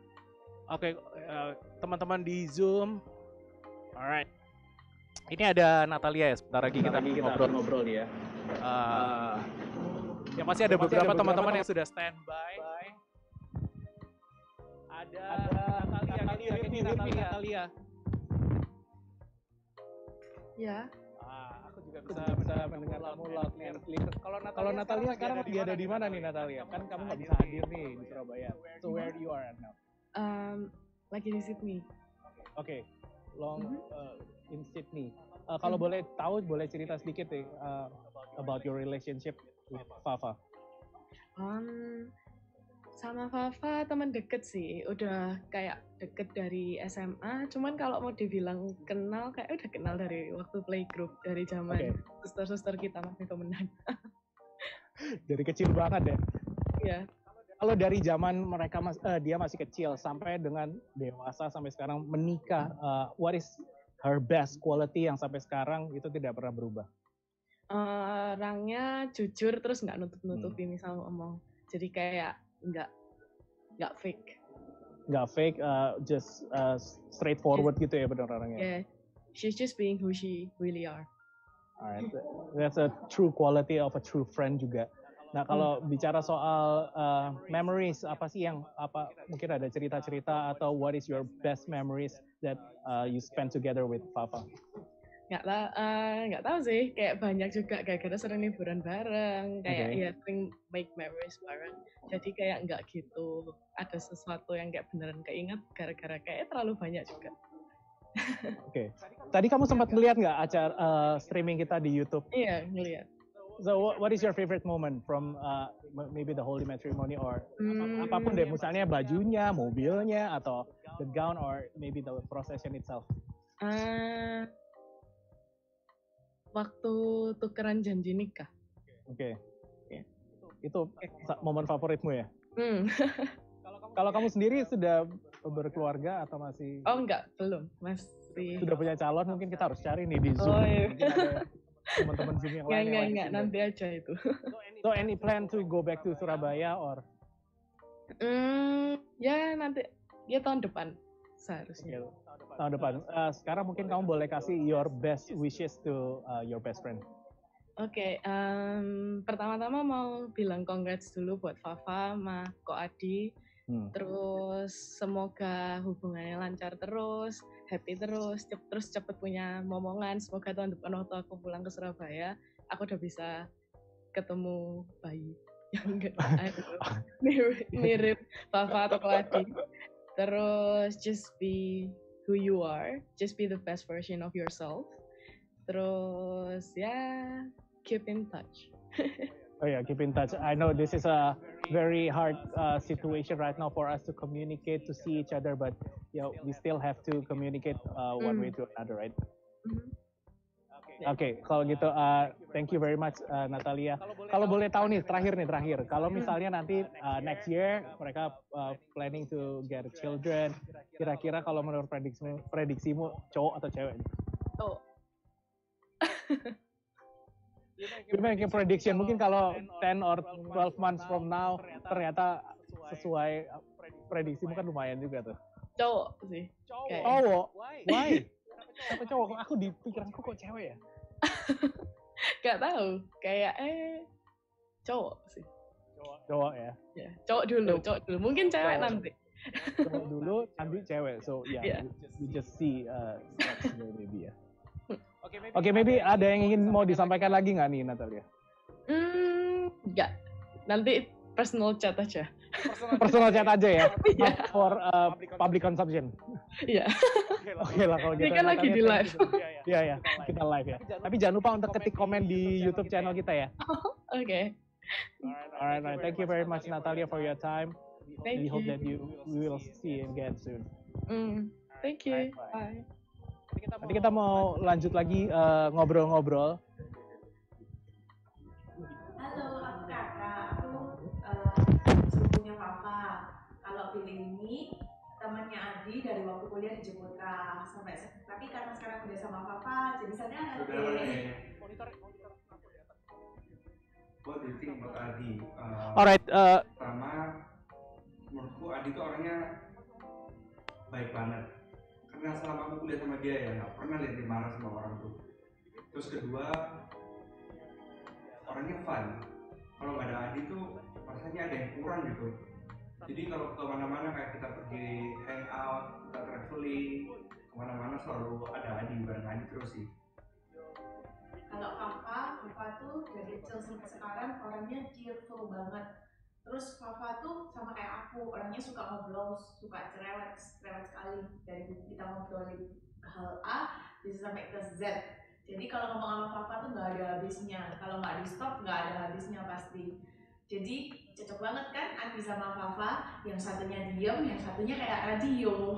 Speaker 1: Oke, uh, teman-teman di Zoom. Alright. Ini ada Natalia ya, sebentar lagi kita ngobrol-ngobrol ya. Uh, ya masih ada beberapa teman-teman yang sudah standby. Ada, ada Natalia, Natalia, Natalia, Natalia.
Speaker 12: Ya.
Speaker 1: Ah, aku juga bisa bisa mendengar kamu loud and clear. Kalau Natalia, kalau Natalia sekarang lagi ada di mana nih Natalia? Kan kamu nggak bisa hadir nih di Surabaya. So where you are now?
Speaker 12: Um, lagi di Sydney.
Speaker 1: Oke, okay. long uh, in Sydney. Uh, kalau mm-hmm. boleh tahu, boleh cerita sedikit deh uh, about your relationship with Fafa.
Speaker 12: Um, sama Fafa teman deket sih, udah kayak deket dari S M A. Cuman kalau mau dibilang kenal, kayak udah kenal dari waktu playgroup, dari zaman okay. suster-suster kita masih temenan.
Speaker 1: Dari kecil banget ya?
Speaker 12: Iya.
Speaker 1: Kalau dari zaman mereka mas, uh, dia masih kecil sampai dengan dewasa sampai sekarang menikah, uh, what is her best quality yang sampai sekarang itu tidak pernah berubah?
Speaker 12: Uh, orangnya jujur terus nggak nutup-nutupi hmm. misal ngomong. Jadi kayak nggak nggak fake.
Speaker 1: Nggak fake, uh, just uh, straightforward yeah. gitu ya benar orangnya.
Speaker 12: Yeah, she's just being who she really are.
Speaker 1: Alright, that's a true quality of a true friend juga. Nah kalau hmm. bicara soal uh, memories, apa sih yang apa mungkin ada cerita-cerita atau what is your best memories that uh, you spend together with Fafa?
Speaker 12: Nggak lah, uh, nggak tahu sih, kayak banyak juga gara-gara sering liburan bareng, kayak okay. ya sering make memories bareng. Jadi kayak nggak gitu ada sesuatu yang kayak beneran keinget gara-gara kayak terlalu banyak juga.
Speaker 1: Oke, okay. Tadi kamu sempat ngeliat nggak acara uh, streaming kita di YouTube?
Speaker 12: Iya, ngeliat.
Speaker 1: So what, what is your favorite moment from uh, maybe the holy matrimony or hmm. apapun deh, misalnya bajunya, mobilnya, atau the gown or maybe the procession itself?
Speaker 12: Uh, waktu tukeran janji nikah.
Speaker 1: Oke.
Speaker 12: Okay. Yeah.
Speaker 1: Itu momen favoritmu ya?
Speaker 12: Hmm.
Speaker 1: Kalau kamu sendiri sudah berkeluarga atau masih?
Speaker 12: Oh enggak, belum, masih.
Speaker 1: Sudah punya calon, mungkin kita harus cari nih di Zoom.
Speaker 12: Oh, iya.
Speaker 1: Teman-teman Zoom yang lain.
Speaker 12: Enggak, enggak, nanti aja itu.
Speaker 1: So any plan to go back to Surabaya or?
Speaker 12: Hmm, ya nanti, ya tahun depan seharusnya.
Speaker 1: Tahun depan. Uh, sekarang mungkin kamu boleh kasih your best wishes to uh, your best friend.
Speaker 12: Oke, em, pertama-tama mau bilang congrats dulu buat Fafa sama Ko Adi.
Speaker 1: Hmm.
Speaker 12: Terus semoga hubungannya lancar terus, happy terus, cep- terus cepet punya momongan. Semoga tahun depan waktu aku pulang ke Surabaya, aku udah bisa ketemu bayi yang enggak mirip, mirip Fafa atau Ko Adi. Terus just be who you are, just be the best version of yourself. Terus ya keep in touch.
Speaker 1: Oh yeah, keep in touch. I know this is a very hard uh, situation right now for us to communicate, to see each other, but you know, we still have to communicate uh, one way to another, right? Oke, okay, kalau gitu, uh, thank you very much uh, Natalia. Kalau boleh tahu nih, terakhir nih, terakhir. Kalau misalnya nanti uh, next year mereka uh, planning to get children, kira-kira kalau menurut prediksimu, prediksimu cowok atau cewek?
Speaker 12: Oh.
Speaker 1: You make a prediction, mungkin kalau ten or twelve months from now ternyata sesuai prediksimu kan lumayan juga tuh.
Speaker 12: Cowok sih. Kayak.
Speaker 1: Cowok? Why? Kenapa cowok? Aku di pikiranku kok cewek ya?
Speaker 12: Gak tahu, kayak eh cowok sih.
Speaker 1: Cowok ya?
Speaker 12: Ya, cowok dulu, cowok dulu. Mungkin cewek
Speaker 1: Cowok.
Speaker 12: nanti.
Speaker 1: Cowok dulu, nanti cewek. So yeah,
Speaker 12: Yeah.
Speaker 1: we just see uh, maybe ya. Oke, okay, maybe ada yang ingin mau disampaikan lagi nggak nih Natalia?
Speaker 12: Hmm, enggak. Nanti personal chat aja.
Speaker 1: Personal chat aja ya,
Speaker 12: Iya.
Speaker 1: not for uh, public consumption.
Speaker 12: Iya.
Speaker 1: Oke lah kalau gitu.
Speaker 12: Ini kan lagi di live.
Speaker 1: Iya ya, kita live ya. Tapi jangan lupa untuk ketik komen di YouTube channel kita ya.
Speaker 12: Oke.
Speaker 1: Alright, alright. Thank you very much Natalia for your time.
Speaker 12: Thank
Speaker 1: We hope
Speaker 12: you.
Speaker 1: that you we will see you again soon.
Speaker 12: Mm, thank you. Bye.
Speaker 1: Nanti kita mau lanjut lagi uh, ngobrol-ngobrol.
Speaker 13: Halo, aku kakak. Aku uh, sepupunya Fafa. Kalau pilih ini temannya Adi dari waktu kuliah di Jogja sampai se- tapi karena sekarang udah sama Fafa jadi saudara deh.
Speaker 14: What do you think about Adi? Uh,
Speaker 1: Alright, uh,
Speaker 14: pertama, menurutku Adi itu orangnya baik banget. Karena selama aku kuliah sama dia ya nggak pernah lihat dia marah sama orang tuh. Terus kedua, orangnya fun. Kalau nggak ada Adi tuh rasanya ada yang kurang gitu. Jadi kalau kemana-mana kayak kita pergi hangout, kita traveling, kemana-mana selalu ada Adi, bareng Adi terus sih.
Speaker 13: Kalau Fafa, Fafa tuh dari kecil sampai sekarang orangnya cheerful banget. Terus Fafa tuh sama kayak aku, orangnya suka ngobrol, suka cerewet, cerewet sekali. Dari kita ngobrolin hal A bisa sampai ke Z. Jadi kalau ngomong sama Fafa tuh nggak ada habisnya. Kalau nggak di stop nggak ada habisnya pasti. Jadi cocok banget kan Adi sama Fafa. Yang satunya diem, yang satunya kayak radio.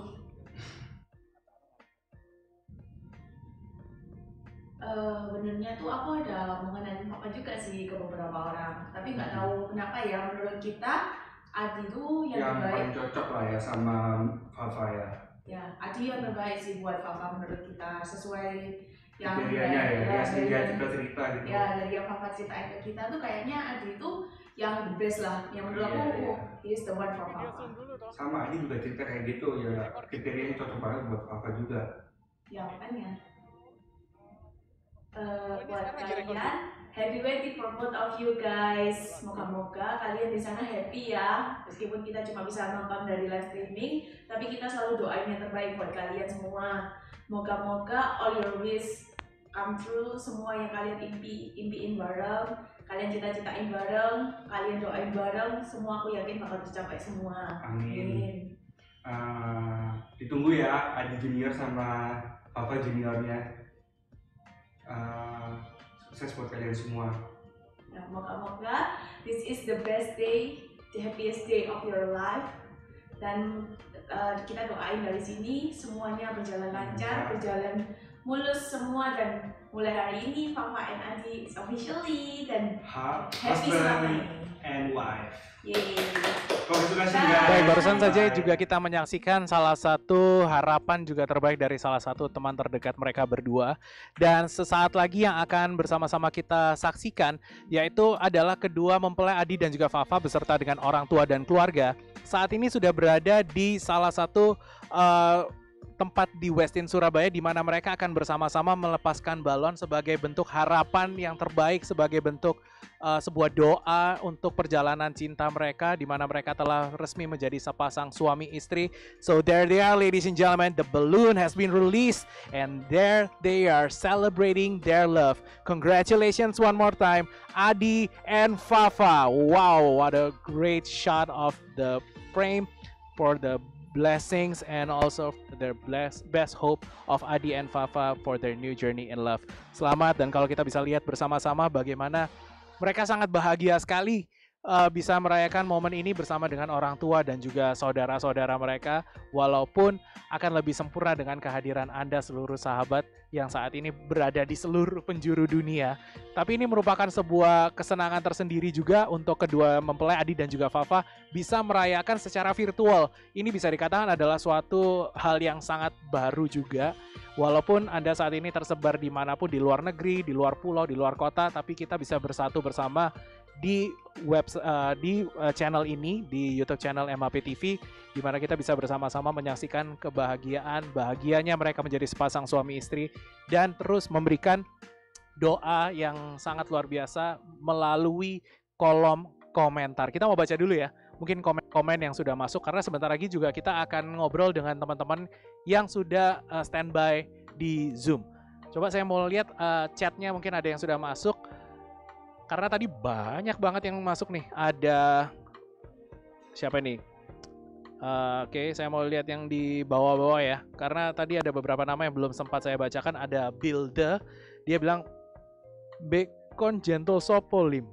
Speaker 13: Uh, benernya tuh aku ada mengenalin Papa juga sih ke beberapa orang, tapi nggak tahu kenapa ya menurut kita Adi tuh yang,
Speaker 14: Yang
Speaker 13: terbaik.
Speaker 14: paling cocok lah ya sama Fafa ya.
Speaker 13: Ya, Adi yang terbaik sih buat Fafa menurut kita sesuai yang
Speaker 14: Kriterianya ya, ya,
Speaker 13: dari,
Speaker 14: dia juga cerita gitu.
Speaker 13: ya dari yang Fafa ceritain ke kita tuh kayaknya Adi tuh yang the best lah, yang menurut
Speaker 14: Iya,
Speaker 13: aku
Speaker 14: iya.
Speaker 13: he is the one for Fafa.
Speaker 14: Sama Adi juga cerita kayak gitu ya, kriterianya cocok banget buat Fafa juga.
Speaker 13: Ya makanya. Uh, buat kalian, happy wedding for both of you guys. Moga-moga kalian di sana happy ya. Meskipun kita cuma bisa nonton dari live streaming, tapi kita selalu doain yang terbaik buat kalian semua. Moga-moga all your wish come true. Semua yang kalian impi, impiin bareng, kalian cita-citain bareng, kalian doain bareng. Semua aku yakin bakal tercapai semua.
Speaker 14: Amin. Uh, ditunggu ya Adi Junior sama Fafa Juniornya. Uh, sukses buat kalian semua.
Speaker 13: Nah, moga-moga this is the best day, the happiest day of your life. Dan uh, kita doain dari sini semuanya berjalan lancar, berjalan mulus semua, dan mulai hari ini Fafa and Adi is officially dan
Speaker 14: Ha-
Speaker 13: happy selamanya.
Speaker 14: husband and wife.
Speaker 13: Yeay.
Speaker 14: Congratulations guys.
Speaker 1: Baik, barusan saja juga kita menyaksikan salah satu harapan juga terbaik dari salah satu teman terdekat mereka berdua. Dan sesaat lagi yang akan bersama-sama kita saksikan yaitu adalah kedua mempelai Adi dan juga Fafa beserta dengan orang tua dan keluarga. Saat ini sudah berada di salah satu uh, tempat di Westin Surabaya di mana mereka akan bersama-sama melepaskan balon sebagai bentuk harapan yang terbaik, sebagai bentuk uh, sebuah doa untuk perjalanan cinta mereka di mana mereka telah resmi menjadi sepasang suami istri. So there they are, ladies and gentlemen, the balloon has been released and there they are celebrating their love. Congratulations one more time, Adi and Fafa. Wow, what a great shot of the frame for the blessings and also their bless, best hope of Adi and Fafa for their new journey in love. Selamat, dan kalau kita bisa lihat bersama-sama bagaimana mereka sangat bahagia sekali uh, bisa merayakan momen ini bersama dengan orang tua dan juga saudara-saudara mereka, walaupun akan lebih sempurna dengan kehadiran Anda seluruh sahabat yang saat ini berada di seluruh penjuru dunia. Tapi ini merupakan sebuah kesenangan tersendiri juga untuk kedua mempelai Adi dan juga Fafa bisa merayakan secara virtual. Ini bisa dikatakan adalah suatu hal yang sangat baru juga. Walaupun Anda saat ini tersebar dimanapun, di luar negeri, di luar pulau, di luar kota, tapi kita bisa bersatu bersama di web uh, di uh, channel ini, di YouTube channel M H P T V, di mana kita bisa bersama-sama menyaksikan kebahagiaan bahagianya mereka menjadi sepasang suami istri dan terus memberikan doa yang sangat luar biasa melalui kolom komentar. Kita mau baca dulu ya, mungkin komen-komen yang sudah masuk, karena sebentar lagi juga kita akan ngobrol dengan teman-teman yang sudah uh, standby di Zoom. Coba saya mau lihat uh, chatnya, mungkin ada yang sudah masuk. Karena tadi banyak banget yang masuk nih. Ada siapa nih? Uh, Oke, okay, saya mau lihat yang di bawah-bawah ya. Karena tadi ada beberapa nama yang belum sempat saya bacakan. Ada Bilda, dia bilang Bekon Gentle Sopolim.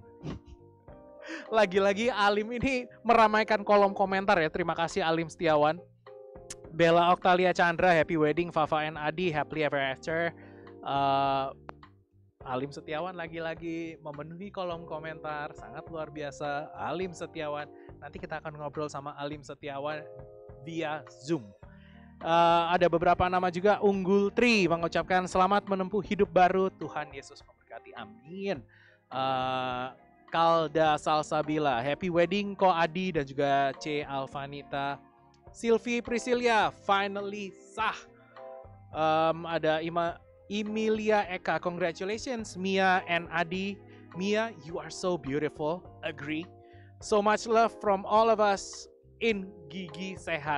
Speaker 1: Lagi-lagi Alim ini meramaikan kolom komentar ya. Terima kasih Alim Setiawan. Bella Octalia Chandra, happy wedding Fafa and Adi, happily ever after. Uh, Alim Setiawan lagi-lagi memenuhi kolom komentar, sangat luar biasa. Alim Setiawan, nanti kita akan ngobrol sama Alim Setiawan via Zoom. Uh, ada beberapa nama juga. Unggul Tri mengucapkan selamat menempuh hidup baru, Tuhan Yesus memberkati, amin. Uh, Kalda Salsabila, happy wedding Ko Adi dan juga C Alvanita. Sylvie Priscilia, finally sah. Um, ada Ima Emilia Eka, congratulations Mia and Adi. Mia, you are so beautiful. Agree. So much love from all of us in Gigi Sehat.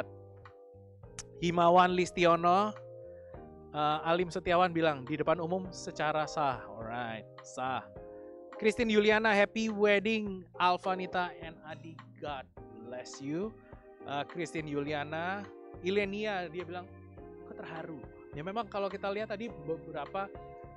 Speaker 1: Himawan Listiono, uh, Alim Setiawan bilang di depan umum secara sah. Alright, sah. Christine Yuliana, happy wedding Alvanita and Adi. God bless you. Uh, Christine Yuliana, Ilenia, dia bilang kok terharu. Ya memang kalau kita lihat tadi beberapa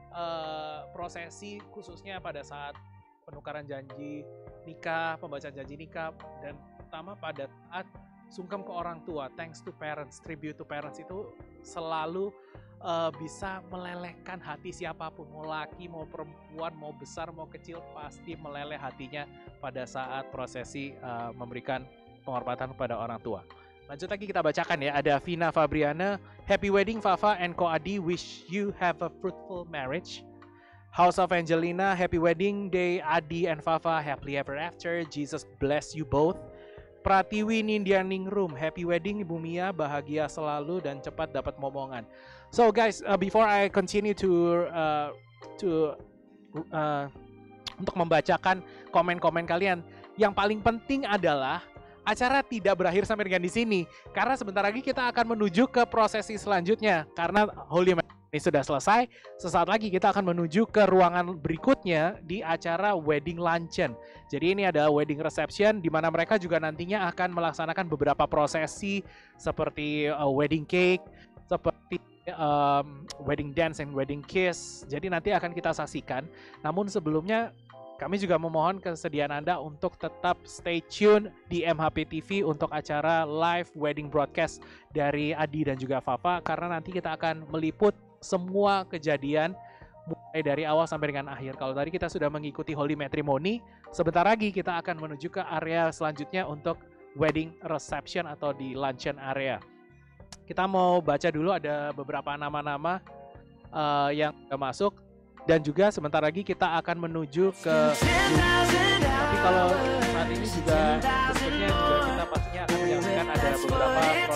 Speaker 1: uh, prosesi khususnya pada saat penukaran janji nikah, pembacaan janji nikah, dan terutama pada saat sungkem ke orang tua, thanks to parents, tribute to parents itu selalu uh, bisa melelehkan hati siapapun, mau laki, mau perempuan, mau besar, mau kecil, pasti meleleh hatinya pada saat prosesi uh, memberikan penghormatan kepada orang tua. Lanjut lagi kita bacakan ya, ada Vina Fabriana, happy wedding Fafa and Ko Adi, wish you have a fruitful marriage. House of Angelina, happy wedding day Adi and Fafa, happily ever after, Jesus bless you both. Pratiwi Nindyaningrum, happy wedding Ibu Mia, bahagia selalu dan cepat dapat momongan. So guys, uh, before I continue to uh, to uh, untuk membacakan komen-komen kalian, yang paling penting adalah acara tidak berakhir sampai dengan di sini, karena sebentar lagi kita akan menuju ke prosesi selanjutnya. Karena Holy Matrimony ini sudah selesai, sesaat lagi kita akan menuju ke ruangan berikutnya di acara wedding luncheon. Jadi ini adalah wedding reception di mana mereka juga nantinya akan melaksanakan beberapa prosesi seperti uh, wedding cake, seperti um, wedding dance and wedding kiss. Jadi nanti akan kita saksikan. Namun sebelumnya kami juga memohon kesediaan Anda untuk tetap stay tune di M H P T V untuk acara live wedding broadcast dari Adi dan juga Fafa, karena nanti kita akan meliput semua kejadian mulai dari awal sampai dengan akhir. Kalau tadi kita sudah mengikuti Holy Matrimony, sebentar lagi kita akan menuju ke area selanjutnya untuk wedding reception atau di luncheon area. Kita mau baca dulu, ada beberapa nama-nama uh, yang sudah masuk. Dan juga sebentar lagi kita akan menuju ke Zoom. Tapi kalau saat ini juga berikutnya juga kita pastinya akan menyaksikan ada beberapa prosesi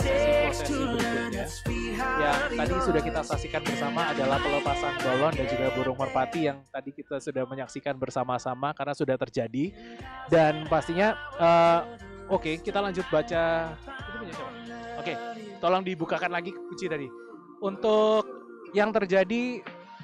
Speaker 1: prosesi berikutnya. Yang tadi sudah kita saksikan bersama adalah pelepasan balon dan juga burung merpati yang tadi kita sudah menyaksikan bersama-sama karena sudah terjadi. Dan pastinya, uh, oke okay, kita lanjut baca. Itu punya siapa? Oke, okay, tolong dibukakan lagi kunci tadi. Untuk yang terjadi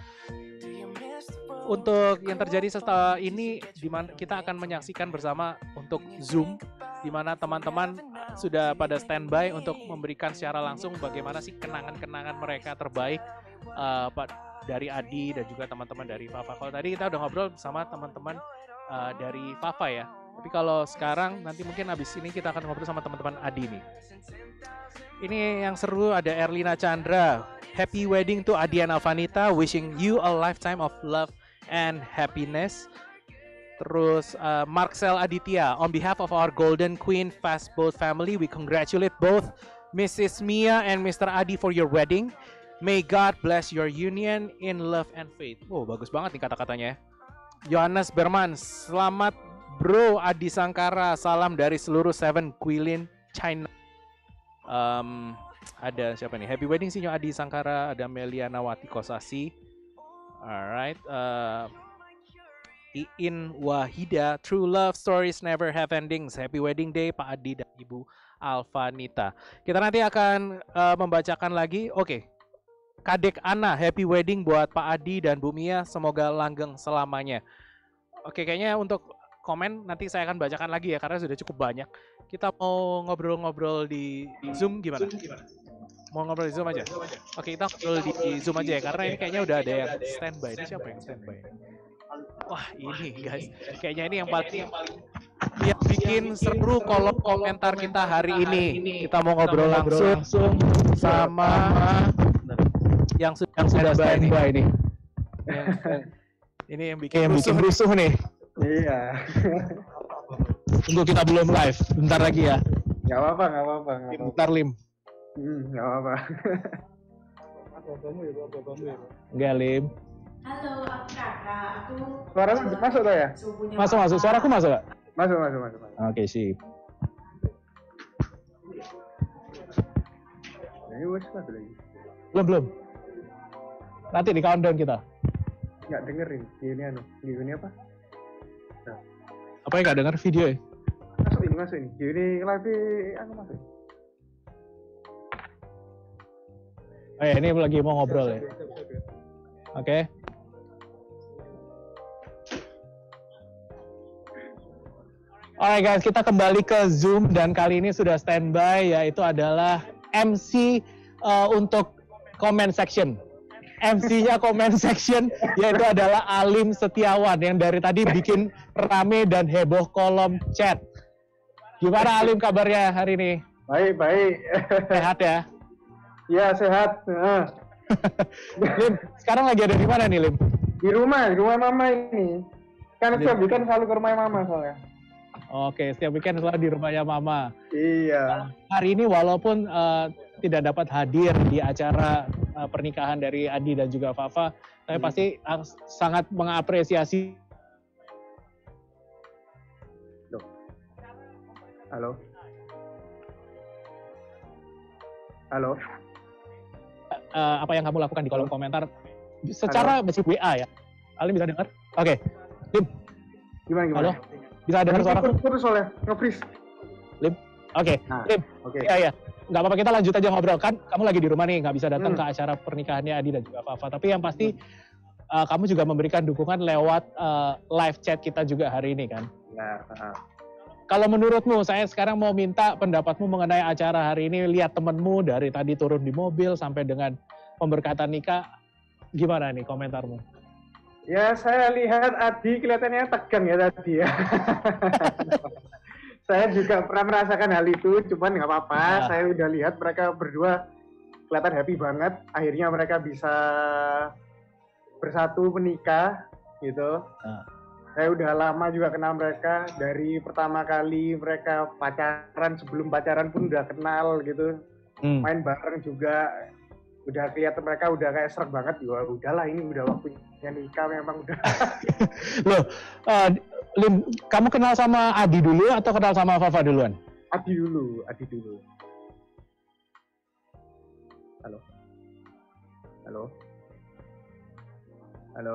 Speaker 1: Untuk yang terjadi setelah ini, di mana kita akan menyaksikan bersama untuk Zoom, di mana teman-teman sudah pada standby untuk memberikan secara langsung bagaimana sih kenangan-kenangan mereka terbaik uh, dari Adi dan juga teman-teman dari Fafa. Kalau tadi kita udah ngobrol sama teman-teman uh, dari Fafa ya, tapi kalau sekarang nanti mungkin habis ini kita akan ngobrol sama teman-teman Adi nih. Ini yang seru, ada Erlina Chandra. Happy wedding to Adi and Alvanita, wishing you a lifetime of love and happiness. Terus uh, Marcel Aditya, on behalf of our Golden Queen Fast Boat family, we congratulate both Missus Mia and Mister Adi for your wedding. May God bless your union in love and faith. Oh, bagus banget nih kata-katanya. Johannes Berman, selamat bro Adi Sangkara, salam dari seluruh Seven Quilin China. Um, ada siapa nih? Happy wedding Sinyo Adi Sangkara, ada Meliana Wati Kosasi. Alright, uh, Iin Wahida, true love stories never have endings. Happy wedding day Pak Adi dan Ibu Alvanita. Kita nanti akan uh, membacakan lagi. Oke, okay. Kadek Ana, happy wedding buat Pak Adi dan Bu Mia. Semoga langgeng selamanya. Oke, okay, kayaknya untuk komen nanti saya akan bacakan lagi ya karena sudah cukup banyak. Kita mau ngobrol-ngobrol di, di Zoom gimana? Zoom gimana? Mau ngobrol di Zoom aja? Oke, kita ngobrol di Zoom aja ya, karena ini kayaknya udah ada yang standby. Ini siapa yang standby? Wah, ini guys. Kayaknya ini yang paling yang bikin seru kolom komentar kita hari ini. Kita mau ngobrol langsung sama yang yang sudah standby ini. Ini yang bikin rusuh nih.
Speaker 15: Iya.
Speaker 1: Tunggu, kita belum live. Bentar lagi ya.
Speaker 15: Gak apa-apa, gak apa-apa.
Speaker 1: Bentar, Lim.
Speaker 15: Hmm, gak apa-apa.
Speaker 1: Enggak, Lim.
Speaker 13: Halo, aku kakak. Aku
Speaker 15: Suara masuk tuh ya?
Speaker 1: Masuk, masuk. Suaraku masuk gak?
Speaker 15: Masuk, masuk, masuk. masuk.
Speaker 1: Oke, sip.
Speaker 15: Ini wes masuk lagi.
Speaker 1: Belum, belum. Nanti di countdown kita.
Speaker 15: Nggak dengerin. Ini anu, ini apa? Nah.
Speaker 1: Apa yang nggak denger video ya?
Speaker 15: Masuk ini, masuk ini. Ini live anu masuk.
Speaker 1: Oh ya, ini lagi mau ngobrol ya. Oke. Okay. Alright guys, kita kembali ke Zoom dan kali ini sudah standby yaitu adalah M C uh, untuk comment section. M C-nya comment section yaitu adalah Alim Setiawan yang dari tadi bikin rame dan heboh kolom chat. Gimana Alim kabarnya hari ini?
Speaker 15: Baik, baik.
Speaker 1: Sehat ya?
Speaker 15: Iya, sehat. Uh.
Speaker 1: Lim, sekarang lagi ada di mana nih, Lim?
Speaker 15: Di rumah, di rumah mama ini. Kan setiap weekend selalu ke rumah mama soalnya.
Speaker 1: Oke, setiap weekend selalu di rumahnya mama.
Speaker 15: Iya.
Speaker 1: Hari ini walaupun uh, tidak dapat hadir di acara uh, pernikahan dari Adi dan juga Fafa, tapi hmm. pasti uh, sangat mengapresiasi.
Speaker 15: Loh. Halo. Halo.
Speaker 1: Uh, apa yang kamu lakukan di kolom komentar secara basic W A ya. Alim bisa dengar? Oke. Okay. Lim.
Speaker 15: Gimana gimana?
Speaker 1: Halo. Bisa dengar suara aku?
Speaker 15: Putus soalnya, nge-freeze.
Speaker 1: Lim. Oke. Okay.
Speaker 15: Nah,
Speaker 1: Lim.
Speaker 15: Oke. Okay.
Speaker 1: Iya iya. Enggak apa-apa, kita lanjut aja ngobrol kan. Kamu lagi di rumah nih, nggak bisa datang
Speaker 15: hmm.
Speaker 1: ke acara pernikahannya Adi dan juga Fafa. Tapi yang pasti hmm. uh, kamu juga memberikan dukungan lewat uh, live chat kita juga hari ini kan.
Speaker 15: Ya. Uh.
Speaker 1: Kalau menurutmu, saya sekarang mau minta pendapatmu mengenai acara hari ini. Lihat temenmu dari tadi turun di mobil sampai dengan pemberkatan nikah. Gimana nih komentarmu?
Speaker 15: Ya, saya lihat Adi kelihatannya tegang ya tadi ya. Saya juga pernah merasakan hal itu, cuman nggak apa-apa. Nah. Saya udah lihat mereka berdua kelihatan happy banget. Akhirnya mereka bisa bersatu menikah gitu. Nah. Saya udah lama juga kenal mereka, dari pertama kali mereka pacaran, sebelum pacaran pun udah kenal gitu, hmm. main bareng juga, udah kelihatan mereka udah kayak serak banget, ya udahlah ini udah waktunya nikah memang udah.
Speaker 1: Loh, uh, Lim, kamu kenal sama Adi dulu atau kenal sama Fafa duluan?
Speaker 15: Adi dulu, Adi dulu. Halo. Halo. Halo.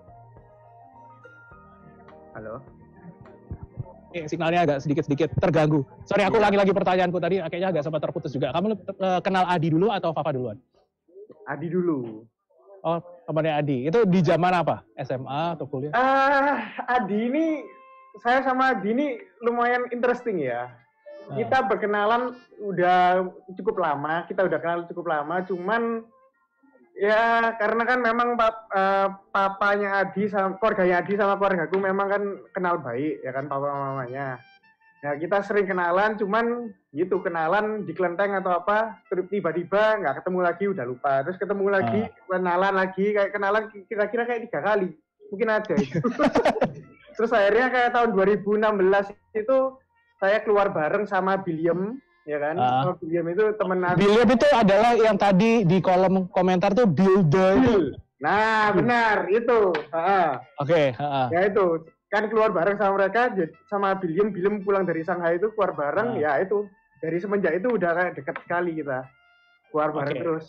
Speaker 15: Halo.
Speaker 16: Eh, sinyalnya agak sedikit-sedikit terganggu. Sorry, aku ulangi lagi pertanyaanku tadi, kayaknya agak sempat terputus juga. Kamu uh, kenal Adi dulu atau Fafa duluan?
Speaker 15: Adi dulu.
Speaker 16: Oh, temannya Adi. Itu di zaman apa? S M A atau kuliah?
Speaker 15: Ah, Adi ini, saya sama Adi ini lumayan interesting ya.
Speaker 16: Ah.
Speaker 15: Kita berkenalan udah cukup lama, kita udah kenal cukup lama, cuman ya karena kan memang pap, uh, papanya Adi sama keluarganya Adi sama keluargaku memang kan kenal baik ya kan papa mamanya. Ya kita sering kenalan, cuman gitu kenalan di kelenteng atau apa, terus tiba-tiba nggak ketemu lagi udah lupa, terus ketemu lagi
Speaker 16: Ah.
Speaker 15: kenalan lagi kayak kenalan kira-kira kayak tiga kali mungkin ada itu. Terus akhirnya kayak tahun dua ribu enam belas itu saya keluar bareng sama Billiam ya kan.
Speaker 16: Ah.
Speaker 15: Sama Billiam itu temen aku.
Speaker 16: Billiam itu adalah yang tadi di kolom komentar tuh Builder.
Speaker 15: Nah benar itu. Ah.
Speaker 16: Oke. ah.
Speaker 15: Ya itu kan keluar bareng sama mereka j- sama Billiam. Billiam pulang dari Shanghai itu keluar bareng.
Speaker 16: Ah.
Speaker 15: Ya itu dari semenjak itu udah kayak deket sekali kita keluar bareng
Speaker 16: Oke.
Speaker 15: terus.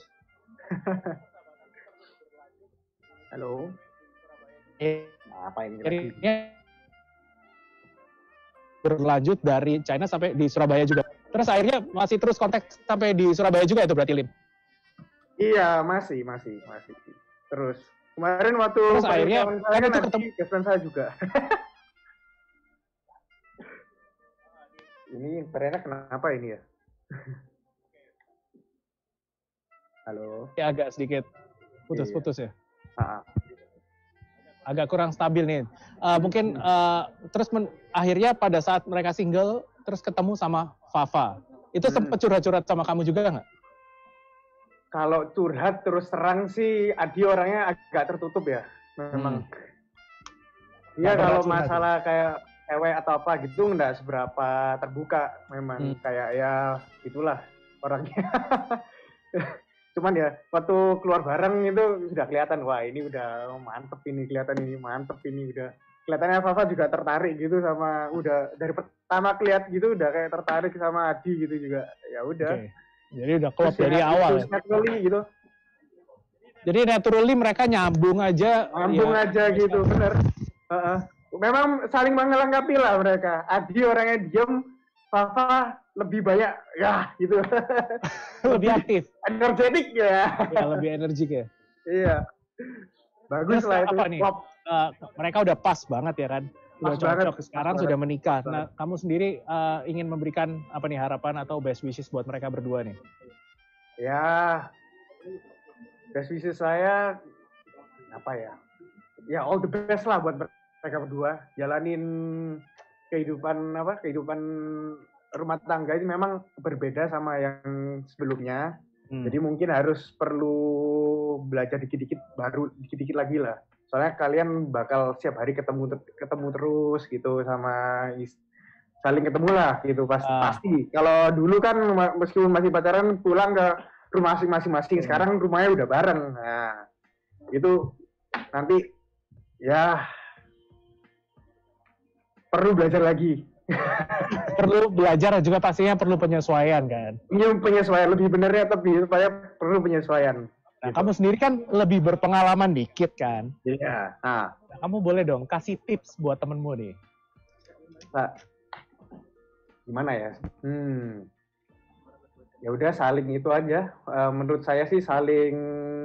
Speaker 15: Halo.
Speaker 16: Eh,
Speaker 15: Apa ini?
Speaker 16: akhirnya berlanjut dari China sampai di Surabaya juga. Terus akhirnya masih terus kontak sampai di Surabaya juga itu berarti, Lim?
Speaker 15: Iya masih masih masih terus kemarin waktu
Speaker 16: Terus akhirnya
Speaker 15: pernikahan saya
Speaker 16: kan
Speaker 15: kan
Speaker 16: itu
Speaker 15: ada
Speaker 16: ketemu.
Speaker 15: best friend saya juga. Ini internetnya kenapa ini ya? Halo.
Speaker 16: Ya, agak sedikit putus-putus ya.
Speaker 15: Ah.
Speaker 16: Agak kurang stabil nih. Eh, mungkin eh, terus men- akhirnya pada saat mereka single terus ketemu sama Fafa. Itu
Speaker 15: Hmm.
Speaker 16: sempet curhat-curhat sama kamu juga nggak?
Speaker 15: Kalau curhat terus terang sih Adi orangnya agak tertutup ya, memang. Iya
Speaker 16: Nggak
Speaker 15: kalau
Speaker 16: pernah curhat
Speaker 15: masalah kayak cewek atau apa gitu nggak seberapa terbuka, memang
Speaker 16: Hmm.
Speaker 15: kayak ya itulah orangnya. Cuman ya waktu keluar bareng itu sudah kelihatan wah ini udah mantep ini kelihatan ini mantep ini udah kelihatannya Fafa juga tertarik gitu sama udah dari pertama kelihat gitu udah kayak tertarik sama Adi gitu juga ya udah.
Speaker 16: Oke. Jadi udah klop
Speaker 15: Terus
Speaker 16: dari
Speaker 15: ya,
Speaker 16: awal.
Speaker 15: itu
Speaker 16: Ya.
Speaker 15: naturally gitu.
Speaker 16: Jadi naturally mereka nyambung aja.
Speaker 15: Nyambung
Speaker 16: ya,
Speaker 15: aja gitu, bener. Heeh. Memang saling melengkapi lah mereka. Adi orangnya diem, Fafa lebih banyak ya gitu.
Speaker 16: lebih aktif.
Speaker 15: Energetik ya.
Speaker 16: Ya, lebih energik ya.
Speaker 15: Iya. Bagus
Speaker 16: Terus
Speaker 15: lah itu.
Speaker 16: apa nih?
Speaker 15: Klop.
Speaker 16: Eh, mereka udah pas banget ya kan? Udah
Speaker 15: Pas banget,
Speaker 16: cocok. Sekarang
Speaker 15: pas
Speaker 16: sudah
Speaker 15: banget,
Speaker 16: menikah.
Speaker 15: pas
Speaker 16: Nah, kamu sendiri eh, ingin memberikan apa nih harapan atau best wishes buat mereka berdua nih?
Speaker 15: Ya. Best wishes saya apa ya? Ya all the best lah buat mereka berdua. Jalanin kehidupan apa? Kehidupan rumah tangga ini memang berbeda sama yang sebelumnya.
Speaker 16: Hmm.
Speaker 15: Jadi mungkin harus perlu belajar dikit-dikit baru dikit-dikit lagi lah. Soalnya kalian bakal setiap hari ketemu ketemu terus gitu sama is- saling ketemu lah gitu pas,
Speaker 16: Ah.
Speaker 15: pasti. Kalau dulu kan ma- meskipun masih pacaran pulang ke rumah masing-masing,
Speaker 16: Hmm.
Speaker 15: sekarang rumahnya udah bareng. Nah, itu nanti ya perlu belajar lagi.
Speaker 16: Perlu belajar dan juga pastinya perlu penyesuaian kan?
Speaker 15: Ini penyesuaian lebih benernya tapi supaya perlu penyesuaian.
Speaker 16: Nah, kamu sendiri kan lebih berpengalaman dikit kan?
Speaker 15: Iya. Nah,
Speaker 16: Nah, kamu boleh dong kasih tips buat temenmu nih.
Speaker 15: Pak, gimana ya? Hmm, ya udah saling itu aja. Eh, menurut saya sih saling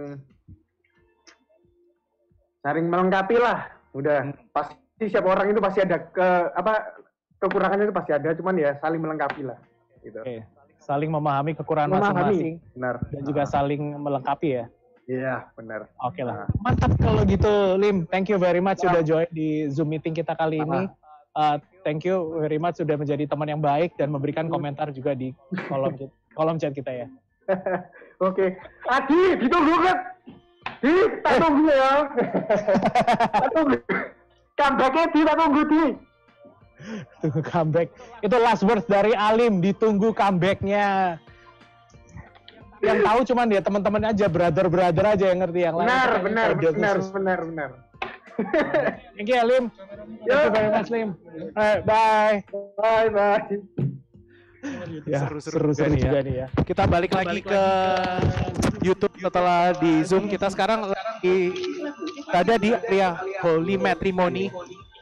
Speaker 15: saling melengkapi lah. Udah pasti setiap orang itu pasti ada ke apa kekurangannya itu pasti ada. Cuman ya saling melengkapi lah. Gitu.
Speaker 16: Oke. Saling memahami kekurangan
Speaker 15: Memahami,
Speaker 16: masing-masing
Speaker 15: benar.
Speaker 16: dan juga saling melengkapi ya.
Speaker 15: Iya, benar.
Speaker 16: Oke lah. Mantap kalau gitu, Lim. Thank you very much sudah join di Zoom meeting kita kali ini. Uh, thank you very much sudah menjadi teman yang baik dan memberikan komentar juga di kolom kolom chat kita ya.
Speaker 15: Oke. Adi, ditunggu kan? Di, tak tunggu ya. Tak tunggu. Comeback-nya di, tak tunggu di.
Speaker 16: Tunggu comeback. Itu last words dari Alim, ditunggu comeback-nya. Yang tahu cuman ya teman-teman aja, brother-brother aja yang ngerti yang lain.
Speaker 15: Benar,
Speaker 16: kita
Speaker 15: benar,
Speaker 16: kode
Speaker 15: benar,
Speaker 16: khusus.
Speaker 15: benar, benar.
Speaker 16: Thank you, Alim. Thank you very much, Lim. Alright, bye.
Speaker 15: Bye, bye.
Speaker 16: Ya,
Speaker 1: Seru-seru
Speaker 16: seru-seru
Speaker 1: juga,
Speaker 16: juga
Speaker 1: nih
Speaker 16: nih
Speaker 1: ya.
Speaker 16: ya.
Speaker 1: Kita balik
Speaker 16: Kita
Speaker 1: lagi
Speaker 16: balik
Speaker 1: ke YouTube setelah di Zoom. Kita sekarang lagi ada di area Holy Matrimony.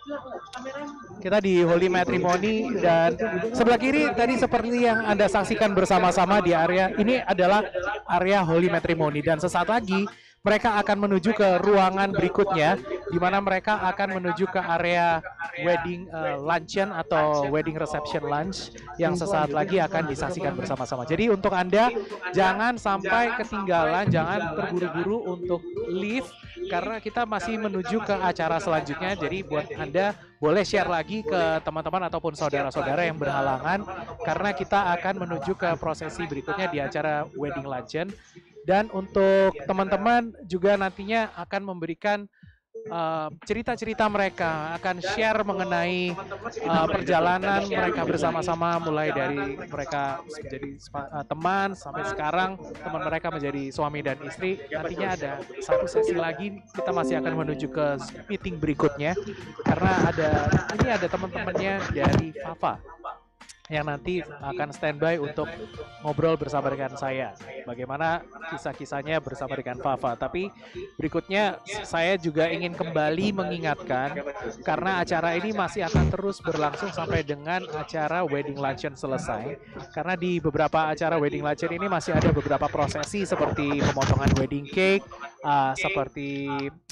Speaker 1: Kita di Holy Matrimony dan sebelah kiri tadi seperti yang Anda saksikan bersama-sama di area ini adalah area Holy Matrimony, dan sesaat lagi mereka akan menuju ke ruangan berikutnya di mana mereka akan menuju ke area wedding uh, luncheon atau wedding reception lunch yang sesaat lagi akan disaksikan bersama-sama. Jadi untuk Anda jangan sampai ketinggalan, jangan terburu-buru untuk leave karena kita masih menuju ke acara selanjutnya. Jadi buat Anda boleh share lagi ke teman-teman ataupun saudara-saudara yang berhalangan karena kita akan menuju ke prosesi berikutnya di acara wedding luncheon. Dan untuk teman-teman juga nantinya akan memberikan uh, cerita-cerita mereka, akan share mengenai uh, perjalanan mereka bersama-sama mulai dari mereka menjadi uh, teman sampai sekarang teman mereka menjadi suami dan istri. Nantinya ada satu sesi lagi kita masih akan menuju ke meeting berikutnya karena ada ini ada teman-temannya dari Fafa yang nanti akan standby untuk ngobrol bersama dengan saya. Bagaimana kisah-kisahnya bersama dengan Fafa. Tapi berikutnya saya juga ingin kembali mengingatkan karena acara ini masih akan terus berlangsung sampai dengan acara wedding luncheon selesai. Karena di beberapa acara wedding luncheon ini masih ada beberapa prosesi seperti pemotongan wedding cake, uh, seperti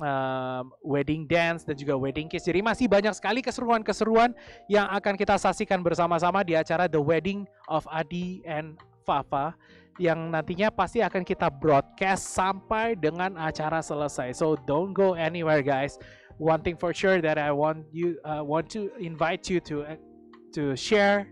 Speaker 1: uh, wedding dance dan juga wedding kiss. Jadi masih banyak sekali keseruan-keseruan yang akan kita saksikan bersama-sama di acara The Wedding of Adi and Fafa yang nantinya pasti akan kita broadcast sampai dengan acara selesai. So don't go anywhere, guys. One thing for sure that I want you uh, want to invite you to uh, to share,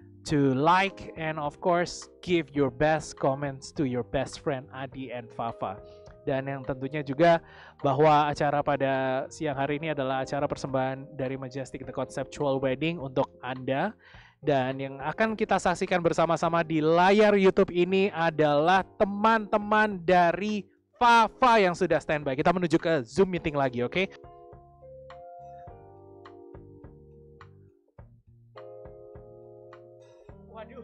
Speaker 1: to like, and of course give your best comments to your best friend Adi and Fafa. Dan yang tentunya juga bahwa acara pada siang hari ini adalah acara persembahan dari Majestic The Conceptual Wedding untuk Anda. Dan yang akan kita saksikan bersama-sama di layar YouTube ini adalah teman-teman dari Fafa yang sudah standby. Kita menuju ke Zoom meeting lagi, oke? Okay? Waduh.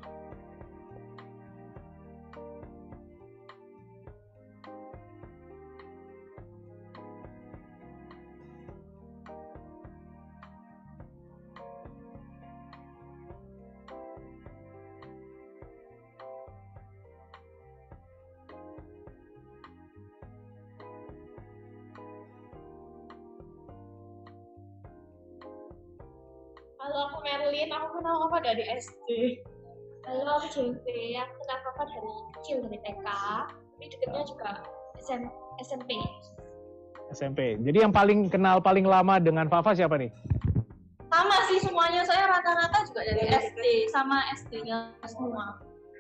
Speaker 17: Halo, aku Merlin, aku kenal Fafa dari S D. Halo, aku Jempe, aku kenal Fafa dari kecil, dari T K. Tapi dekatnya juga S M, S M P.
Speaker 16: S M P. Jadi yang paling kenal paling lama dengan Fafa siapa nih?
Speaker 17: Sama sih semuanya, saya rata-rata juga dari S D, sama S D-nya semua.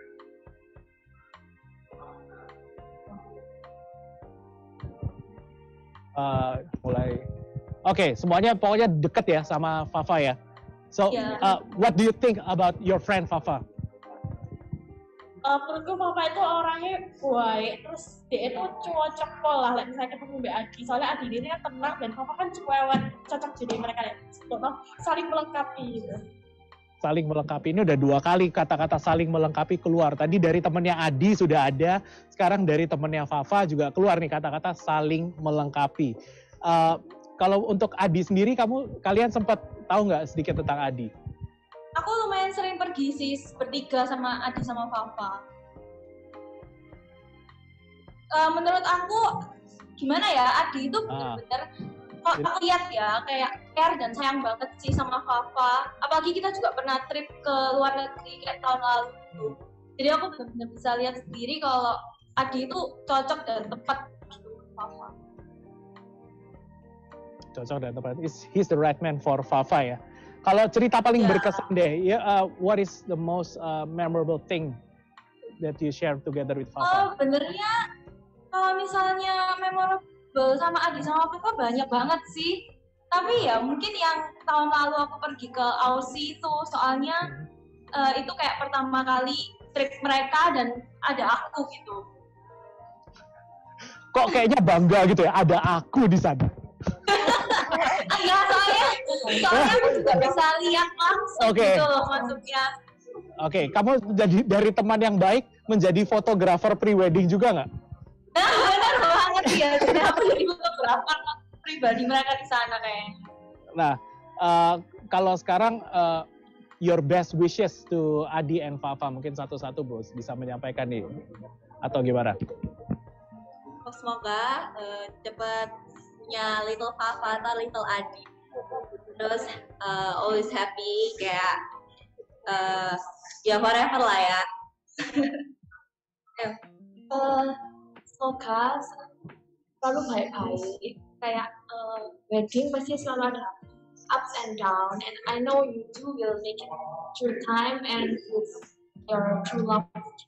Speaker 16: Uh, mulai. Oke, okay, semuanya pokoknya deket ya sama Fafa ya. So,
Speaker 17: Yeah.
Speaker 16: uh, what do you think about your friend Fafa?
Speaker 17: Uh, menurutku Fafa itu orangnya baik, terus dia itu cocok pola lah, misalnya ketemu Mbak Adi, soalnya Adi ini kan tenang dan Fafa kan cewek, cocok jadi mereka ya, saling melengkapi gitu.
Speaker 16: Saling melengkapi, ini udah dua kali kata-kata saling melengkapi keluar. Tadi dari temennya Adi sudah ada, sekarang dari temennya Fafa juga keluar nih kata-kata saling melengkapi. Uh, kalau untuk Adi sendiri, kamu kalian sempat tahu nggak sedikit tentang Adi?
Speaker 17: Aku lumayan sering pergi sih bertiga sama Adi sama Fafa. Uh, menurut aku gimana ya, Adi itu benar-benar kok aku lihat ya kayak care dan sayang banget sih sama Fafa. Apalagi kita juga pernah trip ke luar negeri kayak tahun lalu. Jadi aku benar-benar bisa lihat sendiri kalau Adi itu cocok dan tepat untuk Fafa.
Speaker 16: Cocok dan tepat. He's the right man for Fafa ya. Kalau cerita paling
Speaker 17: Yeah.
Speaker 16: berkesan deh, ya, uh, what is the most uh, memorable thing that you share together with Fafa?
Speaker 17: Oh, benernya kalau misalnya memorable sama Adi sama Fafa banyak banget sih. Tapi ya mungkin yang tahun lalu aku pergi ke Aussie itu, soalnya uh, itu kayak pertama kali trip mereka dan ada aku gitu.
Speaker 16: Kok kayaknya bangga gitu ya, ada aku di sana.
Speaker 17: Enggak, soalnya soalnya aku juga bisa lihat langsung
Speaker 16: Oke.
Speaker 17: gitu loh maksudnya.
Speaker 16: Oke, kamu jadi dari teman yang baik menjadi fotografer pre-wedding juga nggak?
Speaker 17: Nah, benar banget ya. Jadi aku jadi fotografer pribadi mereka di sana kayaknya.
Speaker 16: Nah, uh, kalau sekarang uh, your best wishes to Adi and Fafa, mungkin satu-satu bos bisa menyampaikan nih, atau gimana?
Speaker 17: Semoga uh, cepat punya little Fafa atau little Adi. Terus uh, always happy, kayak uh, ya forever lah ya.
Speaker 12: Uh, semoga selalu baik-baik. Kayak uh, wedding pasti selalu ada ups and down, and I know you two will make it through time and with your true love.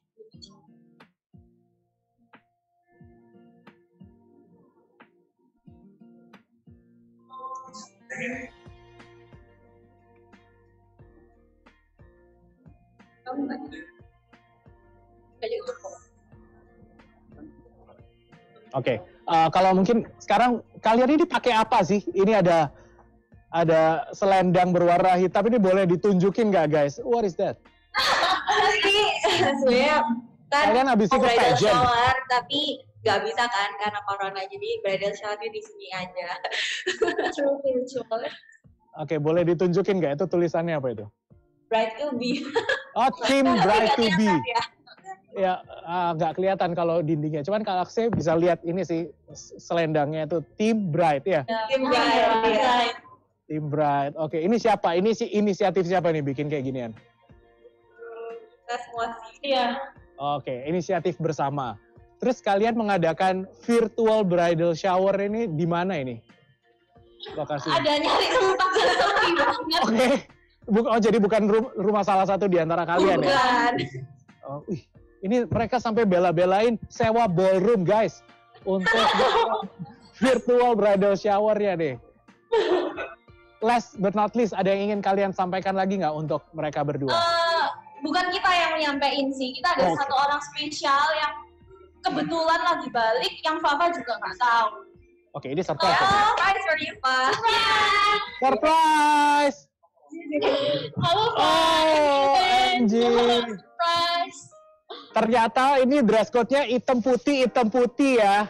Speaker 16: Oke, okay. uh, kalau mungkin sekarang kalian ini pakai apa sih? Ini ada ada selendang berwarna hitam, ini boleh ditunjukin nggak guys? What is that?
Speaker 17: Jadi sebenarnya kan
Speaker 16: kalian habis itu
Speaker 17: bridal
Speaker 16: pageant.
Speaker 17: shower, tapi nggak bisa kan karena corona, jadi bridal shower di sini aja.
Speaker 16: Oke, okay, boleh ditunjukin nggak? Itu tulisannya apa itu?
Speaker 17: Bride to be.
Speaker 16: Oh, Team Bride to be.
Speaker 17: Ya.
Speaker 16: Ya, nggak uh, kelihatan kalau dindingnya. Cuman kalau saya bisa lihat ini sih selendangnya itu Team Bride ya.
Speaker 17: Team Bride.
Speaker 16: Team Bride. Oke, ini siapa? Ini si inisiatif siapa nih bikin kayak ginian?
Speaker 17: Kita semua sih. Iya.
Speaker 16: Oke, inisiatif bersama. Terus kalian mengadakan virtual bridal shower ini di mana ini? Lokasinya?
Speaker 17: Ada nyari tempat yang sepi banget.
Speaker 16: Oke. Buk- oh, jadi bukan ru- rumah salah satu di antara kalian
Speaker 17: bukan.
Speaker 16: ya? Oh, wih. Ini mereka sampai bela-belain sewa ballroom guys untuk virtual bridal shower ya deh. Last but not least, ada yang ingin kalian sampaikan lagi nggak untuk mereka berdua?
Speaker 17: Uh, bukan kita yang menyampaikan sih, kita ada
Speaker 16: Oh.
Speaker 17: satu orang spesial yang kebetulan lagi balik, yang Fafa juga nggak tahu.
Speaker 16: Oke, ini surprise.
Speaker 17: Oh, surprise for you, Pak.
Speaker 16: Surprise!
Speaker 17: Halo, Pak.
Speaker 16: Oh, M G.
Speaker 17: Surprise.
Speaker 16: Ternyata ini dress code-nya hitam putih, hitam putih ya.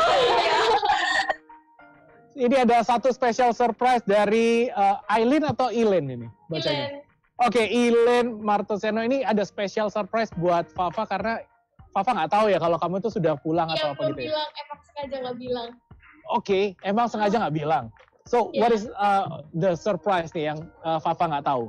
Speaker 16: Ini ada satu special surprise dari uh, Aileen atau Ilen ini bacanya? Oke, okay, Ilen Martoseno, ini ada special surprise buat Fafa karena Fafa nggak tahu ya kalau kamu itu sudah pulang
Speaker 12: Iya,
Speaker 16: atau apa gitu ya?
Speaker 12: bilang, emang sengaja nggak bilang.
Speaker 16: Oke, okay, emang sengaja nggak bilang. So,
Speaker 12: Yeah.
Speaker 16: what is uh, the surprise nih yang uh, Fafa nggak tahu?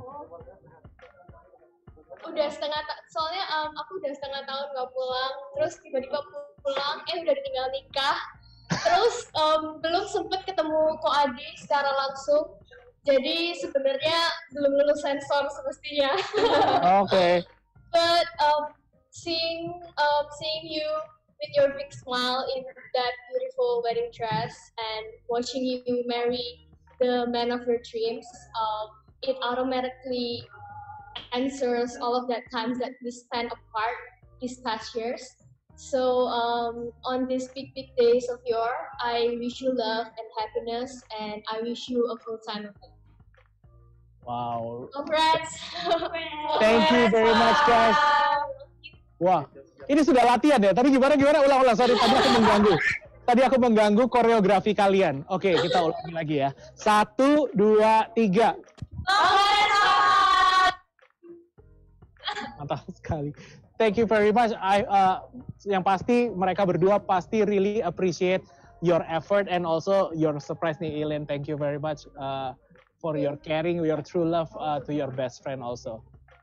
Speaker 12: Udah setengah ta- soalnya um, aku udah setengah tahun nggak pulang, terus tiba-tiba pulang, eh udah tinggal nikah, terus um, belum sempet ketemu Ko Adi secara langsung, jadi sebenarnya belum lulus sensor semestinya.
Speaker 16: Oke. Okay.
Speaker 12: But um, seeing um, seeing you with your big smile in that beautiful wedding dress and watching you marry the man of your dreams, um, it automatically answers all of that times that we spent apart these past years. So um, on these big big days of your, I wish you love and happiness, and I wish you a full time of it.
Speaker 16: Wow.
Speaker 12: Congrats.
Speaker 16: Thank you very much guys. Wah, ini sudah latihan ya. Tadi gimana gimana? Ulang-ulang. Sorry, tadi aku mengganggu. Tadi aku mengganggu koreografi kalian. Oke, kita ulangi lagi ya. Satu, dua, tiga. Mantap sekali. Thank you very much. I, uh, yang pasti mereka berdua pasti really appreciate your effort and also your surprise nih, Ilen. Thank you very much uh, for your caring, your true love uh, to your best friend also.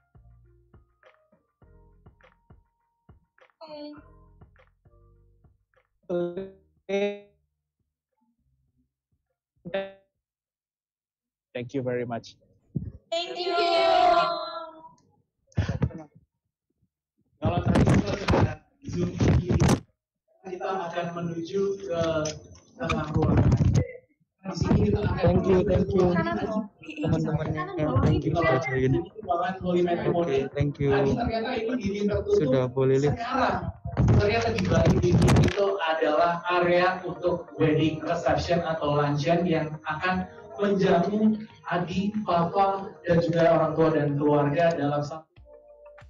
Speaker 16: Thank you very much.
Speaker 17: Thank you.
Speaker 16: Kalau tadi kita sudah zoom ini, kita akan menuju ke tengah ruangan. Di sini kita akan
Speaker 18: Thank you, thank you. Teman-temannya, thank you sudah join. Oke, thank you. Sudah boleh lihat.
Speaker 16: Sekarang, ternyata di balik ini itu adalah area untuk wedding reception atau luncheon yang akan menjamu Adi, Papa, dan juga orang tua dan keluarga dalam satu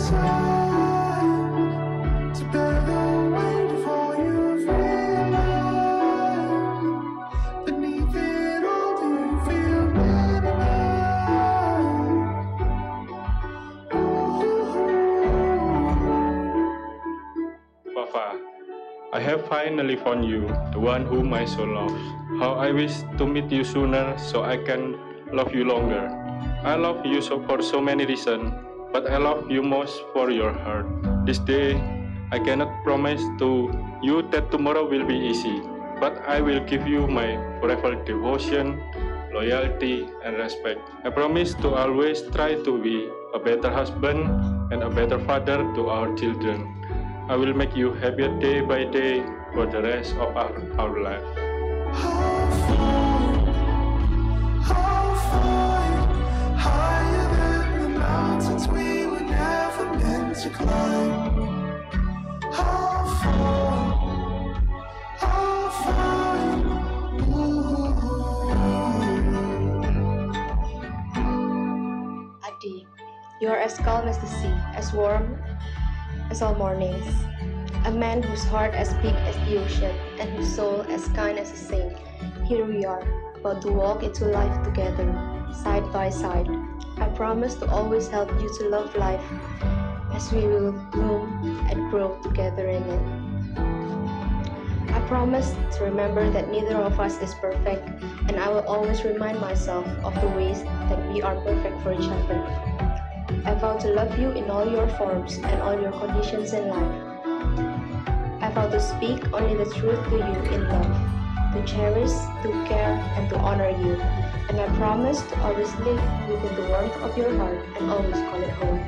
Speaker 9: side to bear the weight of all you've realized. Beneath it all, do you feel
Speaker 4: Papa, I have finally found you, the one whom my soul loves. How I wish to meet you sooner so I can love you longer. I love you so for so many reasons, but I love you most for your heart. This day, I cannot promise to you that tomorrow will be easy, but I will give you my forever devotion, loyalty, and respect. I promise to always try to be a better husband and a better father to our children. I will make you happier day by day for the rest of our, our life.
Speaker 9: higher than the mountains we were never meant to climb? How far, how far?
Speaker 5: Adi, you are as calm as the sea, as warm as all mornings. A man whose heart as big as the ocean and whose soul as kind as a saint. Here we are, about to walk into life together, side by side. I promise to always help you to love life as we will bloom and grow together in it. I promise to remember that neither of us is perfect, and I will always remind myself of the ways that we are perfect for each other. I vow to love you in all your forms and all your conditions in life. I vow to speak only the truth to you in love, to cherish, to care, and to honor you. And I promise to always live within the warmth of your heart and always call it home.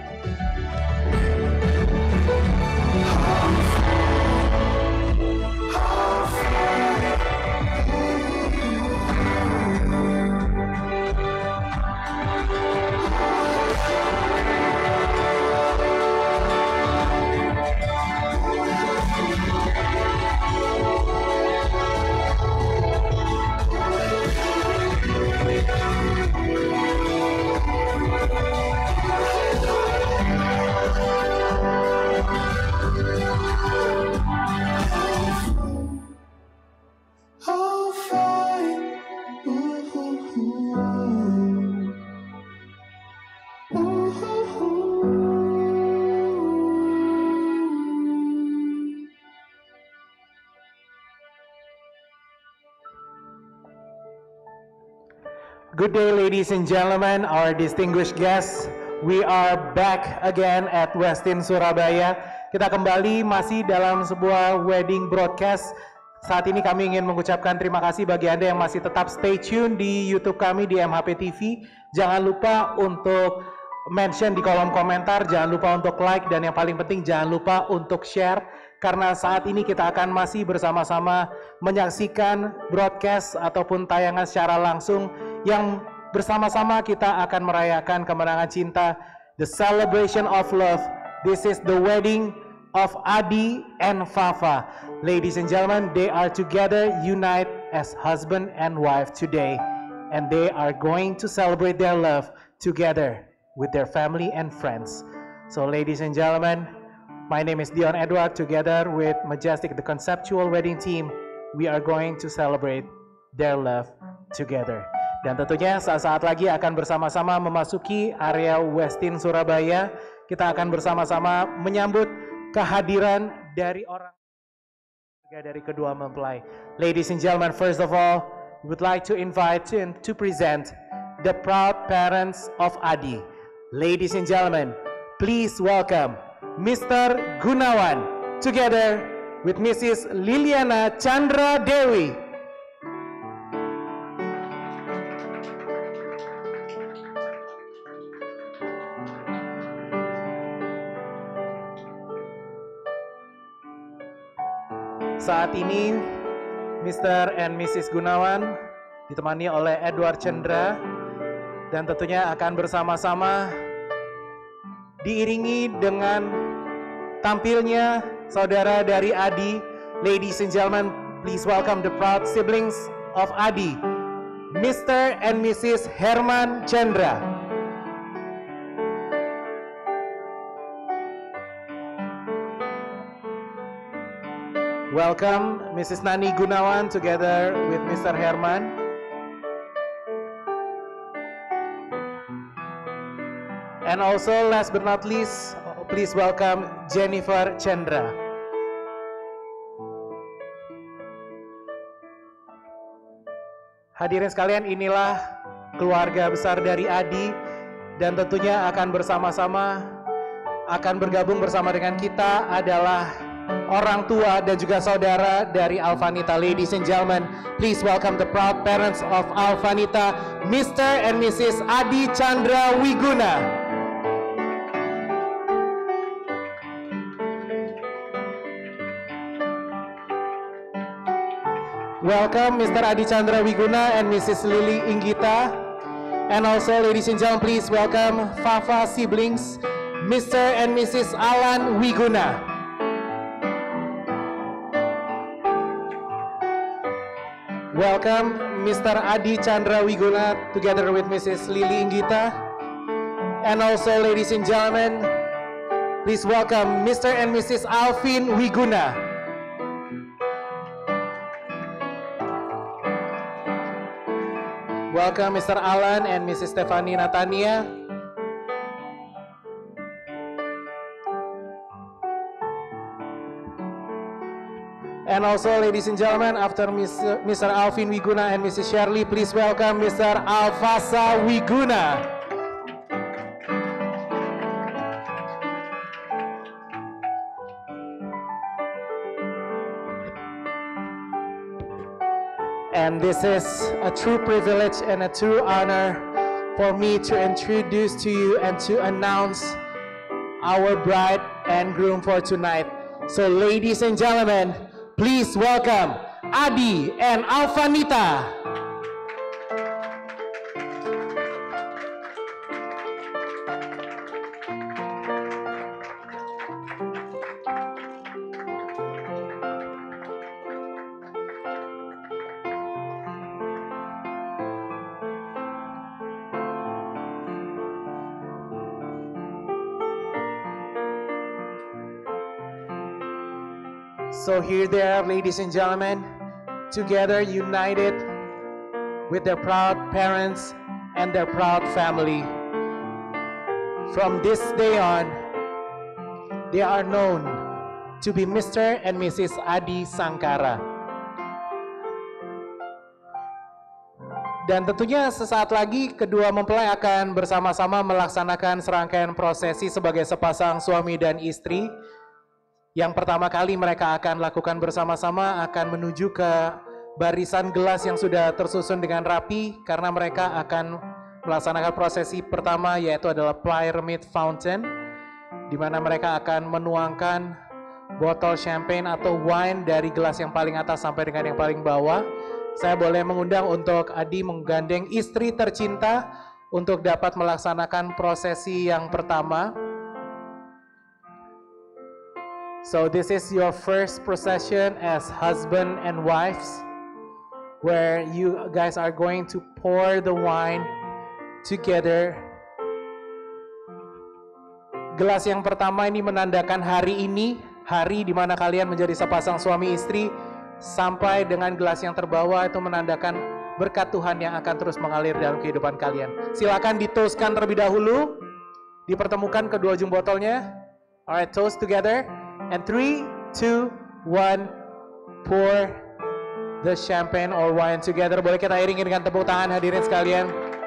Speaker 1: Good day, ladies and gentlemen, our distinguished guests. We are back again at Westin Surabaya. Kita kembali masih dalam sebuah wedding broadcast. Saat ini kami ingin mengucapkan terima kasih bagi Anda yang masih tetap stay tune di YouTube kami di M H P T V. Jangan lupa untuk mention di kolom komentar, jangan lupa untuk like, dan yang paling penting jangan lupa untuk share. Karena saat ini kita akan masih bersama-sama menyaksikan broadcast ataupun tayangan secara langsung yang bersama-sama kita akan merayakan kemenangan cinta, the celebration of love. This is the wedding of Adi and Fafa. Ladies and gentlemen, they are together, unite as husband and wife today, and they are going to celebrate their love together with their family and friends. So ladies and gentlemen, my name is Dion Edward. Together with Majestic, the conceptual wedding team, we are going to celebrate their love together. Dan tentunya saat-saat lagi akan bersama-sama memasuki area Westin Surabaya. Kita akan bersama-sama menyambut kehadiran dari orang dari kedua mempelai. Ladies and gentlemen, first of all, we would like to invite and to present the proud parents of Adi. Ladies and gentlemen, please welcome Mister Gunawan together with Missus Liliana Chandra Dewi. Saat ini Mister and Missus Gunawan ditemani oleh Edward Chandra dan tentunya akan bersama-sama diiringi dengan tampilnya saudara dari Adi. Ladies and gentlemen, please welcome the proud siblings of Adi, Mister and Missus Herman Chandra. Welcome Missus Nani Gunawan together with Mister Herman. And also last but not least, please welcome Jennifer Chandra. Hadirin sekalian, inilah keluarga besar dari Adi dan tentunya akan bersama-sama akan bergabung bersama dengan kita adalah orang tua dan juga saudara dari Alvanita. Ladies and gentlemen, please welcome the proud parents of Alvanita, Mister and Missus Adi Chandra Wiguna. Welcome Mister Adi Chandra Wiguna and Missus Lily Inggita. And also ladies and gentlemen, please welcome Fafa siblings, Mister and Missus Alan Wiguna. Welcome Mister Adi Chandra Wiguna together with Missus Lily Inggita. And also ladies and gentlemen, please welcome Mister and Missus Alvin Wiguna. Welcome Mister Alan and Missus Stephanie Natania. And also ladies and gentlemen, after Mister Alvin Wiguna and Missus Shirley, please welcome Mister Alfasa Wiguna. And this is a true privilege and a true honor for me to introduce to you and to announce our bride and groom for tonight. So ladies and gentlemen, please welcome Adi and Alvanita. So here they are, ladies and gentlemen, together united with their proud parents and their proud family. From this day on, they are known to be Mister and Missus Adi Sangkara. Dan tentunya sesaat lagi kedua mempelai akan bersama-sama melaksanakan serangkaian prosesi sebagai sepasang suami dan istri. Yang pertama kali mereka akan lakukan bersama-sama akan menuju ke barisan gelas yang sudah tersusun dengan rapi karena mereka akan melaksanakan prosesi pertama yaitu adalah Pyramid Fountain, di mana mereka akan menuangkan botol champagne atau wine dari gelas yang paling atas sampai dengan yang paling bawah. Saya boleh mengundang untuk Adi menggandeng istri tercinta untuk dapat melaksanakan prosesi yang pertama. So this is your first procession as husband and wives, where you guys are going to pour the wine together. Gelas yang pertama ini menandakan hari ini, hari di mana kalian menjadi sepasang suami istri, sampai dengan gelas yang terbawa itu menandakan berkat Tuhan yang akan terus mengalir dalam kehidupan kalian. Silakan ditoastkan terlebih dahulu, dipertemukan kedua ujung botolnya. Alright, toast together. And three, two, one, pour the champagne or wine together. Boleh kita iringi dengan tepuk tangan hadirin sekalian.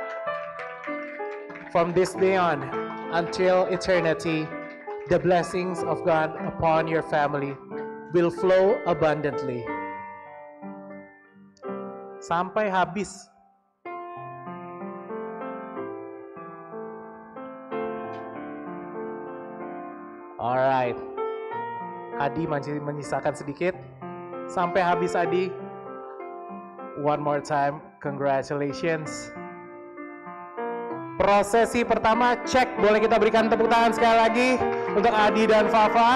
Speaker 1: From this day on until eternity, the blessings of God upon your family will flow abundantly. Sampai habis. Alright. Adi masih menyisakan sedikit. Sampai habis Adi. One more time, congratulations. Prosesi pertama cek, boleh kita berikan tepuk tangan sekali lagi untuk Adi dan Fafa.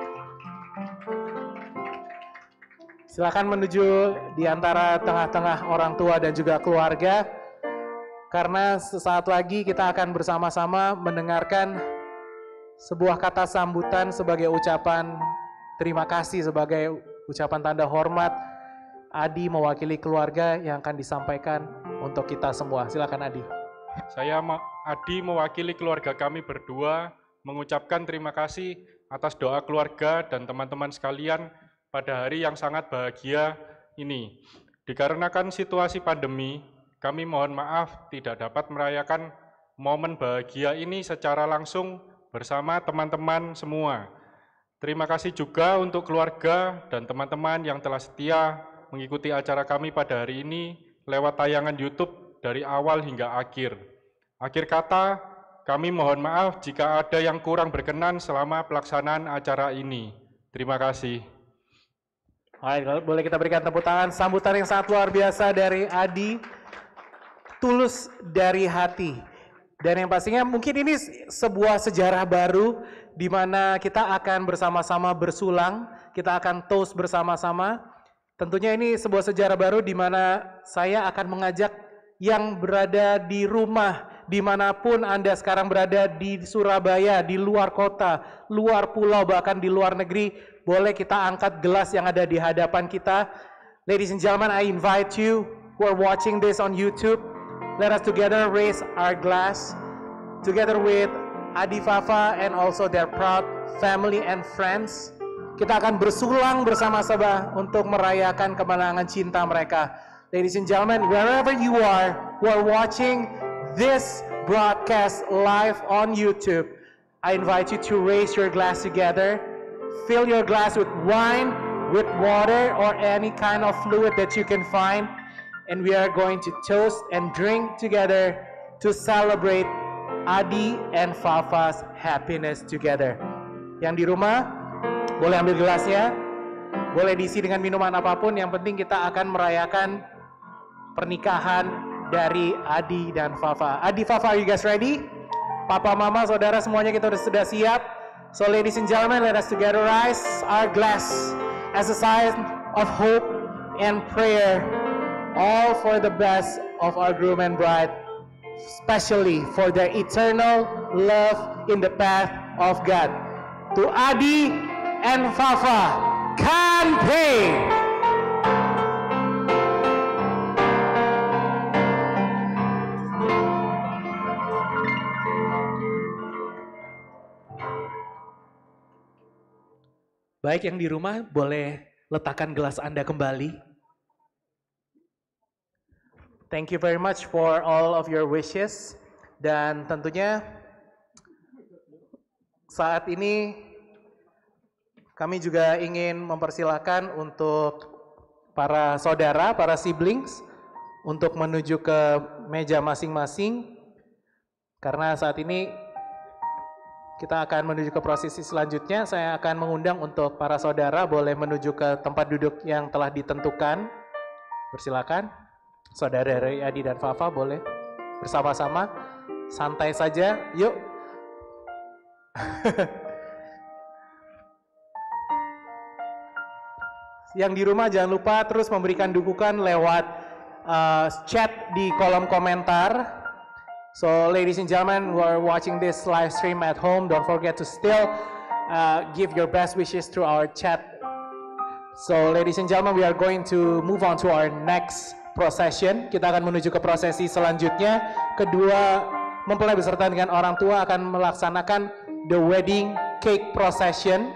Speaker 1: Silakan menuju di antara tengah-tengah orang tua dan juga keluarga. Karena sesaat lagi kita akan bersama-sama mendengarkan sebuah kata sambutan sebagai ucapan terima kasih, sebagai ucapan tanda hormat, Adi mewakili keluarga yang akan disampaikan untuk kita semua. Silakan Adi.
Speaker 4: Saya Adi mewakili keluarga kami berdua mengucapkan terima kasih atas doa keluarga dan teman-teman sekalian pada hari yang sangat bahagia ini. Dikarenakan situasi pandemi, kami mohon maaf tidak dapat merayakan momen bahagia ini secara langsung bersama teman-teman semua. Terima kasih juga untuk keluarga dan teman-teman yang telah setia mengikuti acara kami pada hari ini lewat tayangan YouTube dari awal hingga akhir. Akhir kata, kami mohon maaf jika ada yang kurang berkenan selama pelaksanaan acara ini. Terima kasih.
Speaker 1: Alright, boleh kita berikan tepuk tangan, sambutan yang sangat luar biasa dari Adi, tulus dari hati. Dan yang pastinya mungkin ini sebuah sejarah baru di mana kita akan bersama-sama bersulang, kita akan toast bersama-sama. Tentunya ini sebuah sejarah baru di mana saya akan mengajak yang berada di rumah, dimanapun Anda sekarang berada, di Surabaya, di luar kota, luar pulau, bahkan di luar negeri, boleh kita angkat gelas yang ada di hadapan kita. Ladies and gentlemen, I invite you who are watching this on YouTube, let us together raise our glass, together with Adi Fafa and also their proud family and friends. Kita akan bersulang bersama-sama untuk merayakan kemenangan cinta mereka. Ladies and gentlemen, wherever you are, who are watching this broadcast live on YouTube, I invite you to raise your glass together. Fill your glass with wine, with water, or any kind of fluid that you can find. And we are going to toast and drink together to celebrate Adi and Fafa's happiness together. Yang di rumah, boleh ambil gelasnya, boleh diisi dengan minuman apapun, yang penting kita akan merayakan pernikahan dari Adi dan Fafa. Adi, Fafa, are you guys ready? Papa, mama, saudara, semuanya kita sudah siap. So ladies and gentlemen, let us together rise our glass as a sign of hope and prayer, all for the best of our groom and bride, especially for their eternal love in the path of God. To Adi and Fafa, campaign! Baik, yang di rumah boleh letakkan gelas Anda kembali. Thank you very much for all of your wishes. Dan tentunya saat ini kami juga ingin mempersilahkan untuk para saudara, para siblings untuk menuju ke meja masing-masing. Karena saat ini kita akan menuju ke prosesi selanjutnya. Saya akan mengundang untuk para saudara boleh menuju ke tempat duduk yang telah ditentukan. Persilakan. Saudara dari Adi dan Fafa boleh bersama-sama. Santai saja. Yuk. Yang di rumah jangan lupa terus memberikan dukungan lewat uh, chat di kolom komentar. So ladies and gentlemen who are watching this live stream at home, don't forget to still uh, give your best wishes through our chat. So ladies and gentlemen, we are going to move on to our next procession. Kita akan menuju ke prosesi selanjutnya. Kedua mempelai beserta dengan orang tua akan melaksanakan the wedding cake procession.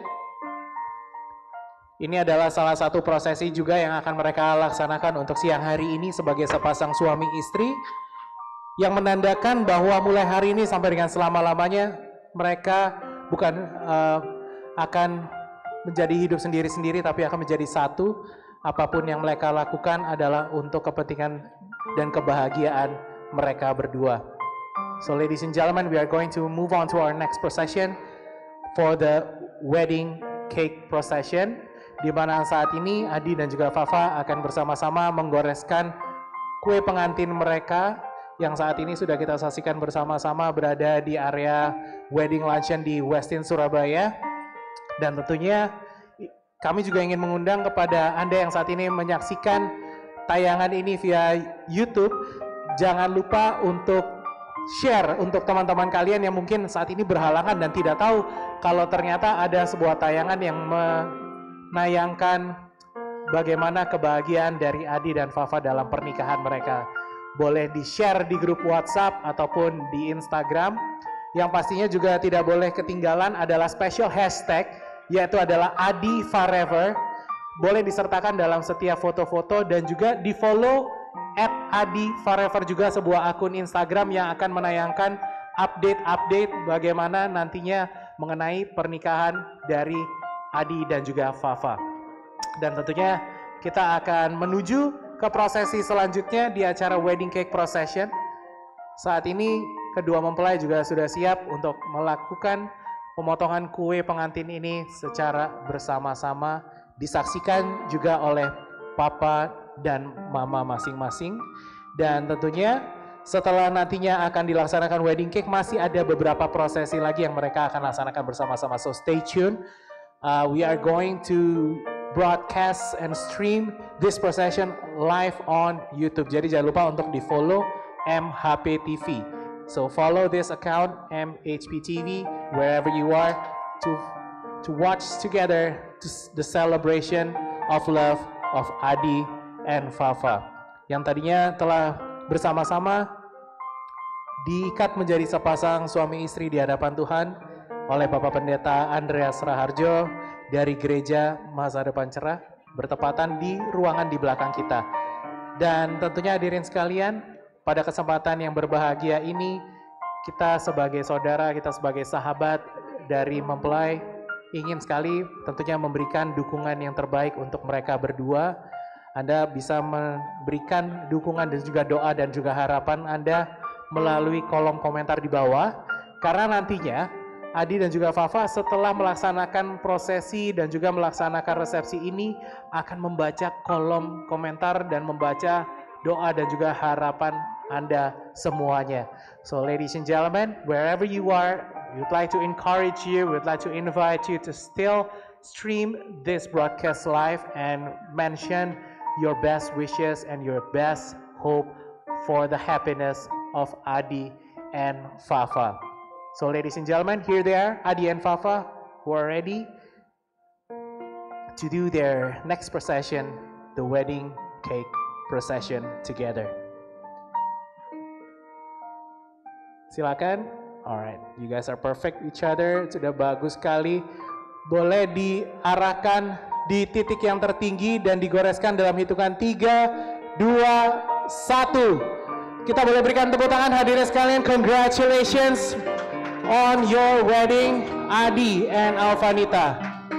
Speaker 1: Ini adalah salah satu prosesi juga yang akan mereka laksanakan untuk siang hari ini sebagai sepasang suami istri, yang menandakan bahwa mulai hari ini sampai dengan selama-lamanya mereka bukan uh, akan menjadi hidup sendiri-sendiri, tapi akan menjadi satu. Apapun yang mereka lakukan adalah untuk kepentingan dan kebahagiaan mereka berdua. So ladies and gentlemen, we are going to move on to our next procession for the wedding cake procession, di mana saat ini Adi dan juga Fafa akan bersama-sama menggoreskan kue pengantin mereka yang saat ini sudah kita saksikan bersama-sama berada di area wedding luncheon di Westin Surabaya. Dan tentunya kami juga ingin mengundang kepada Anda yang saat ini menyaksikan tayangan ini via YouTube, jangan lupa untuk share untuk teman-teman kalian yang mungkin saat ini berhalangan dan tidak tahu kalau ternyata ada sebuah tayangan yang menayangkan bagaimana kebahagiaan dari Adi dan Fafa dalam pernikahan mereka. Boleh di-share di grup WhatsApp ataupun di Instagram. Yang pastinya juga tidak boleh ketinggalan adalah special hashtag, yaitu adalah Adi Forever. Boleh disertakan dalam setiap foto-foto dan juga di-follow at Adi Forever juga, sebuah akun Instagram yang akan menayangkan update-update bagaimana nantinya mengenai pernikahan dari Adi dan juga Fafa. Dan tentunya kita akan menuju ke prosesi selanjutnya di acara Wedding Cake Procession. Saat ini kedua mempelai juga sudah siap untuk melakukan pemotongan kue pengantin ini secara bersama-sama, disaksikan juga oleh papa dan mama masing-masing. Dan tentunya setelah nantinya akan dilaksanakan wedding cake, masih ada beberapa prosesi lagi yang mereka akan laksanakan bersama-sama. So stay tuned. Uh, we are going to broadcast and stream this procession live on YouTube. Jadi jangan lupa untuk di follow M H P T V. So follow this account M H P T V wherever you are to to watch together to the celebration of love of Adi and Fafa yang tadinya telah bersama-sama diikat menjadi sepasang suami istri di hadapan Tuhan oleh Bapak Pendeta Andreas Raharjo dari Gereja Masa Depan Cerah, bertepatan di ruangan di belakang kita. Dan tentunya hadirin sekalian, pada kesempatan yang berbahagia ini, kita sebagai saudara, kita sebagai sahabat dari mempelai, ingin sekali tentunya memberikan dukungan yang terbaik untuk mereka berdua. Anda bisa memberikan dukungan dan juga doa dan juga harapan Anda melalui kolom komentar di bawah. Karena nantinya Adi dan juga Fafa setelah melaksanakan prosesi dan juga melaksanakan resepsi ini akan membaca kolom komentar dan membaca doa dan juga harapan Anda semuanya. So ladies and gentlemen, wherever you are, we'd like to encourage you, we'd like to invite you to still stream this broadcast live and mention your best wishes and your best hope for the happiness of Adi and Fafa. So ladies and gentlemen, here they are, Adi and Fafa, who are ready to do their next procession, the wedding cake procession together. Silakan. Alright, you guys are perfect each other, sudah bagus sekali. Boleh diarahkan di titik yang tertinggi dan digoreskan dalam hitungan tiga, dua, satu. Kita boleh berikan tepuk tangan hadirin sekalian. Congratulations on your wedding, Adi and Alvanita.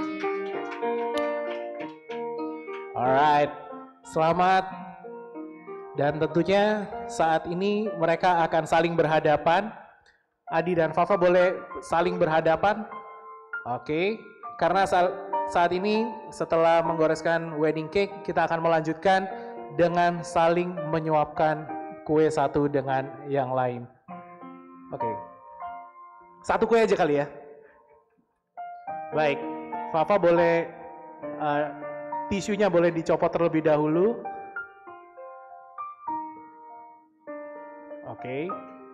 Speaker 1: Alright, selamat. Dan tentunya saat ini mereka akan saling berhadapan. Adi dan Fafa boleh saling berhadapan. Oke, karena saat ini setelah menggoreskan wedding cake, kita akan melanjutkan dengan saling menyuapkan kue satu dengan yang lain. Oke, satu kue aja kali ya. Baik, Fafa boleh, uh, tisunya boleh dicopot terlebih dahulu. Oke.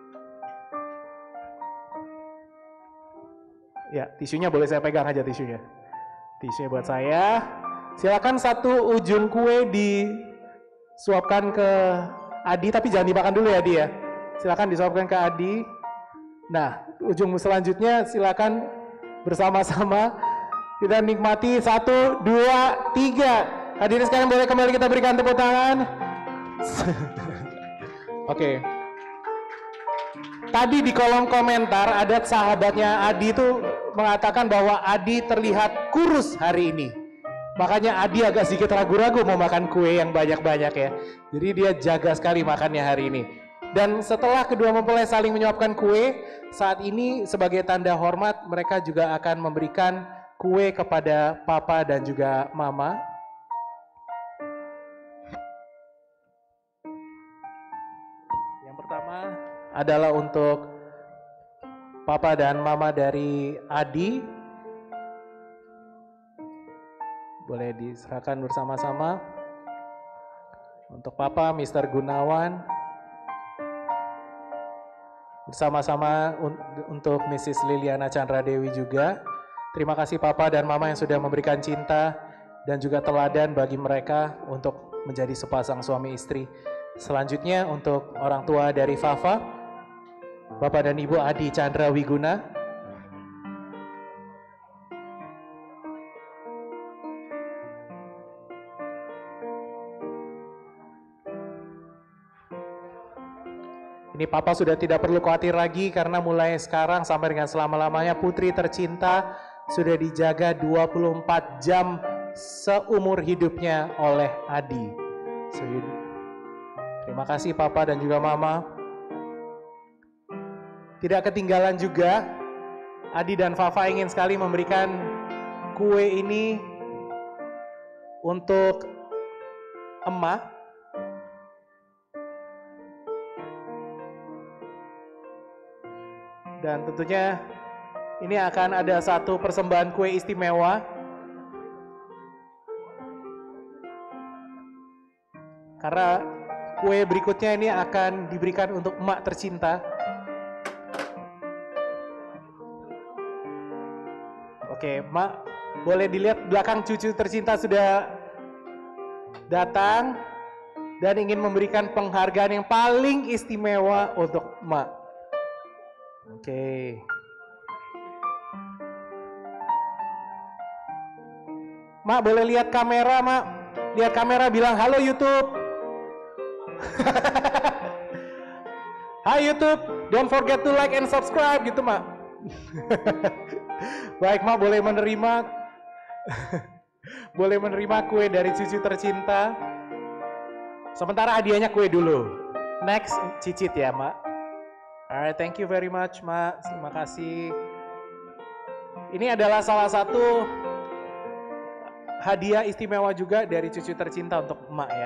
Speaker 1: Ya, tisunya boleh saya pegang aja tisunya. Tisunya buat saya. Silakan satu ujung kue disuapkan ke Adi, tapi jangan dimakan dulu ya Adi ya. Silakan disuapkan ke Adi. Nah, ujung selanjutnya silakan bersama-sama kita nikmati. Satu, dua, tiga. Hadirin sekalian boleh kembali kita berikan tepuk tangan. Oke. Okay. Tadi di kolom komentar ada sahabatnya Adi itu mengatakan bahwa Adi terlihat kurus hari ini. Makanya Adi agak sedikit ragu-ragu mau makan kue yang banyak-banyak ya. Jadi dia jaga sekali makannya hari ini. Dan setelah kedua mempelai saling menyuapkan kue, saat ini sebagai tanda hormat mereka juga akan memberikan kue kepada papa dan juga mama. Yang pertama adalah untuk papa dan mama dari Adi. Boleh diserahkan bersama-sama. Untuk papa mister Gunawan. Bersama-sama un untuk missus Liliana Chandra Dewi juga. Terima kasih papa dan mama yang sudah memberikan cinta dan juga teladan bagi mereka untuk menjadi sepasang suami istri. Selanjutnya untuk orang tua dari Fafa, Bapak dan Ibu Adi Chandra Wiguna. Ini Papa sudah tidak perlu khawatir lagi karena mulai sekarang sampai dengan selama-lamanya putri tercinta sudah dijaga dua puluh empat jam seumur hidupnya oleh Adi. So, terima kasih Papa dan juga Mama. Tidak ketinggalan juga, Adi dan Fafa ingin sekali memberikan kue ini untuk Emak. Dan tentunya ini akan ada satu persembahan kue istimewa. Karena kue berikutnya ini akan diberikan untuk emak tercinta. Oke, emak boleh dilihat belakang cucu tercinta sudah datang dan ingin memberikan penghargaan yang paling istimewa untuk emak. Oke. Mak boleh lihat kamera, Mak. Lihat kamera bilang halo YouTube. Hai YouTube, don't forget to like and subscribe gitu, Mak. Baik, Mak boleh menerima boleh menerima kue dari cucu tercinta. Sementara hadiahnya kue dulu. Next, cicit ya, Mak. Alright, thank you very much, Mak. Terima kasih. Ini adalah salah satu hadiah istimewa juga dari cucu tercinta untuk Emak ya.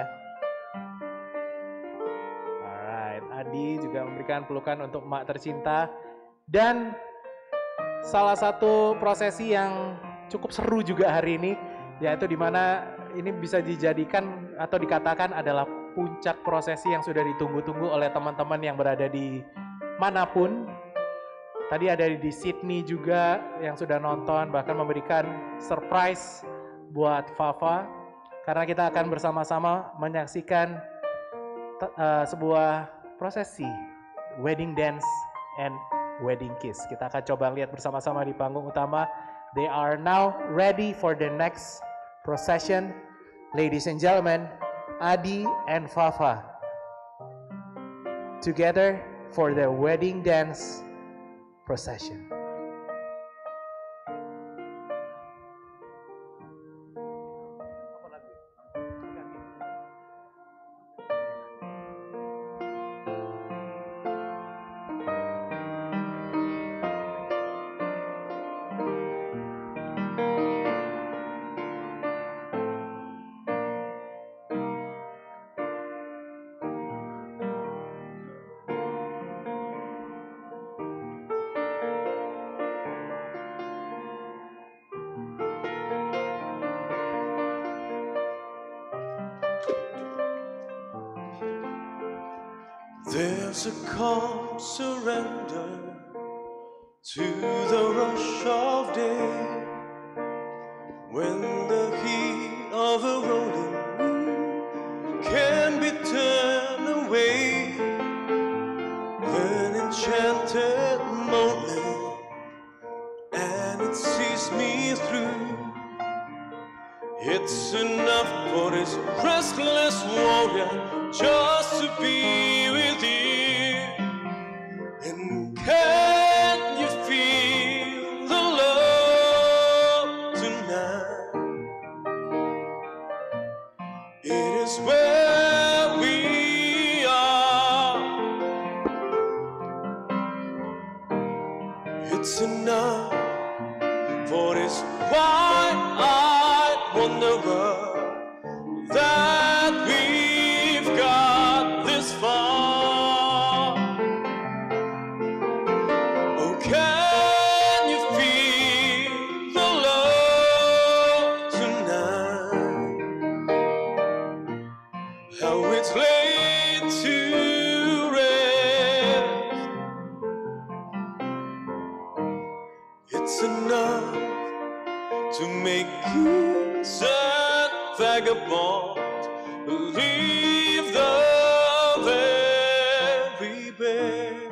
Speaker 1: Alright, Adi juga memberikan pelukan untuk Emak tercinta. Dan salah satu prosesi yang cukup seru juga hari ini, yaitu dimana ini bisa dijadikan atau dikatakan adalah puncak prosesi yang sudah ditunggu-tunggu oleh teman-teman yang berada di manapun. Tadi ada di Sydney juga yang sudah nonton, bahkan memberikan surprise buat Fafa, karena kita akan bersama-sama menyaksikan uh, sebuah prosesi wedding dance and wedding kiss. Kita akan coba lihat bersama-sama di panggung utama. They are now ready for the next procession. Ladies and gentlemen, Adi and Fafa together for the wedding dance procession.
Speaker 9: There's a calm surrender to the rush of day, when the heat of a rolling wind can be turned away. An enchanted moment, and it sees me through. It's enough for this restless warrior just to be with you. And can you feel the love tonight? It is where we are. It's enough for this wide-eyed wanderer that we've got this far. Oh, can you feel the love tonight? How it's laid to rest. It's enough to make you sad. vagabond who leave the very best.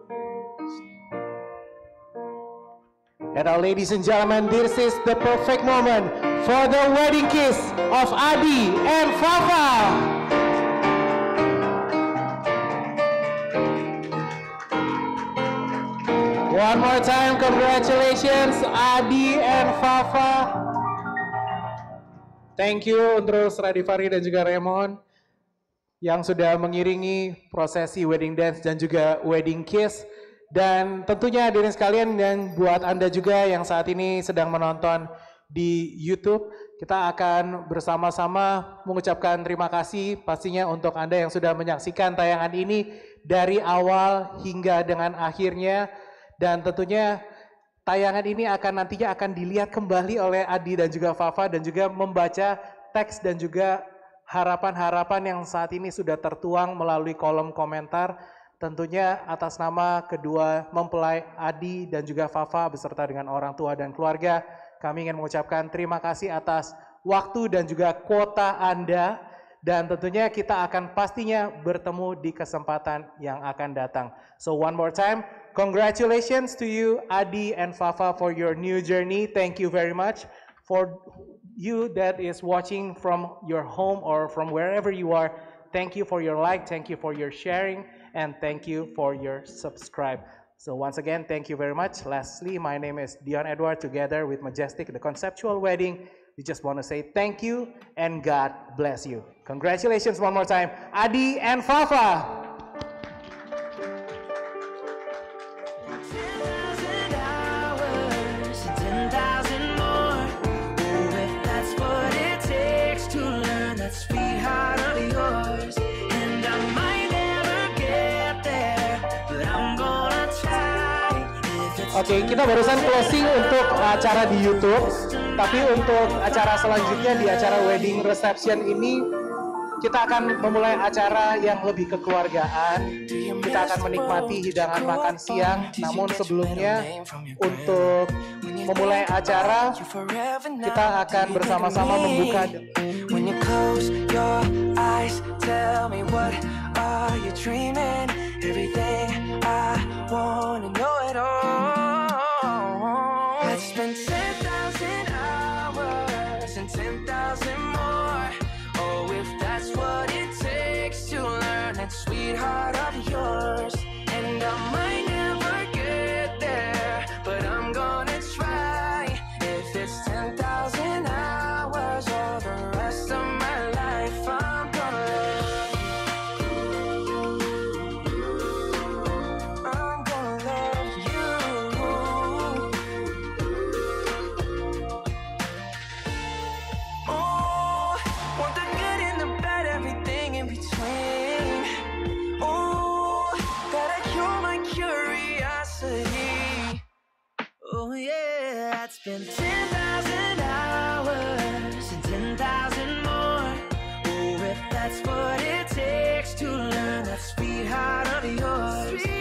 Speaker 1: And now, ladies and gentlemen, this is the perfect moment for the wedding kiss of Adi and Fafa. One more time, congratulations Adi and Fafa. Thank you untuk Radivari dan juga Raymond yang sudah mengiringi prosesi wedding dance dan juga wedding kiss. Dan tentunya hadirin sekalian dan buat Anda juga yang saat ini sedang menonton di YouTube, kita akan bersama-sama mengucapkan terima kasih pastinya untuk Anda yang sudah menyaksikan tayangan ini dari awal hingga dengan akhirnya. Dan tentunya tayangan ini akan nantinya akan dilihat kembali oleh Adi dan juga Fafa dan juga membaca teks dan juga harapan-harapan yang saat ini sudah tertuang melalui kolom komentar. Tentunya atas nama kedua mempelai Adi dan juga Fafa beserta dengan orang tua dan keluarga, kami ingin mengucapkan terima kasih atas waktu dan juga kuota Anda. Dan tentunya kita akan pastinya bertemu di kesempatan yang akan datang. So one more time, congratulations to you Adi and Fafa for your new journey. Thank you very much. For you that is watching from your home or from wherever you are, thank you for your like, thank you for your sharing, and thank you for your subscribe. So once again, thank you very much. Lastly, my name is Dion Edward, together with Majestic, the Conceptual Wedding. We just want to say thank you and God bless you. Congratulations one more time, Adi and Fafa. Oke, okay, kita barusan closing untuk acara di YouTube, tapi untuk acara selanjutnya di acara wedding reception ini, kita akan memulai acara yang lebih kekeluargaan. Kita akan menikmati hidangan makan siang, namun sebelumnya untuk memulai acara, kita akan bersama-sama membuka. When you close your eyes, tell me what are you dreaming? Everything I wanna know it all. Let's spend ten thousand hours and ten thousand more. Oh, if that's what it takes to learn that sweetheart of yours. And I might never get there, but I'm gonna try. If it's ten thousand hours or the rest of my life, I'm gonna love you. I'm gonna love you. Oh, want the good and the bad, everything in between. Oh, gotta cure my curiosity. Oh yeah, I'd spend ten thousand hours and ten thousand more. Oh, if that's what it takes to learn that sweetheart of yours.